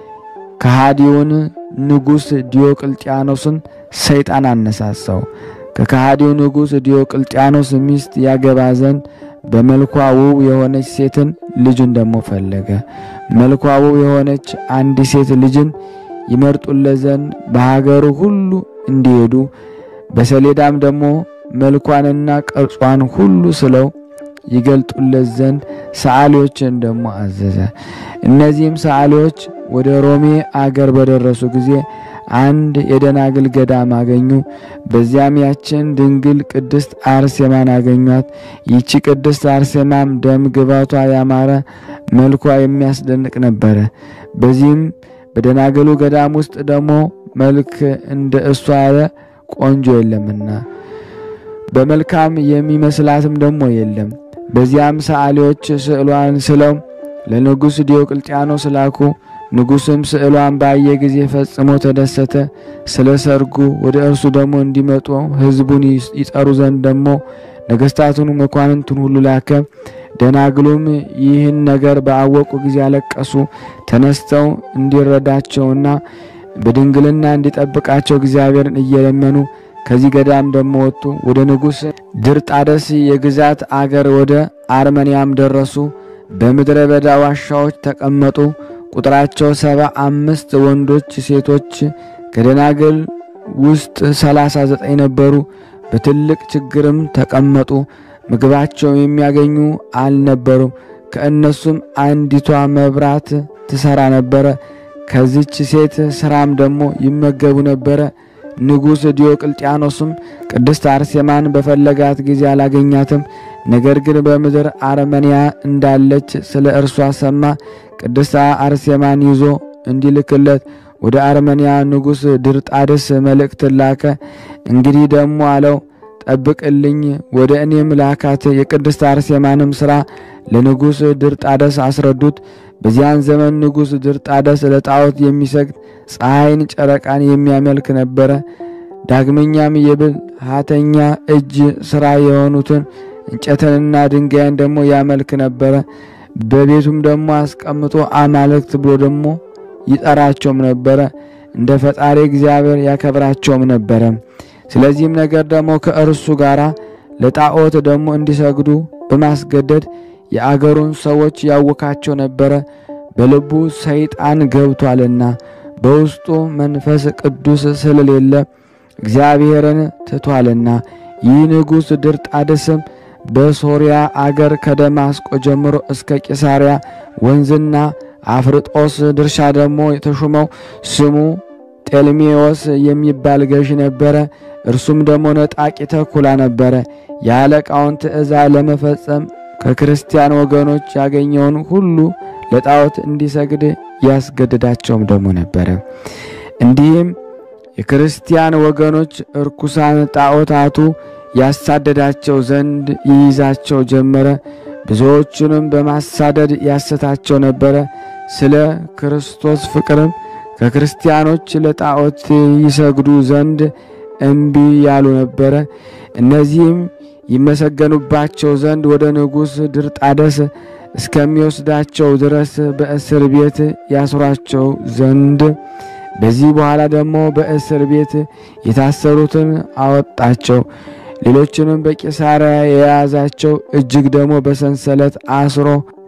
ከሃዲውን ንጉሥ ዲዮቅልጥያኖስን ሰይጣን አነሳሳው። ከከሃዲው ንጉሥ ዲዮቅልጥያኖስ ሚስት ያገባ ዘንድ በመልኳ ውብ የሆነች ሴትን ልጅን ደሞ ፈለገ። መልኳ ውብ የሆነች አንድ ሴት ልጅን ይመርጡለት ዘንድ በሀገሩ ሁሉ እንዲሄዱ በሰሌዳም ደሞ መልኳንና ቅርጿን ሁሉ ስለው ይገልጡለት ዘንድ ሰዓሊዎችን ደሞ አዘዘ። እነዚህም ሰዓሊዎች ወደ ሮሜ አገር በደረሱ ጊዜ አንድ የደናግል ገዳም አገኙ። በዚያም ያችን ድንግል ቅድስት አርሴማን አገኟት። ይቺ ቅድስት አርሴማም ደም ግባቷ ያማረ መልኳ የሚያስደንቅ ነበረ። በዚህም በደናግሉ ገዳም ውስጥ ደሞ መልክ እንደ እሷ ያለ ቆንጆ የለምና በመልካም የሚመስላትም ደሞ የለም። በዚያም ሰዓሊዎች ስዕሏን ስለው ለንጉሥ ዲዮቅልጥያኖስ ላኩ። ንጉሥም ስዕሏን ባየ ጊዜ ፈጽሞ ተደሰተ። ስለ ሰርጉ ወደ እርሱ ደሞ እንዲመጡ ሕዝቡን ይጠሩ ዘንድ ደሞ ነገሥታቱን መኳንንቱን ሁሉ ላከ። ደናግሉም ይህን ነገር ባወቁ ጊዜ አለቀሱ። ተነስተው እንዲረዳቸውና በድንግልና እንዲጠብቃቸው እግዚአብሔርን እየለመኑ ከዚህ ገዳም ደሞ ወጡ። ወደ ንጉሥ ድርጣደስ የግዛት አገር ወደ አርመንያም ደረሱ። በምድረ በዳ ዋሻዎች ተቀመጡ። ቁጥራቸው ሰባ አምስት ወንዶች ሴቶች ከደናግል ውስጥ ሰላሳ ዘጠኝ ነበሩ። በትልቅ ችግርም ተቀመጡ። ምግባቸው የሚያገኙ አልነበሩም። ከእነሱም አንዲቷ መብራት ትሰራ ነበረ። ከዚች ሴት ስራም ደግሞ ይመገቡ ነበረ። ንጉሥ ዲዮቅልጥያኖስም ቅድስት አርሴማን በፈለጋት ጊዜ አላገኛትም። ነገር ግን በምድር አርመንያ እንዳለች ስለ እርሷ ሰማ። ቅድስት አርሴማን ይዞ እንዲልክለት ወደ አርመንያ ንጉሥ ድርጣድስ መልእክት ላከ። እንግዲህ ደግሞ አለው ጠብቅልኝ፣ ወደ እኔም ላካት። የቅድስት አርሴማንም ሥራ ለንጉሥ ድርጣደስ አስረዱት። በዚያን ዘመን ንጉሥ ድርጣደስ ለጣዖት የሚሰግድ ፀሐይን፣ ጨረቃን የሚያመልክ ነበረ። ዳግመኛም የብልሃተኛ እጅ ሥራ የሆኑትን እንጨትንና ድንጋይን ደግሞ ያመልክ ነበረ። በቤቱም ደግሞ አስቀምጦ አማልክት ብሎ ደግሞ ይጠራቸውም ነበረ። እንደ ፈጣሪ እግዚአብሔር ያከብራቸውም ነበረ። ስለዚህም ነገር ደግሞ ከእርሱ ጋር ለጣዖት ደግሞ እንዲሰግዱ በማስገደድ የአገሩን ሰዎች ያወካቸው ነበረ። በልቡ ሰይጣን ገብቷልና በውስጡ መንፈስ ቅዱስ ስለሌለ እግዚአብሔርን ትቷልና። ይህ ንጉሥ ድርጣድስም በሶርያ አገር ከደማስቆ ጀምሮ እስከ ቂሳሪያ ወንዝና አፍርጦስ ድርሻ ደግሞ የተሾመው ስሙ ጤልሜዎስ የሚባል ገዥ ነበረ። እርሱም ደግሞ ነጣቂ ተኩላ ነበረ። የአለቃውን ትእዛዝ ለመፈጸም ከክርስቲያን ወገኖች ያገኘውን ሁሉ ለጣዖት እንዲሰግድ ያስገድዳቸውም ደግሞ ነበረ። እንዲህም የክርስቲያን ወገኖች እርኩሳን ጣዖታቱ ያሳደዳቸው ዘንድ ይይዛቸው ጀመረ። ብዙዎቹንም በማሳደድ ያሰታቸው ነበረ። ስለ ክርስቶስ ፍቅርም ከክርስቲያኖች ለጣዖት ይሰግዱ ዘንድ እምቢ ያሉ ነበረ። እነዚህም ይመሰገኑባቸው ዘንድ ወደ ንጉሥ ድርጣደስ እስከሚወስዳቸው ድረስ በእስር ቤት ያስሯቸው ዘንድ፣ በዚህ በኋላ ደግሞ በእስር ቤት የታሰሩትን አወጣቸው። ሌሎችንም በቂሳሪያ የያዛቸው እጅግ ደግሞ በሰንሰለት አስሮ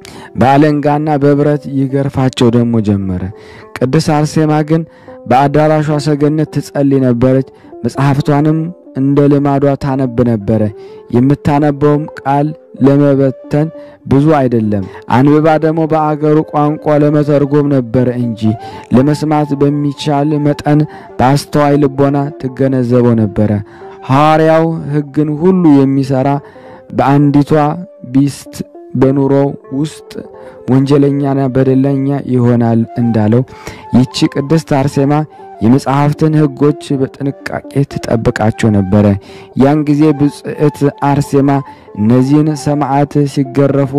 በአለንጋና በብረት ይገርፋቸው ደግሞ ጀመረ። ቅድስት አርሴማ ግን በአዳራሿ ሰገነት ትጸልይ ነበረች። መጽሐፍቷንም እንደ ልማዷ ታነብ ነበረ። የምታነበውም ቃል ለመበተን ብዙ አይደለም፣ አንብባ ደግሞ በአገሩ ቋንቋ ለመተርጎም ነበረ እንጂ ለመስማት በሚቻል መጠን በአስተዋይ ልቦና ትገነዘበው ነበረ። ሐዋርያው ሕግን ሁሉ የሚሰራ በአንዲቷ ቢስት በኑሮው ውስጥ ወንጀለኛና በደለኛ ይሆናል እንዳለው ይቺ ቅድስት አርሴማ የመጽሐፍትን ሕጎች በጥንቃቄ ትጠብቃቸው ነበረ። ያን ጊዜ ብጽዕት አርሴማ እነዚህን ሰማዕት ሲገረፉ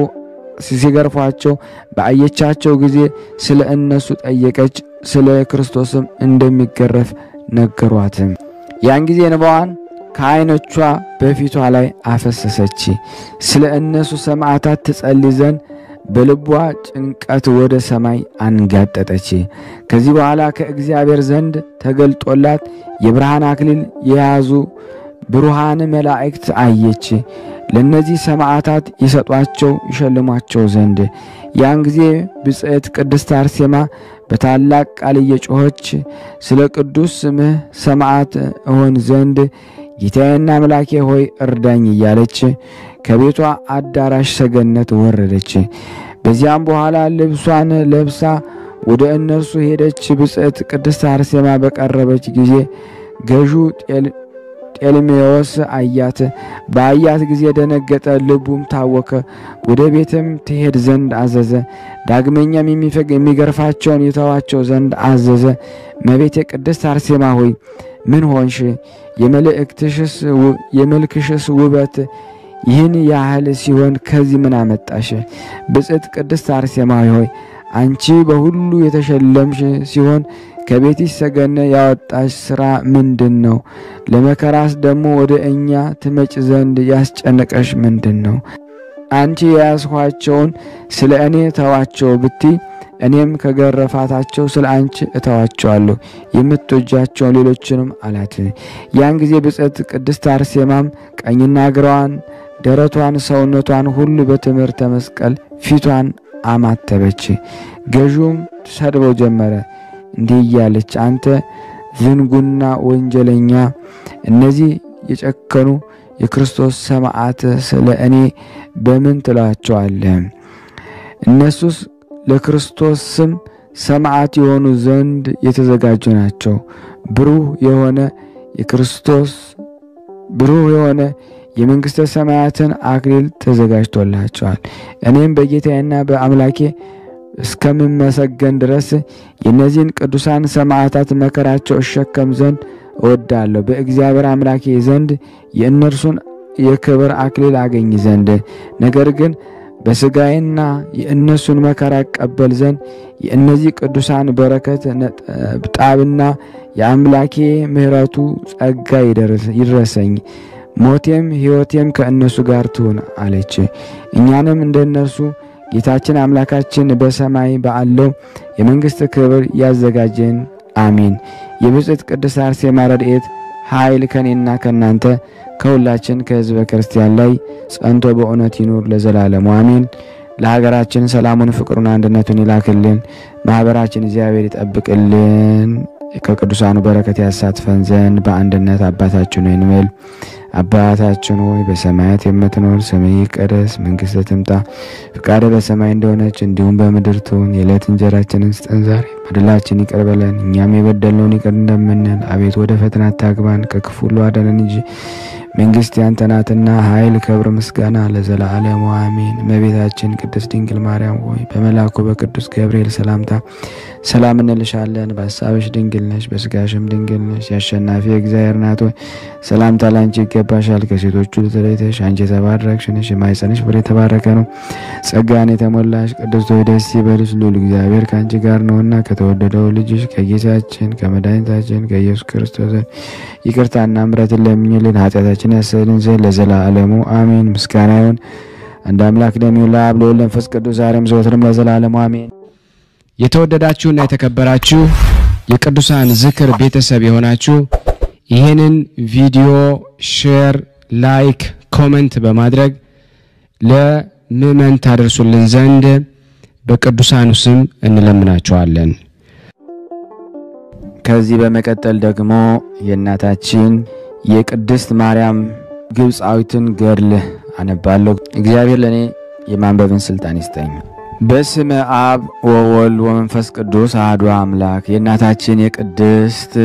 ሲገርፏቸው በአየቻቸው ጊዜ ስለ እነሱ ጠየቀች። ስለ ክርስቶስም እንደሚገረፍ ነገሯት። ያን ጊዜ እንባዋን ከዓይኖቿ በፊቷ ላይ አፈሰሰች። ስለ እነሱ ሰማዕታት ትጸልይ ዘንድ በልቧ ጭንቀት ወደ ሰማይ አንጋጠጠች። ከዚህ በኋላ ከእግዚአብሔር ዘንድ ተገልጦላት የብርሃን አክሊል የያዙ ብሩሃን መላእክት አየች። ለነዚህ ሰማዕታት ይሰጧቸው ይሸልሟቸው ዘንድ። ያን ጊዜ ብጽዕት ቅድስት አርሴማ በታላቅ ቃል እየጮኸች ስለ ቅዱስ ስምህ ሰማዕት እሆን ዘንድ ጌታዬና አምላኬ ሆይ እርዳኝ እያለች ከቤቷ አዳራሽ ሰገነት ወረደች። በዚያም በኋላ ልብሷን ለብሳ ወደ እነርሱ ሄደች። ብጽዕት ቅድስት አርሴማ በቀረበች ጊዜ ገዡ ጤልሜዎስ አያት። በአያት ጊዜ ደነገጠ፣ ልቡም ታወከ። ወደ ቤትም ትሄድ ዘንድ አዘዘ። ዳግመኛም የሚገርፋቸውን ይተዋቸው ዘንድ አዘዘ። እመቤቴ ቅድስት አርሴማ ሆይ ምን ሆንሽ? የመልእክትሽስ የመልክሽስ ውበት ይህን ያህል ሲሆን ከዚህ ምን አመጣሽ? ብጽዕት ቅድስት አርሴማ ሆይ አንቺ በሁሉ የተሸለምሽ ሲሆን ከቤትሽ ሰገነት ያወጣሽ ሥራ ምንድን ነው? ለመከራስ ደግሞ ወደ እኛ ትመጭ ዘንድ ያስጨነቀሽ ምንድን ነው? አንቺ የያዝኋቸውን ስለ እኔ ተዋቸው ብትይ እኔም ከገረፋታቸው ስለ አንቺ እተዋቸዋለሁ የምትወጃቸውን ሌሎችንም አላት። ያን ጊዜ ብጽዕት ቅድስት አርሴማም ቀኝና ግራዋን ደረቷን ሰውነቷን ሁሉ በትምህርተ መስቀል ፊቷን አማተበች። ገዥውም ሰድበው ጀመረ እንዲህ እያለች አንተ ዝንጉና ወንጀለኛ እነዚህ የጨከኑ የክርስቶስ ሰማዕት ስለ እኔ በምን ትላቸዋለህ? እነሱስ ለክርስቶስ ስም ሰማዕት የሆኑ ዘንድ የተዘጋጁ ናቸው። ብሩህ የሆነ የክርስቶስ ብሩህ የሆነ የመንግስተ ሰማያትን አክሊል ተዘጋጅቶላቸዋል። እኔም በጌታዬና በአምላኬ እስከምመሰገን ድረስ የእነዚህን ቅዱሳን ሰማዕታት መከራቸው እሸከም ዘንድ እወዳለሁ። በእግዚአብሔር አምላኬ ዘንድ የእነርሱን የክብር አክሊል አገኝ ዘንድ ነገር ግን በስጋዬና የእነሱን መከራ ቀበል ዘንድ የእነዚህ ቅዱሳን በረከት ነጠብጣብና የአምላኬ ምሕረቱ ጸጋ ይድረሰኝ። ሞቴም ሕይወቴም ከእነሱ ጋር ትሁን አለች። እኛንም እንደነርሱ ጌታችን አምላካችን በሰማይ ባለው የመንግስት ክብር ያዘጋጀን አሜን። የብጽዕት ቅድስት አርሴማ ረድኤት ኃይል ከኔና ከናንተ ከሁላችን ከሕዝበ ክርስቲያን ላይ ጸንቶ በእውነት ይኑር ለዘላለሙ አሜን። ለሀገራችን ሰላሙን ፍቅሩን አንድነቱን ይላክልን። ማህበራችን እግዚአብሔር ይጠብቅልን። ከቅዱሳኑ በረከት ያሳትፈን ዘንድ በአንድነት አባታችን ሆይ እንበል። አባታችን ሆይ በሰማያት የምትኖር ስምህ ይቀደስ፣ መንግሥትህ ትምጣ፣ ፈቃድህ በሰማይ እንደሆነች እንዲሁም በምድር ትሁን። የዕለት እንጀራችንን ስጠን ዛሬ፣ በደላችንን ይቅር በለን እኛም የበደልነውን ይቅር እንደምንል፣ አቤት ወደ ፈተና አታግባን ከክፉ ሁሉ አድነን እንጂ መንግስት ያንተ ናትና ኃይል፣ ክብር፣ ምስጋና ለዘላለሙ አሜን። እመቤታችን ቅድስት ድንግል ማርያም ሆይ በመልአኩ በቅዱስ ገብርኤል ሰላምታ ሰላም እንልሻለን። በሐሳብሽ ድንግል ነሽ፣ በስጋሽም ድንግል ነሽ። የአሸናፊ እግዚአብሔር እናት ሆይ ሰላምታ ላንቺ ይገባሻል። ከሴቶች ሁሉ ተለይተሽ አንቺ የተባረክሽ ነሽ፣ የማኅፀንሽ ፍሬ የተባረከ ነው። ጸጋን የተሞላሽ ቅድስት ሆይ ደስ ይበልሽ፣ ልዑል እግዚአብሔር ከአንቺ ጋር ነውና ከተወደደው ልጅሽ ከጌታችን ከመድኃኒታችን ከኢየሱስ ክርስቶስ ይቅርታና ምሕረትን ለምኝልን ኃጢአታችን ያሰልን ዘንድ ለዘላለሙ አሜን። ምስጋና ይሁን አንድ አምላክ ለሚሆን ለአብ ለወልድ ለመንፈስ ቅዱስ ዛሬም ዘወትርም ለዘላለሙ አሜን። የተወደዳችሁና የተከበራችሁ የቅዱሳን ዝክር ቤተሰብ የሆናችሁ ይህንን ቪዲዮ ሼር፣ ላይክ፣ ኮሜንት በማድረግ ለምእመናን ታደርሱልን ዘንድ በቅዱሳኑ ስም እንለምናችኋለን። ከዚህ በመቀጠል ደግሞ የእናታችን የቅድስት ማርያም ግብፃዊትን ገድል አነባለሁ። እግዚአብሔር ለኔ የማንበብን ስልጣን ይስጠኝ። በስመ አብ ወወልድ ወመንፈስ ቅዱስ አሐዱ አምላክ። የእናታችን የቅድስት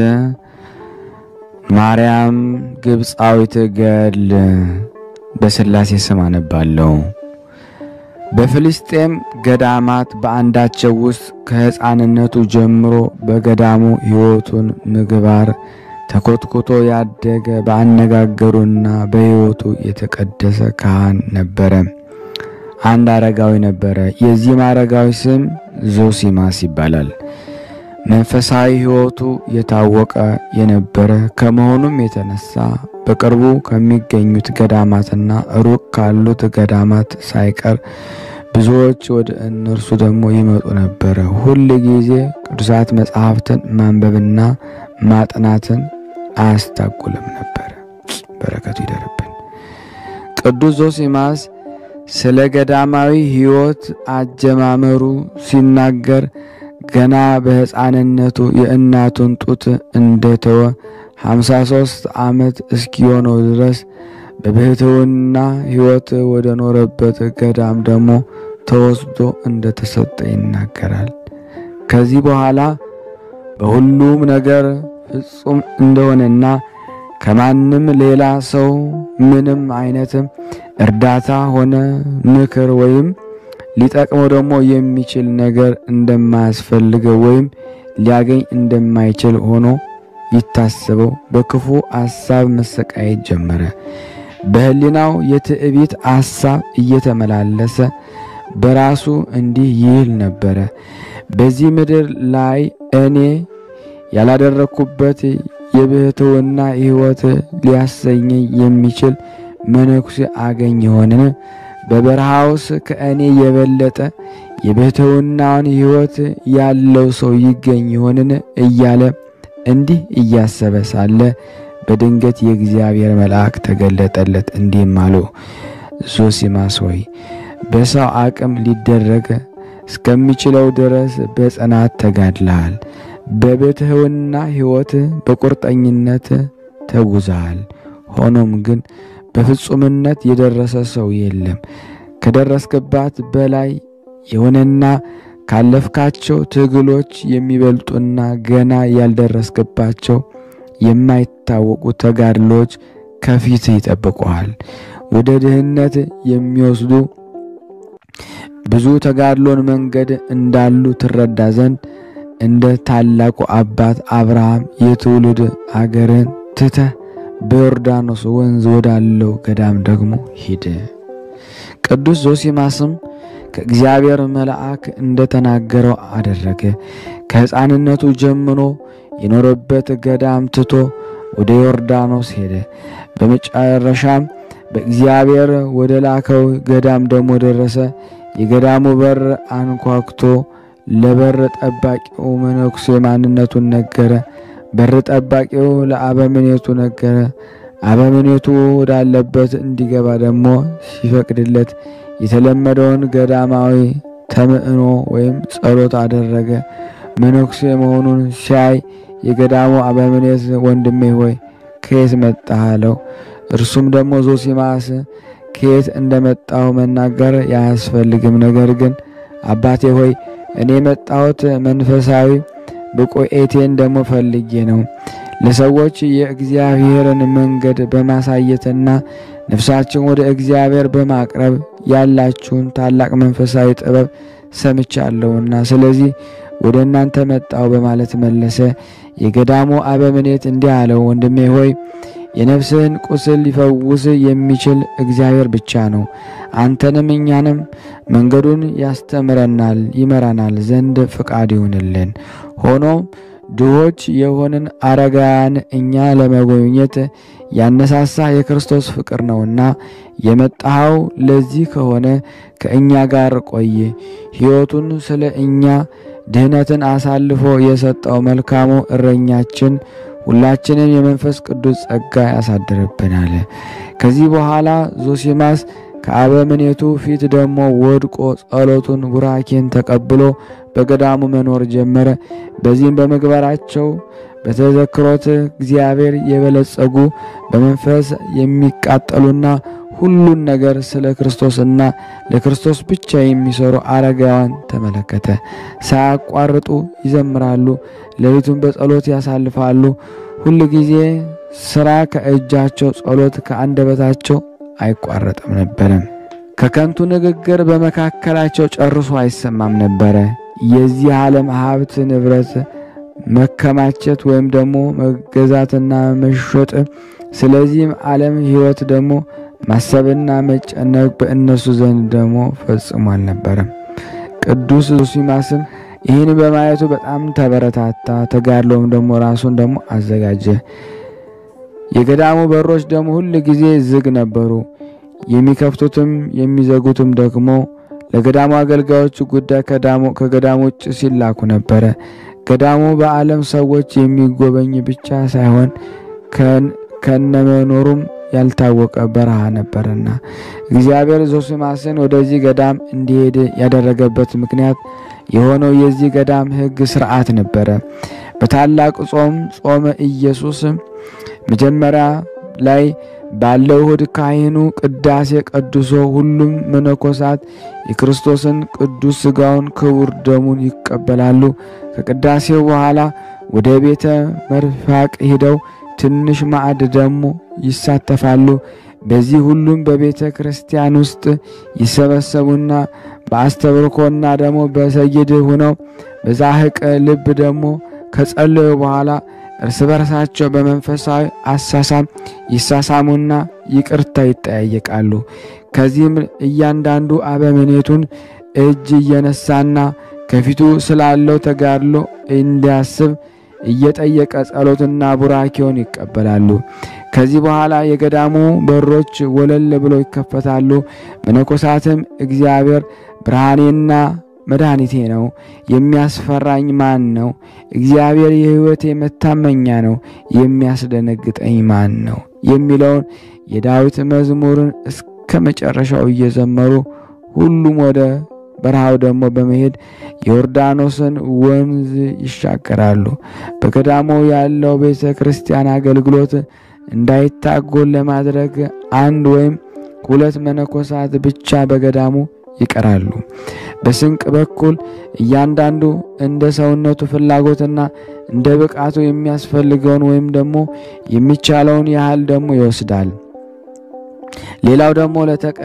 ማርያም ግብፃዊት ገድል በሥላሴ ስም አነባለሁ። በፍልስጤም ገዳማት በአንዳቸው ውስጥ ከሕፃንነቱ ጀምሮ በገዳሙ ሕይወቱን ምግባር ተኮትኩቶ ያደገ በአነጋገሩና በሕይወቱ የተቀደሰ ካህን ነበረ። አንድ አረጋዊ ነበረ። የዚህም አረጋዊ ስም ዞሲማስ ይባላል። መንፈሳዊ ሕይወቱ የታወቀ የነበረ ከመሆኑም የተነሳ በቅርቡ ከሚገኙት ገዳማትና ሩቅ ካሉት ገዳማት ሳይቀር ብዙዎች ወደ እነርሱ ደግሞ ይመጡ ነበረ። ሁል ጊዜ ቅዱሳት መጻሕፍትን ማንበብና ማጥናትን አያስታጉልም ነበር። በረከቱ ይደርብን። ቅዱስ ዞሲማስ ስለ ገዳማዊ ሕይወት አጀማመሩ ሲናገር ገና በሕፃንነቱ የእናቱን ጡት እንደተወ ሃምሳ ሦስት ዓመት እስኪሆነው ድረስ በብሕትውና ሕይወት ወደ ኖረበት ገዳም ደግሞ ተወስዶ እንደተሰጠ ይናገራል። ከዚህ በኋላ በሁሉም ነገር ፍጹም እንደሆነና ከማንም ሌላ ሰው ምንም አይነት እርዳታ ሆነ ምክር ወይም ሊጠቅመው ደግሞ የሚችል ነገር እንደማያስፈልገው ወይም ሊያገኝ እንደማይችል ሆኖ ይታሰበው በክፉ ሐሳብ መሰቃየት ጀመረ። በህሊናው የትዕቢት ሐሳብ እየተመላለሰ በራሱ እንዲህ ይል ነበረ፣ በዚህ ምድር ላይ እኔ ያላደረኩበት የብሕትውና ሕይወት ሊያሰኘኝ የሚችል መነኩሴ አገኝ ይሆንን? በበረሃውስ ከእኔ የበለጠ የብሕትውናን ሕይወት ያለው ሰው ይገኝ ይሆንን እያለ እንዲህ እያሰበ ሳለ በድንገት የእግዚአብሔር መልአክ ተገለጠለት፣ እንዲህም አለው፣ ዞሲማስ ሆይ በሰው አቅም ሊደረግ እስከሚችለው ድረስ በጽናት ተጋድለሃል። በብሕትውና ሕይወት በቁርጠኝነት ተጉዘሃል። ሆኖም ግን በፍጹምነት የደረሰ ሰው የለም። ከደረስክባት በላይ የሆነና ካለፍካቸው ትግሎች የሚበልጡና ገና ያልደረስክባቸው የማይታወቁ ተጋድሎች ከፊት ይጠብቁሃል። ወደ ድህነት የሚወስዱ ብዙ ተጋድሎን መንገድ እንዳሉ ትረዳ ዘንድ እንደ ታላቁ አባት አብርሃም የትውልድ አገርን ትተህ በዮርዳኖስ ወንዝ ወዳለው ገዳም ደግሞ ሂድ። ቅዱስ ዞሲማስም ከእግዚአብሔር መልአክ እንደተናገረው አደረገ። ከሕፃንነቱ ጀምሮ የኖረበት ገዳም ትቶ ወደ ዮርዳኖስ ሄደ። በመጨረሻም በእግዚአብሔር ወደ ላከው ገዳም ደግሞ ደረሰ። የገዳሙ በር አንኳኩቶ ለበር ጠባቂው መነኩሴ ማንነቱን ነገረ። በር ጠባቂው ለአበምኔቱ ነገረ። አበምኔቱ ወዳለበት እንዲገባ ደግሞ ሲፈቅድለት የተለመደውን ገዳማዊ ተምዕኖ ወይም ጸሎት አደረገ። መነኩሴ መሆኑን ሲያይ የገዳሙ አበምኔት ወንድሜ ሆይ ከየት መጣህ አለው። እርሱም ደግሞ ዞሲማስ ከየት እንደመጣሁ መናገር ያስፈልግም፣ ነገር ግን አባቴ ሆይ እኔ መጣሁት መንፈሳዊ ብቁኤቴን ደግሞ ፈልጌ ነው። ለሰዎች የእግዚአብሔርን መንገድ በማሳየትና ነፍሳችን ወደ እግዚአብሔር በማቅረብ ያላችሁን ታላቅ መንፈሳዊ ጥበብ ሰምቻለሁና ስለዚህ ወደ እናንተ መጣሁ በማለት መለሰ። የገዳሙ አበምኔት እንዲህ አለው፣ ወንድሜ ሆይ የነፍስህን ቁስል ሊፈውስ የሚችል እግዚአብሔር ብቻ ነው። አንተንም እኛንም መንገዱን ያስተምረናል ይመራናል ዘንድ ፍቃድ ይሁንልን። ሆኖም ድሆች የሆንን አረጋውያን እኛ ለመጎብኘት ያነሳሳ የክርስቶስ ፍቅር ነውና የመጣኸው ለዚህ ከሆነ ከእኛ ጋር ቆይ። ሕይወቱን ስለ እኛ ድህነትን አሳልፎ የሰጠው መልካሙ እረኛችን ሁላችንም የመንፈስ ቅዱስ ጸጋ ያሳድርብናል። ከዚህ በኋላ ዞሲማስ ከአበምኔቱ ፊት ደግሞ ወድቆ ጸሎቱን ቡራኬን ተቀብሎ በገዳሙ መኖር ጀመረ። በዚህም በመግባራቸው በተዘክሮት እግዚአብሔር የበለጸጉ በመንፈስ የሚቃጠሉና ሁሉን ነገር ስለ ክርስቶስና ለክርስቶስ ብቻ የሚሰሩ አረጋውያን ተመለከተ። ሳያቋርጡ ይዘምራሉ፣ ሌሊቱን በጸሎት ያሳልፋሉ። ሁሉ ጊዜ ስራ ከእጃቸው ጸሎት ከአንደበታቸው አይቋረጥም ነበር። ከከንቱ ንግግር በመካከላቸው ጨርሶ አይሰማም ነበር። የዚህ ዓለም ሀብት ንብረት መከማቸት ወይም ደግሞ መገዛትና መሸጥ፣ ስለዚህም ዓለም ሕይወት ደግሞ ማሰብና መጨነቅ በእነሱ ዘንድ ደግሞ ፈጽሞ አልነበረም። ቅዱስ ዞሲማስም ይህን በማየቱ በጣም ተበረታታ። ተጋድሎም ደግሞ ራሱን ደግሞ አዘጋጀ። የገዳሙ በሮች ደግሞ ሁሉ ጊዜ ዝግ ነበሩ። የሚከፍቱትም የሚዘጉትም ደግሞ ለገዳሙ አገልጋዮች ጉዳይ ከገዳሙ ውጭ ሲላኩ ነበረ። ገዳሙ በዓለም ሰዎች የሚጎበኝ ብቻ ሳይሆን ከነመኖሩም ያልታወቀ በረሃ ነበርና እግዚአብሔር ዞሲማስን ወደዚህ ገዳም እንዲሄድ ያደረገበት ምክንያት የሆነው የዚህ ገዳም ሕግ ሥርዓት ነበረ። በታላቅ ጾም ጾመ ኢየሱስ መጀመሪያ ላይ ባለው እሁድ ካህኑ ቅዳሴ ቀድሶ ሁሉም መነኮሳት የክርስቶስን ቅዱስ ሥጋውን ክቡር ደሙን ይቀበላሉ። ከቅዳሴው በኋላ ወደ ቤተ መርፋቅ ሄደው ትንሽ ማዕድ ደግሞ ይሳተፋሉ። በዚህ ሁሉም በቤተ ክርስቲያን ውስጥ ይሰበሰቡና በአስተብርኮና ደግሞ በሰይድ ሆነው በዛህቅ ልብ ደግሞ ከጸለዩ በኋላ እርስ በርሳቸው በመንፈሳዊ አሳሳም ይሳሳሙና ይቅርታ ይጠያየቃሉ። ከዚህም እያንዳንዱ አበምኔቱን እጅ እየነሳና ከፊቱ ስላለው ተጋድሎ እንዲያስብ እየጠየቀ ጸሎትና ቡራኬውን ይቀበላሉ። ከዚህ በኋላ የገዳሙ በሮች ወለል ብለው ይከፈታሉ። መነኮሳትም እግዚአብሔር ብርሃኔና መድኃኒቴ ነው፣ የሚያስፈራኝ ማን ነው? እግዚአብሔር የሕይወቴ መታመኛ ነው፣ የሚያስደነግጠኝ ማን ነው? የሚለውን የዳዊት መዝሙርን እስከ መጨረሻው እየዘመሩ ሁሉም ወደ በረሃው ደግሞ በመሄድ የዮርዳኖስን ወንዝ ይሻገራሉ። በገዳሙ ያለው ቤተ ክርስቲያን አገልግሎት እንዳይታጎል ለማድረግ አንድ ወይም ሁለት መነኮሳት ብቻ በገዳሙ ይቀራሉ። በስንቅ በኩል እያንዳንዱ እንደ ሰውነቱ ፍላጎትና እንደ ብቃቱ የሚያስፈልገውን ወይም ደግሞ የሚቻለውን ያህል ደግሞ ይወስዳል። ሌላው ደግሞ ለተቀ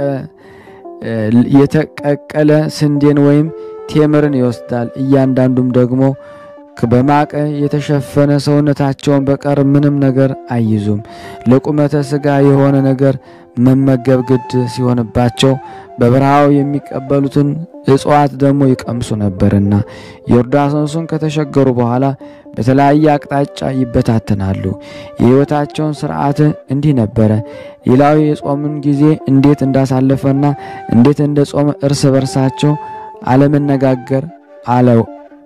የተቀቀለ ስንዴን ወይም ቴምርን ይወስዳል። እያንዳንዱም ደግሞ በማቅ የተሸፈነ ሰውነታቸውን በቀር ምንም ነገር አይዙም። ለቁመተ ሥጋ የሆነ ነገር መመገብ ግድ ሲሆንባቸው በበረሃው የሚቀበሉትን እጽዋት ደግሞ ይቀምሱ ነበርና ዮርዳኖስን ከተሻገሩ በኋላ በተለያየ አቅጣጫ ይበታተናሉ። የሕይወታቸውን ሥርዓት እንዲህ ነበረ። ሌላው የጾምን ጊዜ እንዴት እንዳሳለፈና እንዴት እንደጾመ እርስ በርሳቸው አለመነጋገር አለው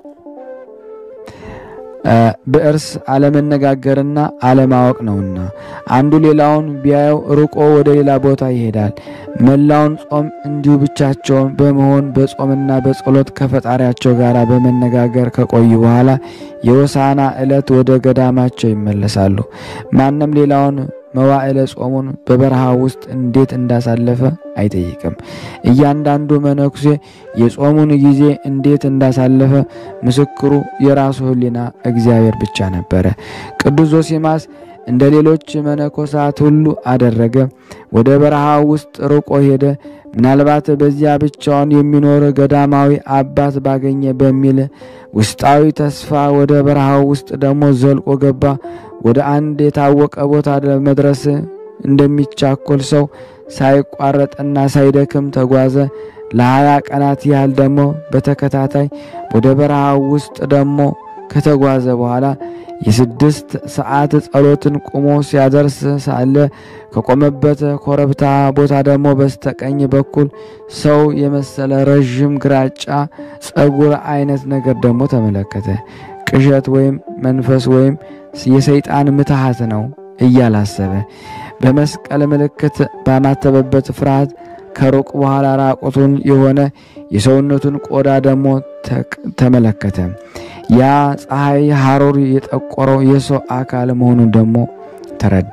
በእርስ አለመነጋገርና አለማወቅ ነውና አንዱ ሌላውን ቢያየው ርቆ ወደ ሌላ ቦታ ይሄዳል። መላውን ጾም እንዲሁ ብቻቸውን በመሆን በጾምና በጸሎት ከፈጣሪያቸው ጋር በመነጋገር ከቆዩ በኋላ የሆሳዕና ዕለት ወደ ገዳማቸው ይመለሳሉ። ማንም ሌላውን መዋዕለ ጾሙን በበረሃ ውስጥ እንዴት እንዳሳለፈ አይጠይቅም። እያንዳንዱ መነኩሴ የጾሙን ጊዜ እንዴት እንዳሳለፈ ምስክሩ የራሱ ሕሊና እግዚአብሔር ብቻ ነበረ። ቅዱስ ዞሲማስ እንደ ሌሎች መነኮሳት ሁሉ አደረገ። ወደ በረሃ ውስጥ ርቆ ሄደ። ምናልባት በዚያ ብቻውን የሚኖር ገዳማዊ አባት ባገኘ በሚል ውስጣዊ ተስፋ ወደ በረሃው ውስጥ ደግሞ ዘልቆ ገባ። ወደ አንድ የታወቀ ቦታ ለመድረስ እንደሚቻኮል ሰው ሳይቋረጥና ሳይደክም ተጓዘ። ለሀያ ቀናት ያህል ደግሞ በተከታታይ ወደ በረሃው ውስጥ ደግሞ ከተጓዘ በኋላ የስድስት ሰዓት ጸሎትን ቆሞ ሲያደርስ ሳለ ከቆመበት ኮረብታ ቦታ ደግሞ በስተቀኝ በኩል ሰው የመሰለ ረዥም ግራጫ ጸጉር አይነት ነገር ደግሞ ተመለከተ። ቅዠት ወይም መንፈስ ወይም የሰይጣን ምትሃት ነው እያላሰበ በመስቀል ምልክት ባማተበበት ፍርሃት ከሩቅ በኋላ ራቁቱን የሆነ የሰውነቱን ቆዳ ደግሞ ተመለከተ። ያ ፀሐይ ሐሩር የጠቆረው የሰው አካል መሆኑን ደግሞ ተረዳ።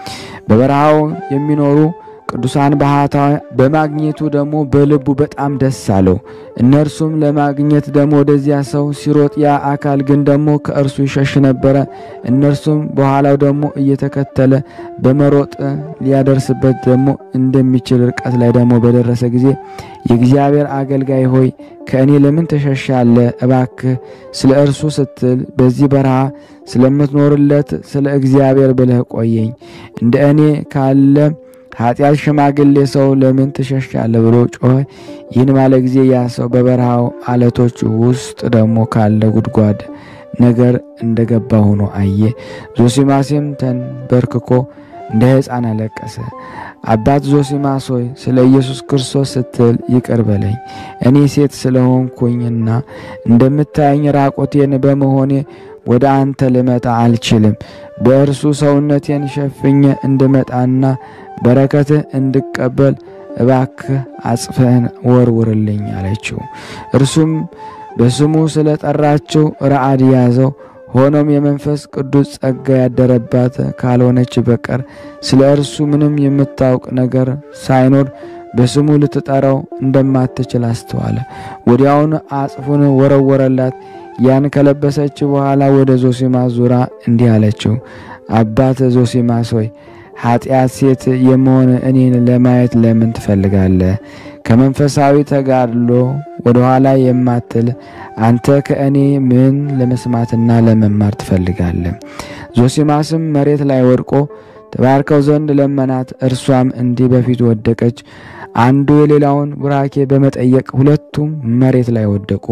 በበረሃው የሚኖሩ ቅዱሳን ባህታዊ በማግኘቱ ደግሞ በልቡ በጣም ደስ አለው። እነርሱም ለማግኘት ደግሞ ወደዚያ ሰው ሲሮጥ ያ አካል ግን ደግሞ ከእርሱ ይሸሽ ነበረ። እነርሱም በኋላው ደግሞ እየተከተለ በመሮጥ ሊያደርስበት ደግሞ እንደሚችል ርቀት ላይ ደግሞ በደረሰ ጊዜ የእግዚአብሔር አገልጋይ ሆይ ከእኔ ለምን ተሸሻለህ? እባክህ ስለ እርሱ ስትል በዚህ በረሃ ስለምትኖርለት ስለ እግዚአብሔር ብለህ ቆየኝ። እንደ እኔ ካለ ኃጢአት ሽማግሌ ሰው ለምን ትሸሻለህ ብሎ ጮኸ። ይህን ባለ ጊዜ ያ ሰው በበረሃው አለቶች ውስጥ ደግሞ ካለ ጉድጓድ ነገር እንደገባ ሆኖ አየ። ዞሲማስም ተንበርክኮ እንደ ሕፃን አለቀሰ። አባት ዞሲማስ ሆይ ስለ ኢየሱስ ክርስቶስ ስትል ይቅር በለኝ። እኔ ሴት ስለሆንኩኝና እንደምታየኝ ራቆቴን በመሆኔ ወደ አንተ ልመጣ አልችልም። በእርሱ ሰውነቴን ሸፍኜ እንድመጣና በረከትህ እንድቀበል እባክህ አጽፈህን ወርውርልኝ አለችው። እርሱም በስሙ ስለጠራችው ረዓድ ያዘው። ሆኖም የመንፈስ ቅዱስ ጸጋ ያደረባት ካልሆነች በቀር ስለ እርሱ ምንም የምታውቅ ነገር ሳይኖር በስሙ ልትጠራው እንደማትችል አስተዋለ። ወዲያውን አጽፉን ወረወረላት። ያን ከለበሰች በኋላ ወደ ዞሲማስ ዙራ እንዲህ አለችው፣ አባት ዞሲማስ ሆይ ኃጢአት ሴት የመሆን እኔን ለማየት ለምን ትፈልጋለህ? ከመንፈሳዊ ተጋድሎ ወደ ኋላ የማትል አንተ ከእኔ ምን ለመስማትና ለመማር ትፈልጋለህ? ዞሲማስም መሬት ላይ ወድቆ ተባርከው ዘንድ ለመናት። እርሷም እንዲህ በፊት ወደቀች። አንዱ የሌላውን ቡራኬ በመጠየቅ ሁለቱም መሬት ላይ ወደቁ።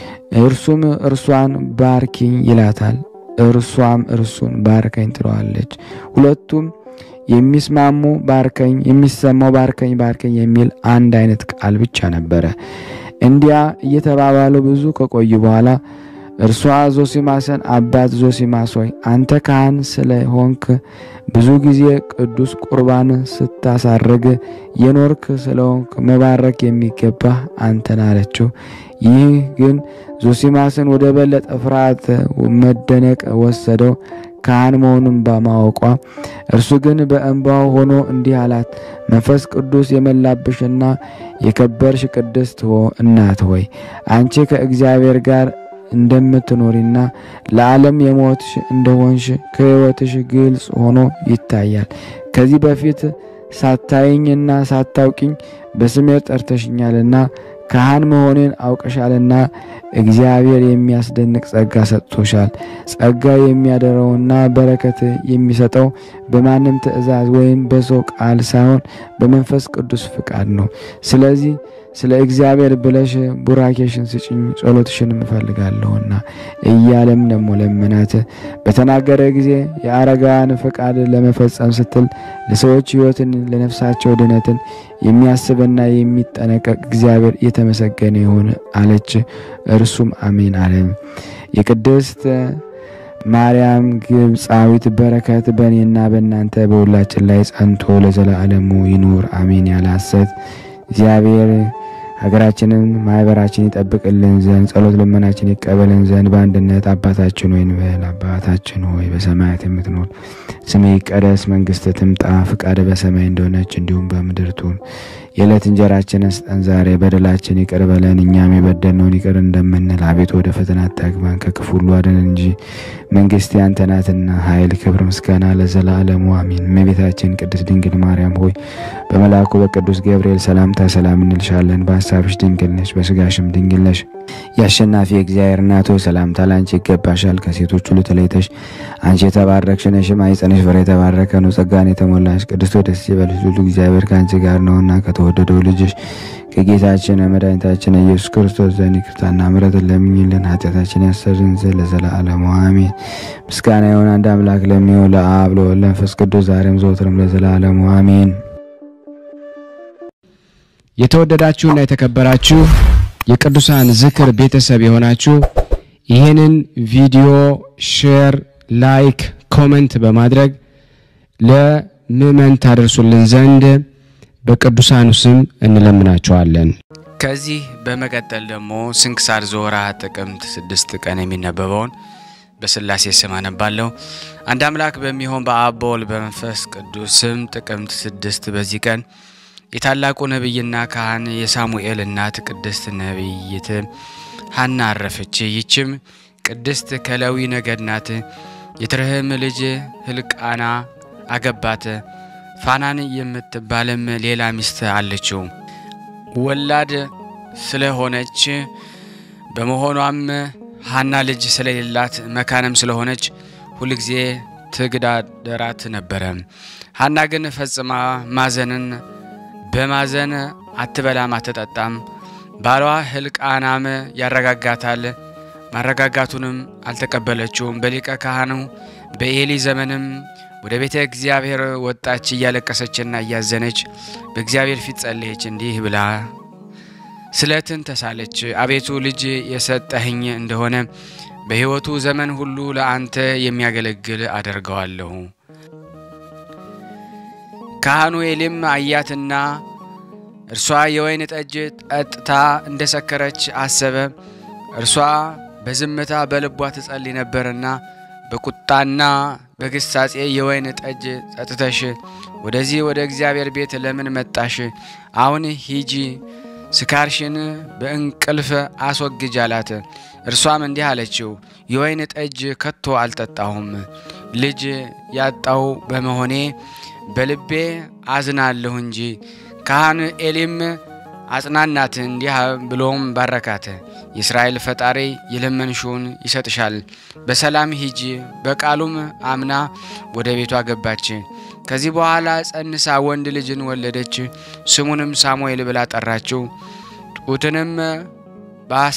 እርሱም እርሷን ባርኪኝ ይላታል፣ እርሷም እርሱን ባርከኝ ትለዋለች። ሁለቱም የሚስማሙ ባርከኝ፣ የሚሰማው ባርከኝ ባርከኝ የሚል አንድ አይነት ቃል ብቻ ነበረ። እንዲያ እየተባባሉ ብዙ ከቆዩ በኋላ እርሷ ዞሲማስን አባት ዞሲማስ ሆይ አንተ ካህን ስለሆንክ ብዙ ጊዜ ቅዱስ ቁርባን ስታሳርግ የኖርክ ስለሆንክ መባረክ የሚገባህ አንተን አለችው። ይህ ግን ዞሲማስን ወደ በለጠ ፍርሃት መደነቅ ወሰደው ካህን መሆኑን በማወቋ። እርሱ ግን በእንባው ሆኖ እንዲህ አላት፣ መንፈስ ቅዱስ የመላብሽና የከበርሽ ቅድስት እናት ሆይ አንቺ ከእግዚአብሔር ጋር እንደምትኖሪና ለዓለም የሞትሽ እንደሆንሽ ከሕይወትሽ ግልጽ ሆኖ ይታያል። ከዚህ በፊት ሳታይኝና ሳታውቂኝ በስሜ ጠርተሽኛልና ካህን መሆኔን አውቀሻልና እግዚአብሔር የሚያስደንቅ ጸጋ ሰጥቶሻል። ጸጋ የሚያደረውና በረከት የሚሰጠው በማንም ትእዛዝ ወይም በሰው ቃል ሳይሆን በመንፈስ ቅዱስ ፍቃድ ነው። ስለዚህ ስለ እግዚአብሔር ብለሽ ቡራኬሽን ስጭኝ ጸሎትሽን እፈልጋለሁና እያለም ደሞ ለመናት። በተናገረ ጊዜ የአረጋውያን ፍቃድ ለመፈጸም ስትል ለሰዎች ሕይወትን ለነፍሳቸው ድነትን የሚያስብና የሚጠነቀቅ እግዚአብሔር የተመሰገነ ይሁን አለች። እርሱም አሜን አለ። የቅድስት ማርያም ግብጻዊት በረከት በእኔና በእናንተ በሁላችን ላይ ጸንቶ ለዘላለሙ ይኑር አሜን። ያላሰት እግዚአብሔር ሀገራችንን ማህበራችን ይጠብቅልን ዘንድ ጸሎት ልመናችን ይቀበልን ዘንድ በአንድነት አባታችን ሆይ እንበል። አባታችን ሆይ በሰማያት የምትኖር ስምህ ይቀደስ፣ መንግስትህ ትምጣ፣ ፈቃድህ በሰማይ እንደሆነች እንዲሁም በምድር ትሁን። የዕለት እንጀራችንን ስጠን ዛሬ፣ በደላችን ይቅር በለን እኛም የበደልነውን ይቅር እንደምንል፣ አቤቱ ወደ ፈተና አታግባን ከክፉ ሁሉ አድነን እንጂ መንግስት ያንተ ናትና ኃይል፣ ክብር፣ ምስጋና ለዘላለሙ አሜን። እመቤታችን ቅድስት ድንግል ማርያም ሆይ በመልአኩ በቅዱስ ገብርኤል ሰላምታ ሰላም እንልሻለን። በሐሳብሽ ድንግል ነሽ፣ በስጋሽም ድንግል ነሽ። የአሸናፊ እግዚአብሔር እናት ሆይ ሰላምታ ላንቺ ይገባሻል። ከሴቶች ሁሉ ተለይተሽ አንቺ የተባረክሽ ነሽ፣ ማኅፀንሽ ፍሬ የተባረከ ነው። ጸጋን የተሞላሽ ቅድስት ሆይ ደስ ይበልሽ፣ ሁሉ እግዚአብሔር ከአንቺ ጋር ነውና ከተወደደው ልጅሽ ከጌታችን መድኃኒታችን ኢየሱስ ክርስቶስ ዘንድ ይቅርታና ምሕረትን ለምኝልን ኃጢአታችን ያስተሰርይልን ዘንድ ለዘላለሙ አሜን። ምስጋና ይሁን አንድ አምላክ ለሚሆን ለአብ ለወልድ ለመንፈስ ቅዱስ ዛሬም ዘወትርም ለዘላለሙ አሜን። የተወደዳችሁና የተከበራችሁ የቅዱሳን ዝክር ቤተሰብ የሆናችሁ ይህንን ቪዲዮ ሼር፣ ላይክ፣ ኮሜንት በማድረግ ለምእመናን ታደርሱልን ዘንድ በቅዱሳኑ ስም እንለምናችኋለን። ከዚህ በመቀጠል ደግሞ ስንክሳር ዘወርኀ ጥቅምት ስድስት ቀን የሚነበበውን በስላሴ ስም አነባለሁ። አንድ አምላክ በሚሆን በአብ በወልድ በመንፈስ ቅዱስ ስም ጥቅምት ስድስት በዚህ ቀን የታላቁ ነብይና ካህን የሳሙኤል እናት ቅድስት ነብይት ሐና አረፈች። ይህችም ቅድስት ከሌዊ ነገድ ናት። የትርህም ልጅ ሕልቃና አገባት። ፋናን የምትባልም ሌላ ሚስት አለችው። ወላድ ስለሆነች በመሆኗም ሐና ልጅ ስለሌላት መካንም ስለሆነች ሁሉ ጊዜ ትግዳደራት ነበር። ሐና ግን ፈጽማ ማዘንን በማዘን አትበላም አትጠጣም። ባሏ ሕልቃናም ያረጋጋታል፣ ማረጋጋቱንም አልተቀበለችውም። በሊቀ ካህኑ በኤሊ ዘመንም ወደ ቤተ እግዚአብሔር ወጣች። እያለቀሰችና እያዘነች በእግዚአብሔር ፊት ጸለየች። እንዲህ ብላ ስለትን ተሳለች። አቤቱ ልጅ የሰጠኸኝ እንደሆነ በሕይወቱ ዘመን ሁሉ ለአንተ የሚያገለግል አደርገዋለሁ። ካህኑ ኤሊም አያትና እርሷ የወይን ጠጅ ጠጥታ እንደሰከረች አሰበ። እርሷ በዝምታ በልቧ ትጸልይ ነበርና በቁጣና በግሳጼ የወይን ጠጅ ጠጥተሽ ወደዚህ ወደ እግዚአብሔር ቤት ለምን መጣሽ? አሁን ሂጂ ስካርሽን በእንቅልፍ አስወግጅ አላት። እርሷም እንዲህ አለችው፣ የወይን ጠጅ ከቶ አልጠጣሁም። ልጅ ያጣው በመሆኔ በልቤ አዝናለሁ እንጂ። ካህን ኤሊም አጽናናት፣ እንዲህ ብሎም ባረካት። የእስራኤል ፈጣሪ የለመንሽውን ይሰጥሻል፣ በሰላም ሂጂ። በቃሉም አምና ወደ ቤቷ ገባች። ከዚህ በኋላ ጸንሳ ወንድ ልጅን ወለደች። ስሙንም ሳሙኤል ብላ ጠራችው። ጡትንም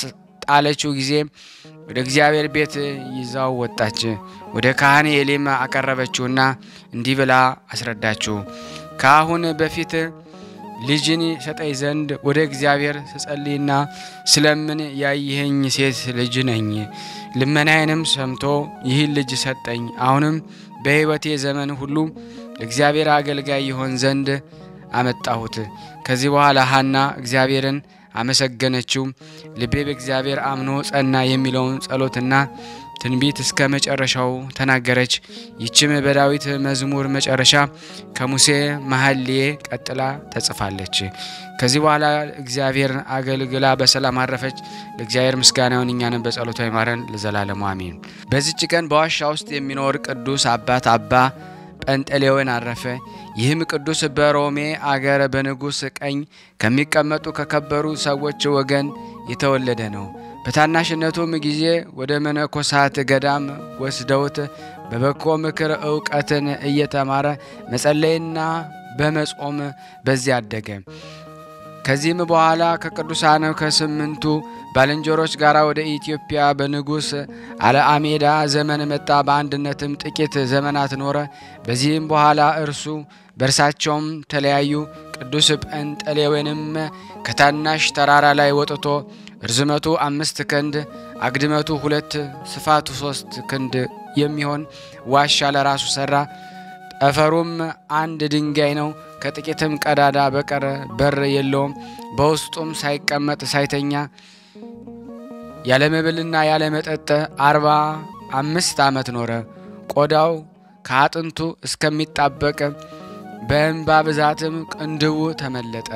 በጣለችው ጊዜ ወደ እግዚአብሔር ቤት ይዛው ወጣች። ወደ ካህን ኤሊም አቀረበችውና እንዲህ ብላ አስረዳችው። ከአሁን በፊት ልጅን ሰጠኝ ዘንድ ወደ እግዚአብሔር ስጸልይና ስለምን ያየኸኝ ሴት ልጅ ነኝ። ልመናዬንም ሰምቶ ይህን ልጅ ሰጠኝ። አሁንም በሕይወቴ ዘመን ሁሉ ለእግዚአብሔር አገልጋይ ይሆን ዘንድ አመጣሁት። ከዚህ በኋላ ሐና እግዚአብሔርን አመሰገነችው። ልቤ በእግዚአብሔር አምኖ ጸና የሚለውን ጸሎትና ትንቢት እስከ መጨረሻው ተናገረች። ይህችም በዳዊት መዝሙር መጨረሻ ከሙሴ መኃልየ ቀጥላ ተጽፋለች። ከዚህ በኋላ እግዚአብሔርን አገልግላ በሰላም አረፈች። ለእግዚአብሔር ምስጋና ይሁን፣ እኛንም በጸሎቷ ይማረን ለዘላለሙ አሜን። በዚህች ቀን በዋሻ ውስጥ የሚኖር ቅዱስ አባት አባ ጰንጠሌዎን አረፈ። ይህም ቅዱስ በሮሜ አገር በንጉሥ ቀኝ ከሚቀመጡ ከከበሩ ሰዎች ወገን የተወለደ ነው። በታናሽነቱም ጊዜ ወደ መነኮሳት ገዳም ወስደውት በበጎ ምክር ዕውቀትን እየተማረ መጸለይና በመጾም በዚያ አደገ። ከዚህም በኋላ ከቅዱሳን ከስምንቱ ባልንጀሮች ጋር ወደ ኢትዮጵያ በንጉሥ አለአሜዳ ዘመን መጣ። በአንድነትም ጥቂት ዘመናት ኖረ። በዚህም በኋላ እርሱ በእርሳቸውም ተለያዩ። ቅዱስ ጰንጠሌዎንም ከታናሽ ተራራ ላይ ወጥቶ ርዝመቱ አምስት ክንድ አግድመቱ ሁለት ስፋቱ ሶስት ክንድ የሚሆን ዋሻ ለራሱ ሰራ። ጠፈሩም አንድ ድንጋይ ነው። ከጥቂትም ቀዳዳ በቀር በር የለውም። በውስጡም ሳይቀመጥ ሳይተኛ ያለ መብልና ያለ መጠጥ አርባ አምስት ዓመት ኖረ። ቆዳው ከአጥንቱ እስከሚጣበቅ በእንባ ብዛትም ቅንድቡ ተመለጠ።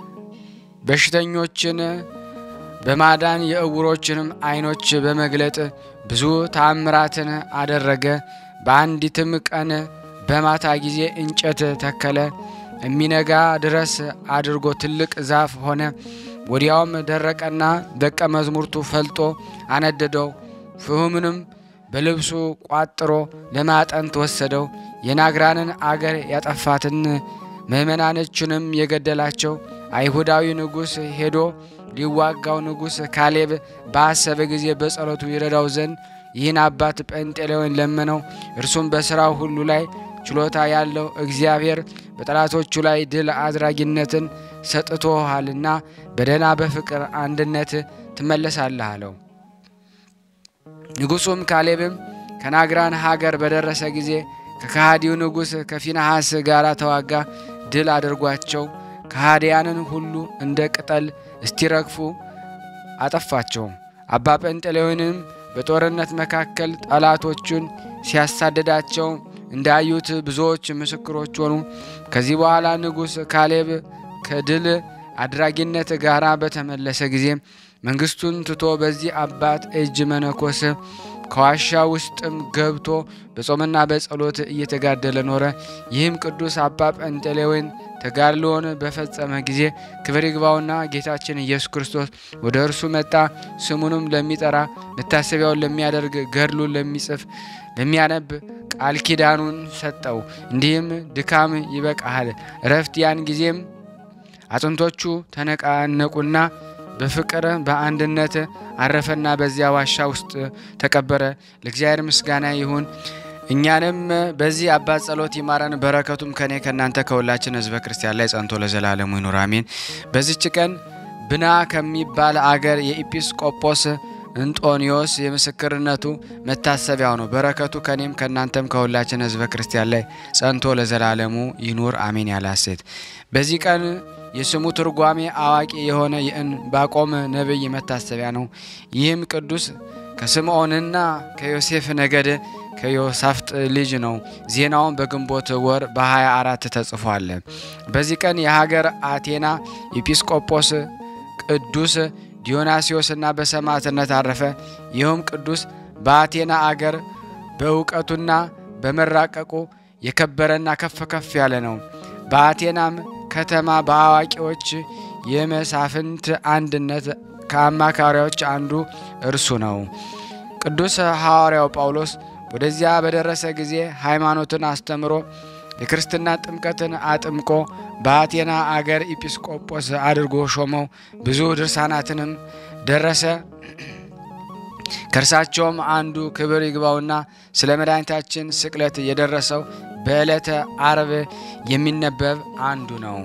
በሽተኞችን በማዳን የእውሮችንም ዓይኖች በመግለጥ ብዙ ተአምራትን አደረገ። በአንዲትም ቀን በማታ ጊዜ እንጨት ተከለ። የሚነጋ ድረስ አድርጎ ትልቅ ዛፍ ሆነ። ወዲያውም ደረቀና ደቀ መዝሙርቱ ፈልጦ አነደደው። ፍሁምንም በልብሱ ቋጥሮ ለማጠንት ወሰደው። የናግራንን አገር ያጠፋትን ምእመናኖችንም የገደላቸው አይሁዳዊ ንጉሥ ሄዶ ሊዋጋው ንጉሥ ካሌብ ባሰበ ጊዜ በጸሎቱ ይረዳው ዘንድ ይህን አባት ጰንጠሌዎን ለመነው። እርሱም በሥራው ሁሉ ላይ ችሎታ ያለው እግዚአብሔር በጠላቶቹ ላይ ድል አድራጊነትን ሰጥቶሃልና በደና በፍቅር አንድነት ትመለሳለህ አለው። ንጉሡም ካሌብም ከናግራን ሀገር በደረሰ ጊዜ ከከሃዲው ንጉሥ ከፊንሐስ ጋር ተዋጋ። ድል አድርጓቸው ከሃዲያንን ሁሉ እንደ ቅጠል እስቲረግፉ አጠፋቸው። አባ ጰንጠሌዎንም በጦርነት መካከል ጠላቶቹን ሲያሳደዳቸው እንዳዩት ብዙዎች ምስክሮች ሆኑ። ከዚህ በኋላ ንጉሥ ካሌብ ከድል አድራጊነት ጋራ በተመለሰ ጊዜ መንግስቱን ትቶ በዚህ አባት እጅ መነኮስ ከዋሻ ውስጥም ገብቶ በጾምና በጸሎት እየተጋደለ ኖረ። ይህም ቅዱስ አባ ጰንጠሌዎን ተጋድሎውን በፈጸመ ጊዜ ክብር ይግባውና ጌታችን ኢየሱስ ክርስቶስ ወደ እርሱ መጣ። ስሙንም ለሚጠራ መታሰቢያውን ለሚያደርግ ገድሉን ለሚጽፍ ለሚያነብ ቃል ኪዳኑን ሰጠው። እንዲህም ድካም ይበቃሃል፣ እረፍት። ያን ጊዜም አጥንቶቹ ተነቃነቁና በፍቅር በአንድነት አረፈና በዚያ ዋሻ ውስጥ ተቀበረ። ለእግዚአብሔር ምስጋና ይሁን፣ እኛንም በዚህ አባት ጸሎት ይማረን፣ በረከቱም ከኔ ከናንተ ከሁላችን ሕዝበ ክርስቲያን ላይ ጸንቶ ለዘላለሙ ይኑር አሜን። በዚህች ቀን ብና ከሚባል አገር የኤጲስቆጶስ እንጦንዮስ የምስክርነቱ መታሰቢያው ነው። በረከቱ ከኔም ከናንተም ከሁላችን ሕዝበ ክርስቲያን ላይ ጸንቶ ለዘላለሙ ይኑር አሜን። ያላሰት በዚህ ቀን የስሙ ትርጓሜ አዋቂ የሆነ የዕንባቆም ነብይ መታሰቢያ ነው። ይህም ቅዱስ ከስምዖንና ከዮሴፍ ነገድ ከዮሳፍጥ ልጅ ነው። ዜናውን በግንቦት ወር በሃያ አራት ተጽፏል። በዚህ ቀን የሀገር አቴና ኤጲስቆጶስ ቅዱስ ዲዮናስዮስና በሰማዕትነት አረፈ። ይህም ቅዱስ በአቴና አገር በእውቀቱና በመራቀቁ የከበረና ከፍ ከፍ ያለ ነው። በአቴናም ከተማ በአዋቂዎች የመሳፍንት አንድነት ከአማካሪዎች አንዱ እርሱ ነው። ቅዱስ ሐዋርያው ጳውሎስ ወደዚያ በደረሰ ጊዜ ሃይማኖትን አስተምሮ የክርስትና ጥምቀትን አጥምቆ በአቴና አገር ኤጲስቆጶስ አድርጎ ሾመው። ብዙ ድርሳናትንም ደረሰ። ከእርሳቸውም አንዱ ክብር ይግባውና ስለ መድኃኒታችን ስቅለት የደረሰው በዕለተ ዓርብ የሚነበብ አንዱ ነው።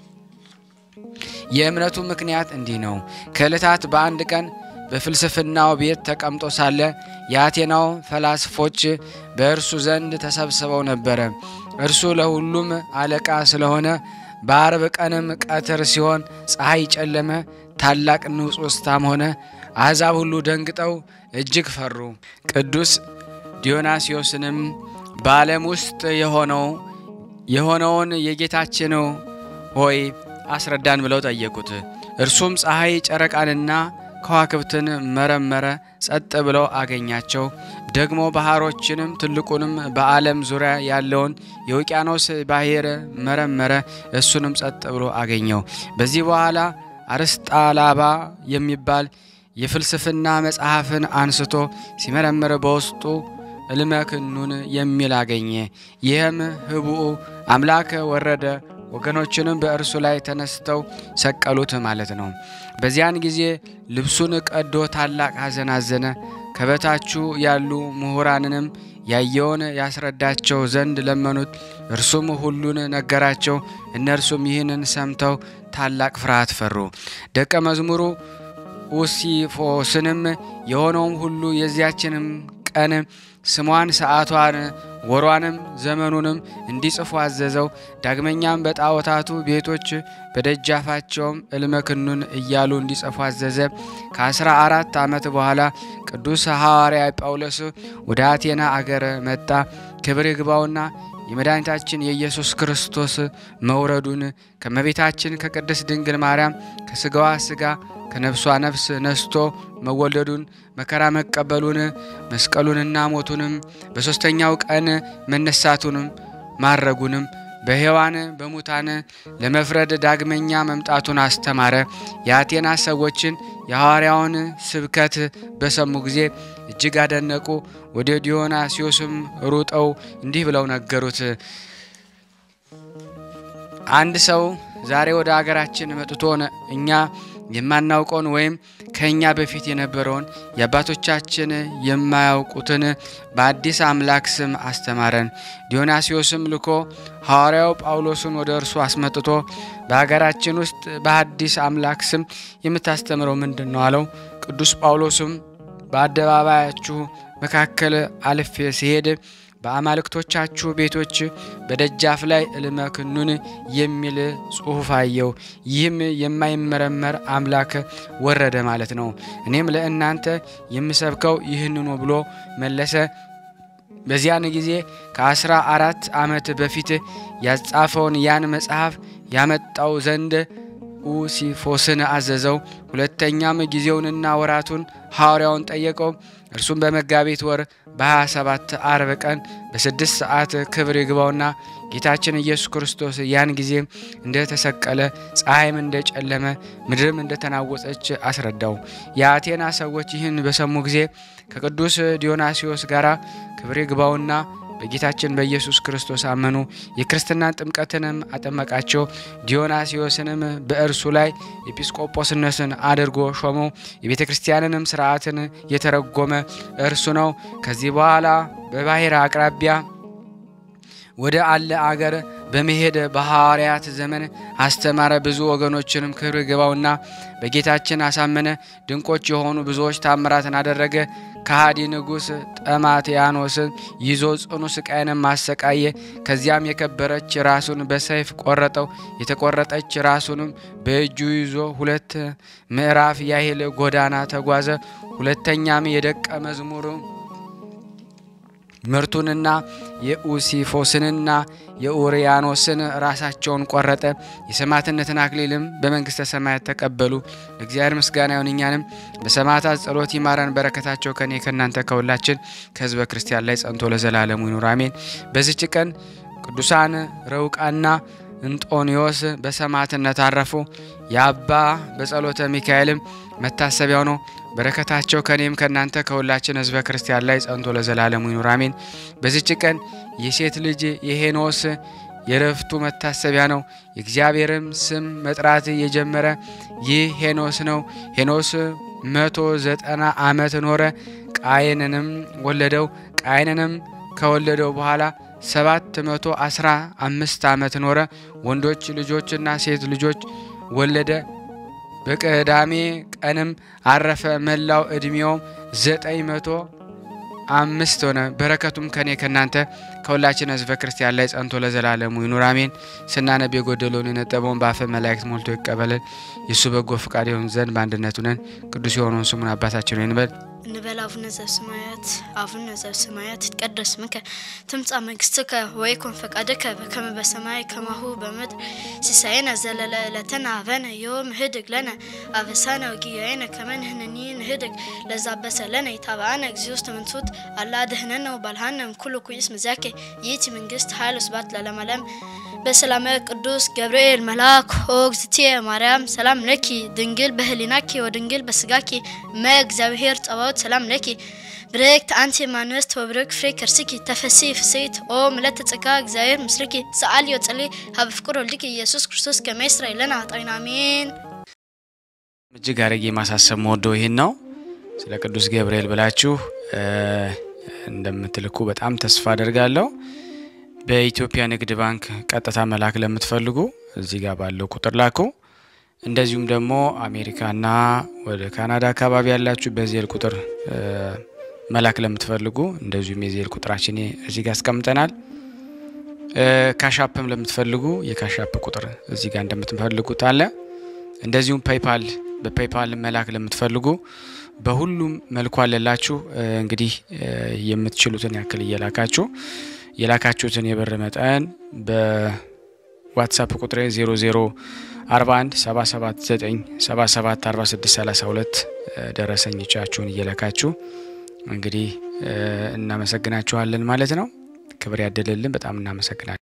የእምነቱ ምክንያት እንዲህ ነው። ከዕለታት በአንድ ቀን በፍልስፍናው ቤት ተቀምጦ ሳለ የአቴናው ፈላስፎች በእርሱ ዘንድ ተሰብስበው ነበረ። እርሱ ለሁሉም አለቃ ስለሆነ በዓርብ ቀንም ቀትር ሲሆን ፀሐይ ጨለመ፣ ታላቅ ንውጽውጽታም ሆነ። አሕዛብ ሁሉ ደንግጠው እጅግ ፈሩ። ቅዱስ ዲዮናስዮስንም በዓለም ውስጥ የሆነው የሆነውን የጌታችን ሆይ አስረዳን ብለው ጠየቁት። እርሱም ፀሐይ ጨረቃንና ከዋክብትን መረመረ፣ ጸጥ ብለው አገኛቸው። ደግሞ ባህሮችንም ትልቁንም በዓለም ዙሪያ ያለውን የውቅያኖስ ባህር መረመረ፣ እሱንም ጸጥ ብሎ አገኘው። በዚህ በኋላ አርስጣላባ የሚባል የፍልስፍና መጽሐፍን አንስቶ ሲመረምር በውስጡ እልመክኑን የሚል አገኘ። ይህም ህቡዕ አምላክ ወረደ፣ ወገኖችንም በእርሱ ላይ ተነስተው ሰቀሉት ማለት ነው። በዚያን ጊዜ ልብሱን ቀዶ ታላቅ ሐዘን አዘነ። ከበታቹ ያሉ ምሁራንንም ያየውን ያስረዳቸው ዘንድ ለመኑት። እርሱም ሁሉን ነገራቸው። እነርሱም ይህንን ሰምተው ታላቅ ፍርሃት ፈሩ። ደቀ መዝሙሩ ኡሲፎስንም የሆነውም ሁሉ የዚያችንም ቀን ስሟን፣ ሰዓቷን፣ ወሯንም ዘመኑንም እንዲጽፉ አዘዘው። ዳግመኛም በጣዖታቱ ቤቶች በደጃፋቸውም እልመክኑን እያሉ እንዲጽፉ አዘዘ። ከአስራ አራት ዓመት በኋላ ቅዱስ ሐዋርያ ጳውሎስ ወደ አቴና አገር መጣ። ክብር ይግባውና የመድኃኒታችን የኢየሱስ ክርስቶስ መውረዱን ከመቤታችን ከቅድስት ድንግል ማርያም ከስጋዋ ስጋ ከነፍሷ ነፍስ ነስቶ መወለዱን መከራ መቀበሉን መስቀሉንና ሞቱንም በሶስተኛው ቀን መነሳቱንም ማረጉንም በሕያዋን በሙታን ለመፍረድ ዳግመኛ መምጣቱን አስተማረ። የአቴና ሰዎችን የሐዋርያውን ስብከት በሰሙ ጊዜ እጅግ አደነቁ። ወደ ዲዮናስዮስም ሩጠው እንዲህ ብለው ነገሩት። አንድ ሰው ዛሬ ወደ አገራችን መጥቶ እኛ የማናውቀውን ወይም ከኛ በፊት የነበረውን የአባቶቻችን የማያውቁትን በአዲስ አምላክ ስም አስተማረን። ዲዮናስዮስም ልኮ ሐዋርያው ጳውሎስን ወደ እርሱ አስመጥቶ በአገራችን ውስጥ በአዲስ አምላክ ስም የምታስተምረው ምንድነው አለው። ቅዱስ ጳውሎስም በአደባባያችሁ መካከል አልፌ ሲሄድ በአማልክቶቻችሁ ቤቶች በደጃፍ ላይ እልመክኑን የሚል ጽሑፍ አየው። ይህም የማይመረመር አምላክ ወረደ ማለት ነው። እኔም ለእናንተ የምሰብከው ይህንኑ ብሎ መለሰ። በዚያን ጊዜ ከአስራ አራት ዓመት በፊት ያጻፈውን ያን መጽሐፍ ያመጣው ዘንድ ኡሲፎስን አዘዘው። ሁለተኛም ጊዜውንና ወራቱን ሐዋርያውን ጠየቀው። እርሱም በመጋቢት ወር በሃያ ሰባት ዓርብ ቀን በስድስት ሰዓት ክብር ይግባውና ጌታችን ኢየሱስ ክርስቶስ ያን ጊዜ እንደተሰቀለ ፀሐይም እንደጨለመ ምድርም እንደተናወጸች አስረዳው። የአቴና ሰዎች ይህን በሰሙ ጊዜ ከቅዱስ ዲዮናስዮስ ጋር ክብር ይግባውና በጌታችን በኢየሱስ ክርስቶስ አመኑ። የክርስትናን ጥምቀትንም አጠመቃቸው። ዲዮናስዮስንም በእርሱ ላይ ኤጲስቆጶስነትን አድርጎ ሾመው። የቤተ ክርስቲያንንም ሥርዓትን የተረጎመ እርሱ ነው። ከዚህ በኋላ በባሕር አቅራቢያ ወደ አለ አገር በመሄድ በሐዋርያት ዘመን አስተማረ። ብዙ ወገኖችንም ክብር ይግባውና በጌታችን አሳመነ። ድንቆች የሆኑ ብዙዎች ታምራትን አደረገ። ከሃዲ ንጉሥ ጠማትያኖስን ይዞ ጽኑ ስቃይንም ማሰቃየ። ከዚያም የከበረች ራሱን በሰይፍ ቆረጠው። የተቆረጠች ራሱንም በእጁ ይዞ ሁለት ምዕራፍ ያህል ጎዳና ተጓዘ። ሁለተኛም የደቀ መዝሙሩ ምርቱንና የኡሲፎስንና የኡሪያኖስን ራሳቸውን ቆረጠ። የሰማዕትነትን አክሊልም በመንግስተ ሰማያት ተቀበሉ። ለእግዚአብሔር ምስጋና ይሁን። እኛንም በሰማዕታት ጸሎት ይማረን። በረከታቸው ከኔ ከናንተ ከሁላችን ከሕዝበ ክርስቲያን ላይ ጸንቶ ለዘላለሙ ይኑር አሜን። በዚህች ቀን ቅዱሳን ረውቃና እንጦንዮስ በሰማዕትነት አረፉ። የአባ በጸሎተ ሚካኤልም መታሰቢያው ነው። በረከታቸው ከኔም ከናንተ ከሁላችን ሕዝበ ክርስቲያን ላይ ጸንቶ ለዘላለሙ ይኑር አሜን። በዚህች ቀን የሴት ልጅ የሄኖስ የረፍቱ መታሰቢያ ነው። የእግዚአብሔርም ስም መጥራት የጀመረ ይህ ሄኖስ ነው። ሄኖስ መቶ ዘጠና ዓመት ኖረ። ቃየንንም ወለደው። ቃየንንም ከወለደው በኋላ ሰባት መቶ አስራ አምስት ዓመት ኖረ። ወንዶች ልጆችና ሴት ልጆች ወለደ። በቀዳሜ ቀንም አረፈ። መላው እድሜው ዘጠኝ መቶ አምስት ሆነ። በረከቱም ከኔ ከናንተ ከሁላችን ሕዝበ ክርስቲያን ላይ ጸንቶ ለዘላለሙ ይኑር አሜን። ስናነብ የጎደለውን የነጠበውን በአፈ መላእክት ሞልቶ ይቀበለን። የሱ በጎ ፍቃድ ይሁን ዘንድ በአንድነት ሆነን ቅዱስ የሆነውን ስሙን አባታችን እንበል። እንበል አቡነ ዘበሰማያት አቡነ ዘበሰማያት ይትቀደስ ስምከ ትምጻእ መንግሥትከ ወይኩን ፈቃድከ በከመ በሰማይ ከማሁ በምድር ሲሳየነ ዘለለዕለትነ ሀበነ ዮም ህድግ ለነ አበሳነ ወጌጋየነ ከመ ንሕነኒ ንህድግ ለዘአበሰ ለነ ኢታብአነ እግዚኦ ውስተ መንሱት አላ አድኅነነ ወባልሐነ እምኩሉ ኩይስ መዛኬ ይእቲ መንግሥት ኃይል ወስብሐት ለዓለመ ዓለም። በሰላመ ቅዱስ ገብርኤል መልአክ ኦ እግዝእትየ ማርያም ሰላም ለኪ ድንግል በህሊናኪ ወድንግል በስጋኪ እመ እግዚአብሔር ጸባኦት ሰላም ለኪ ብርክት አንቲ እማንስት ወብርክ ፍሬ ከርስኪ ተፈሥሒ ፍሥሕት ኦ ምልዕተ ጸጋ እግዚአብሔር ምስልኪ ሰአሊ ወጸልይ ሀበ ፍቁር ወልድኪ ኢየሱስ ክርስቶስ ከመ ይስረይ ለነ ኃጣውኢነ አሜን። እጅግ አድርጌ ማሳሰብ የምወደው ይህን ነው። ስለ ቅዱስ ገብርኤል ብላችሁ እንደምትልኩ በጣም ተስፋ አደርጋለሁ። በኢትዮጵያ ንግድ ባንክ ቀጥታ መላክ ለምትፈልጉ እዚህ ጋር ባለው ቁጥር ላኩ። እንደዚሁም ደግሞ አሜሪካና ወደ ካናዳ አካባቢ ያላችሁ በዚህ ቁጥር መላክ ለምትፈልጉ እንደዚሁም የዚህ ቁጥራችን እዚህ ጋር አስቀምጠናል። ካሻፕም ለምትፈልጉ የካሻፕ ቁጥር እዚህ ጋር እንደምትፈልጉት አለ። እንደዚሁም ፔይፓል በፔይፓል መላክ ለምትፈልጉ በሁሉም መልኩ አለላችሁ። እንግዲህ የምትችሉትን ያክል እየላካችሁ የላካችሁትን የብር መጠን በዋትስአፕ ቁጥሬ ዜሮ ዜሮ አርባ አንድ ሰባ ሰባት ዘጠኝ ሰባ ሰባት አርባ ስድስት ሰላሳ ሁለት ደረሰኞቻችሁን እየላካችሁ እንግዲህ እናመሰግናችኋለን ማለት ነው። ክብር ያደለልን። በጣም እናመሰግናለን።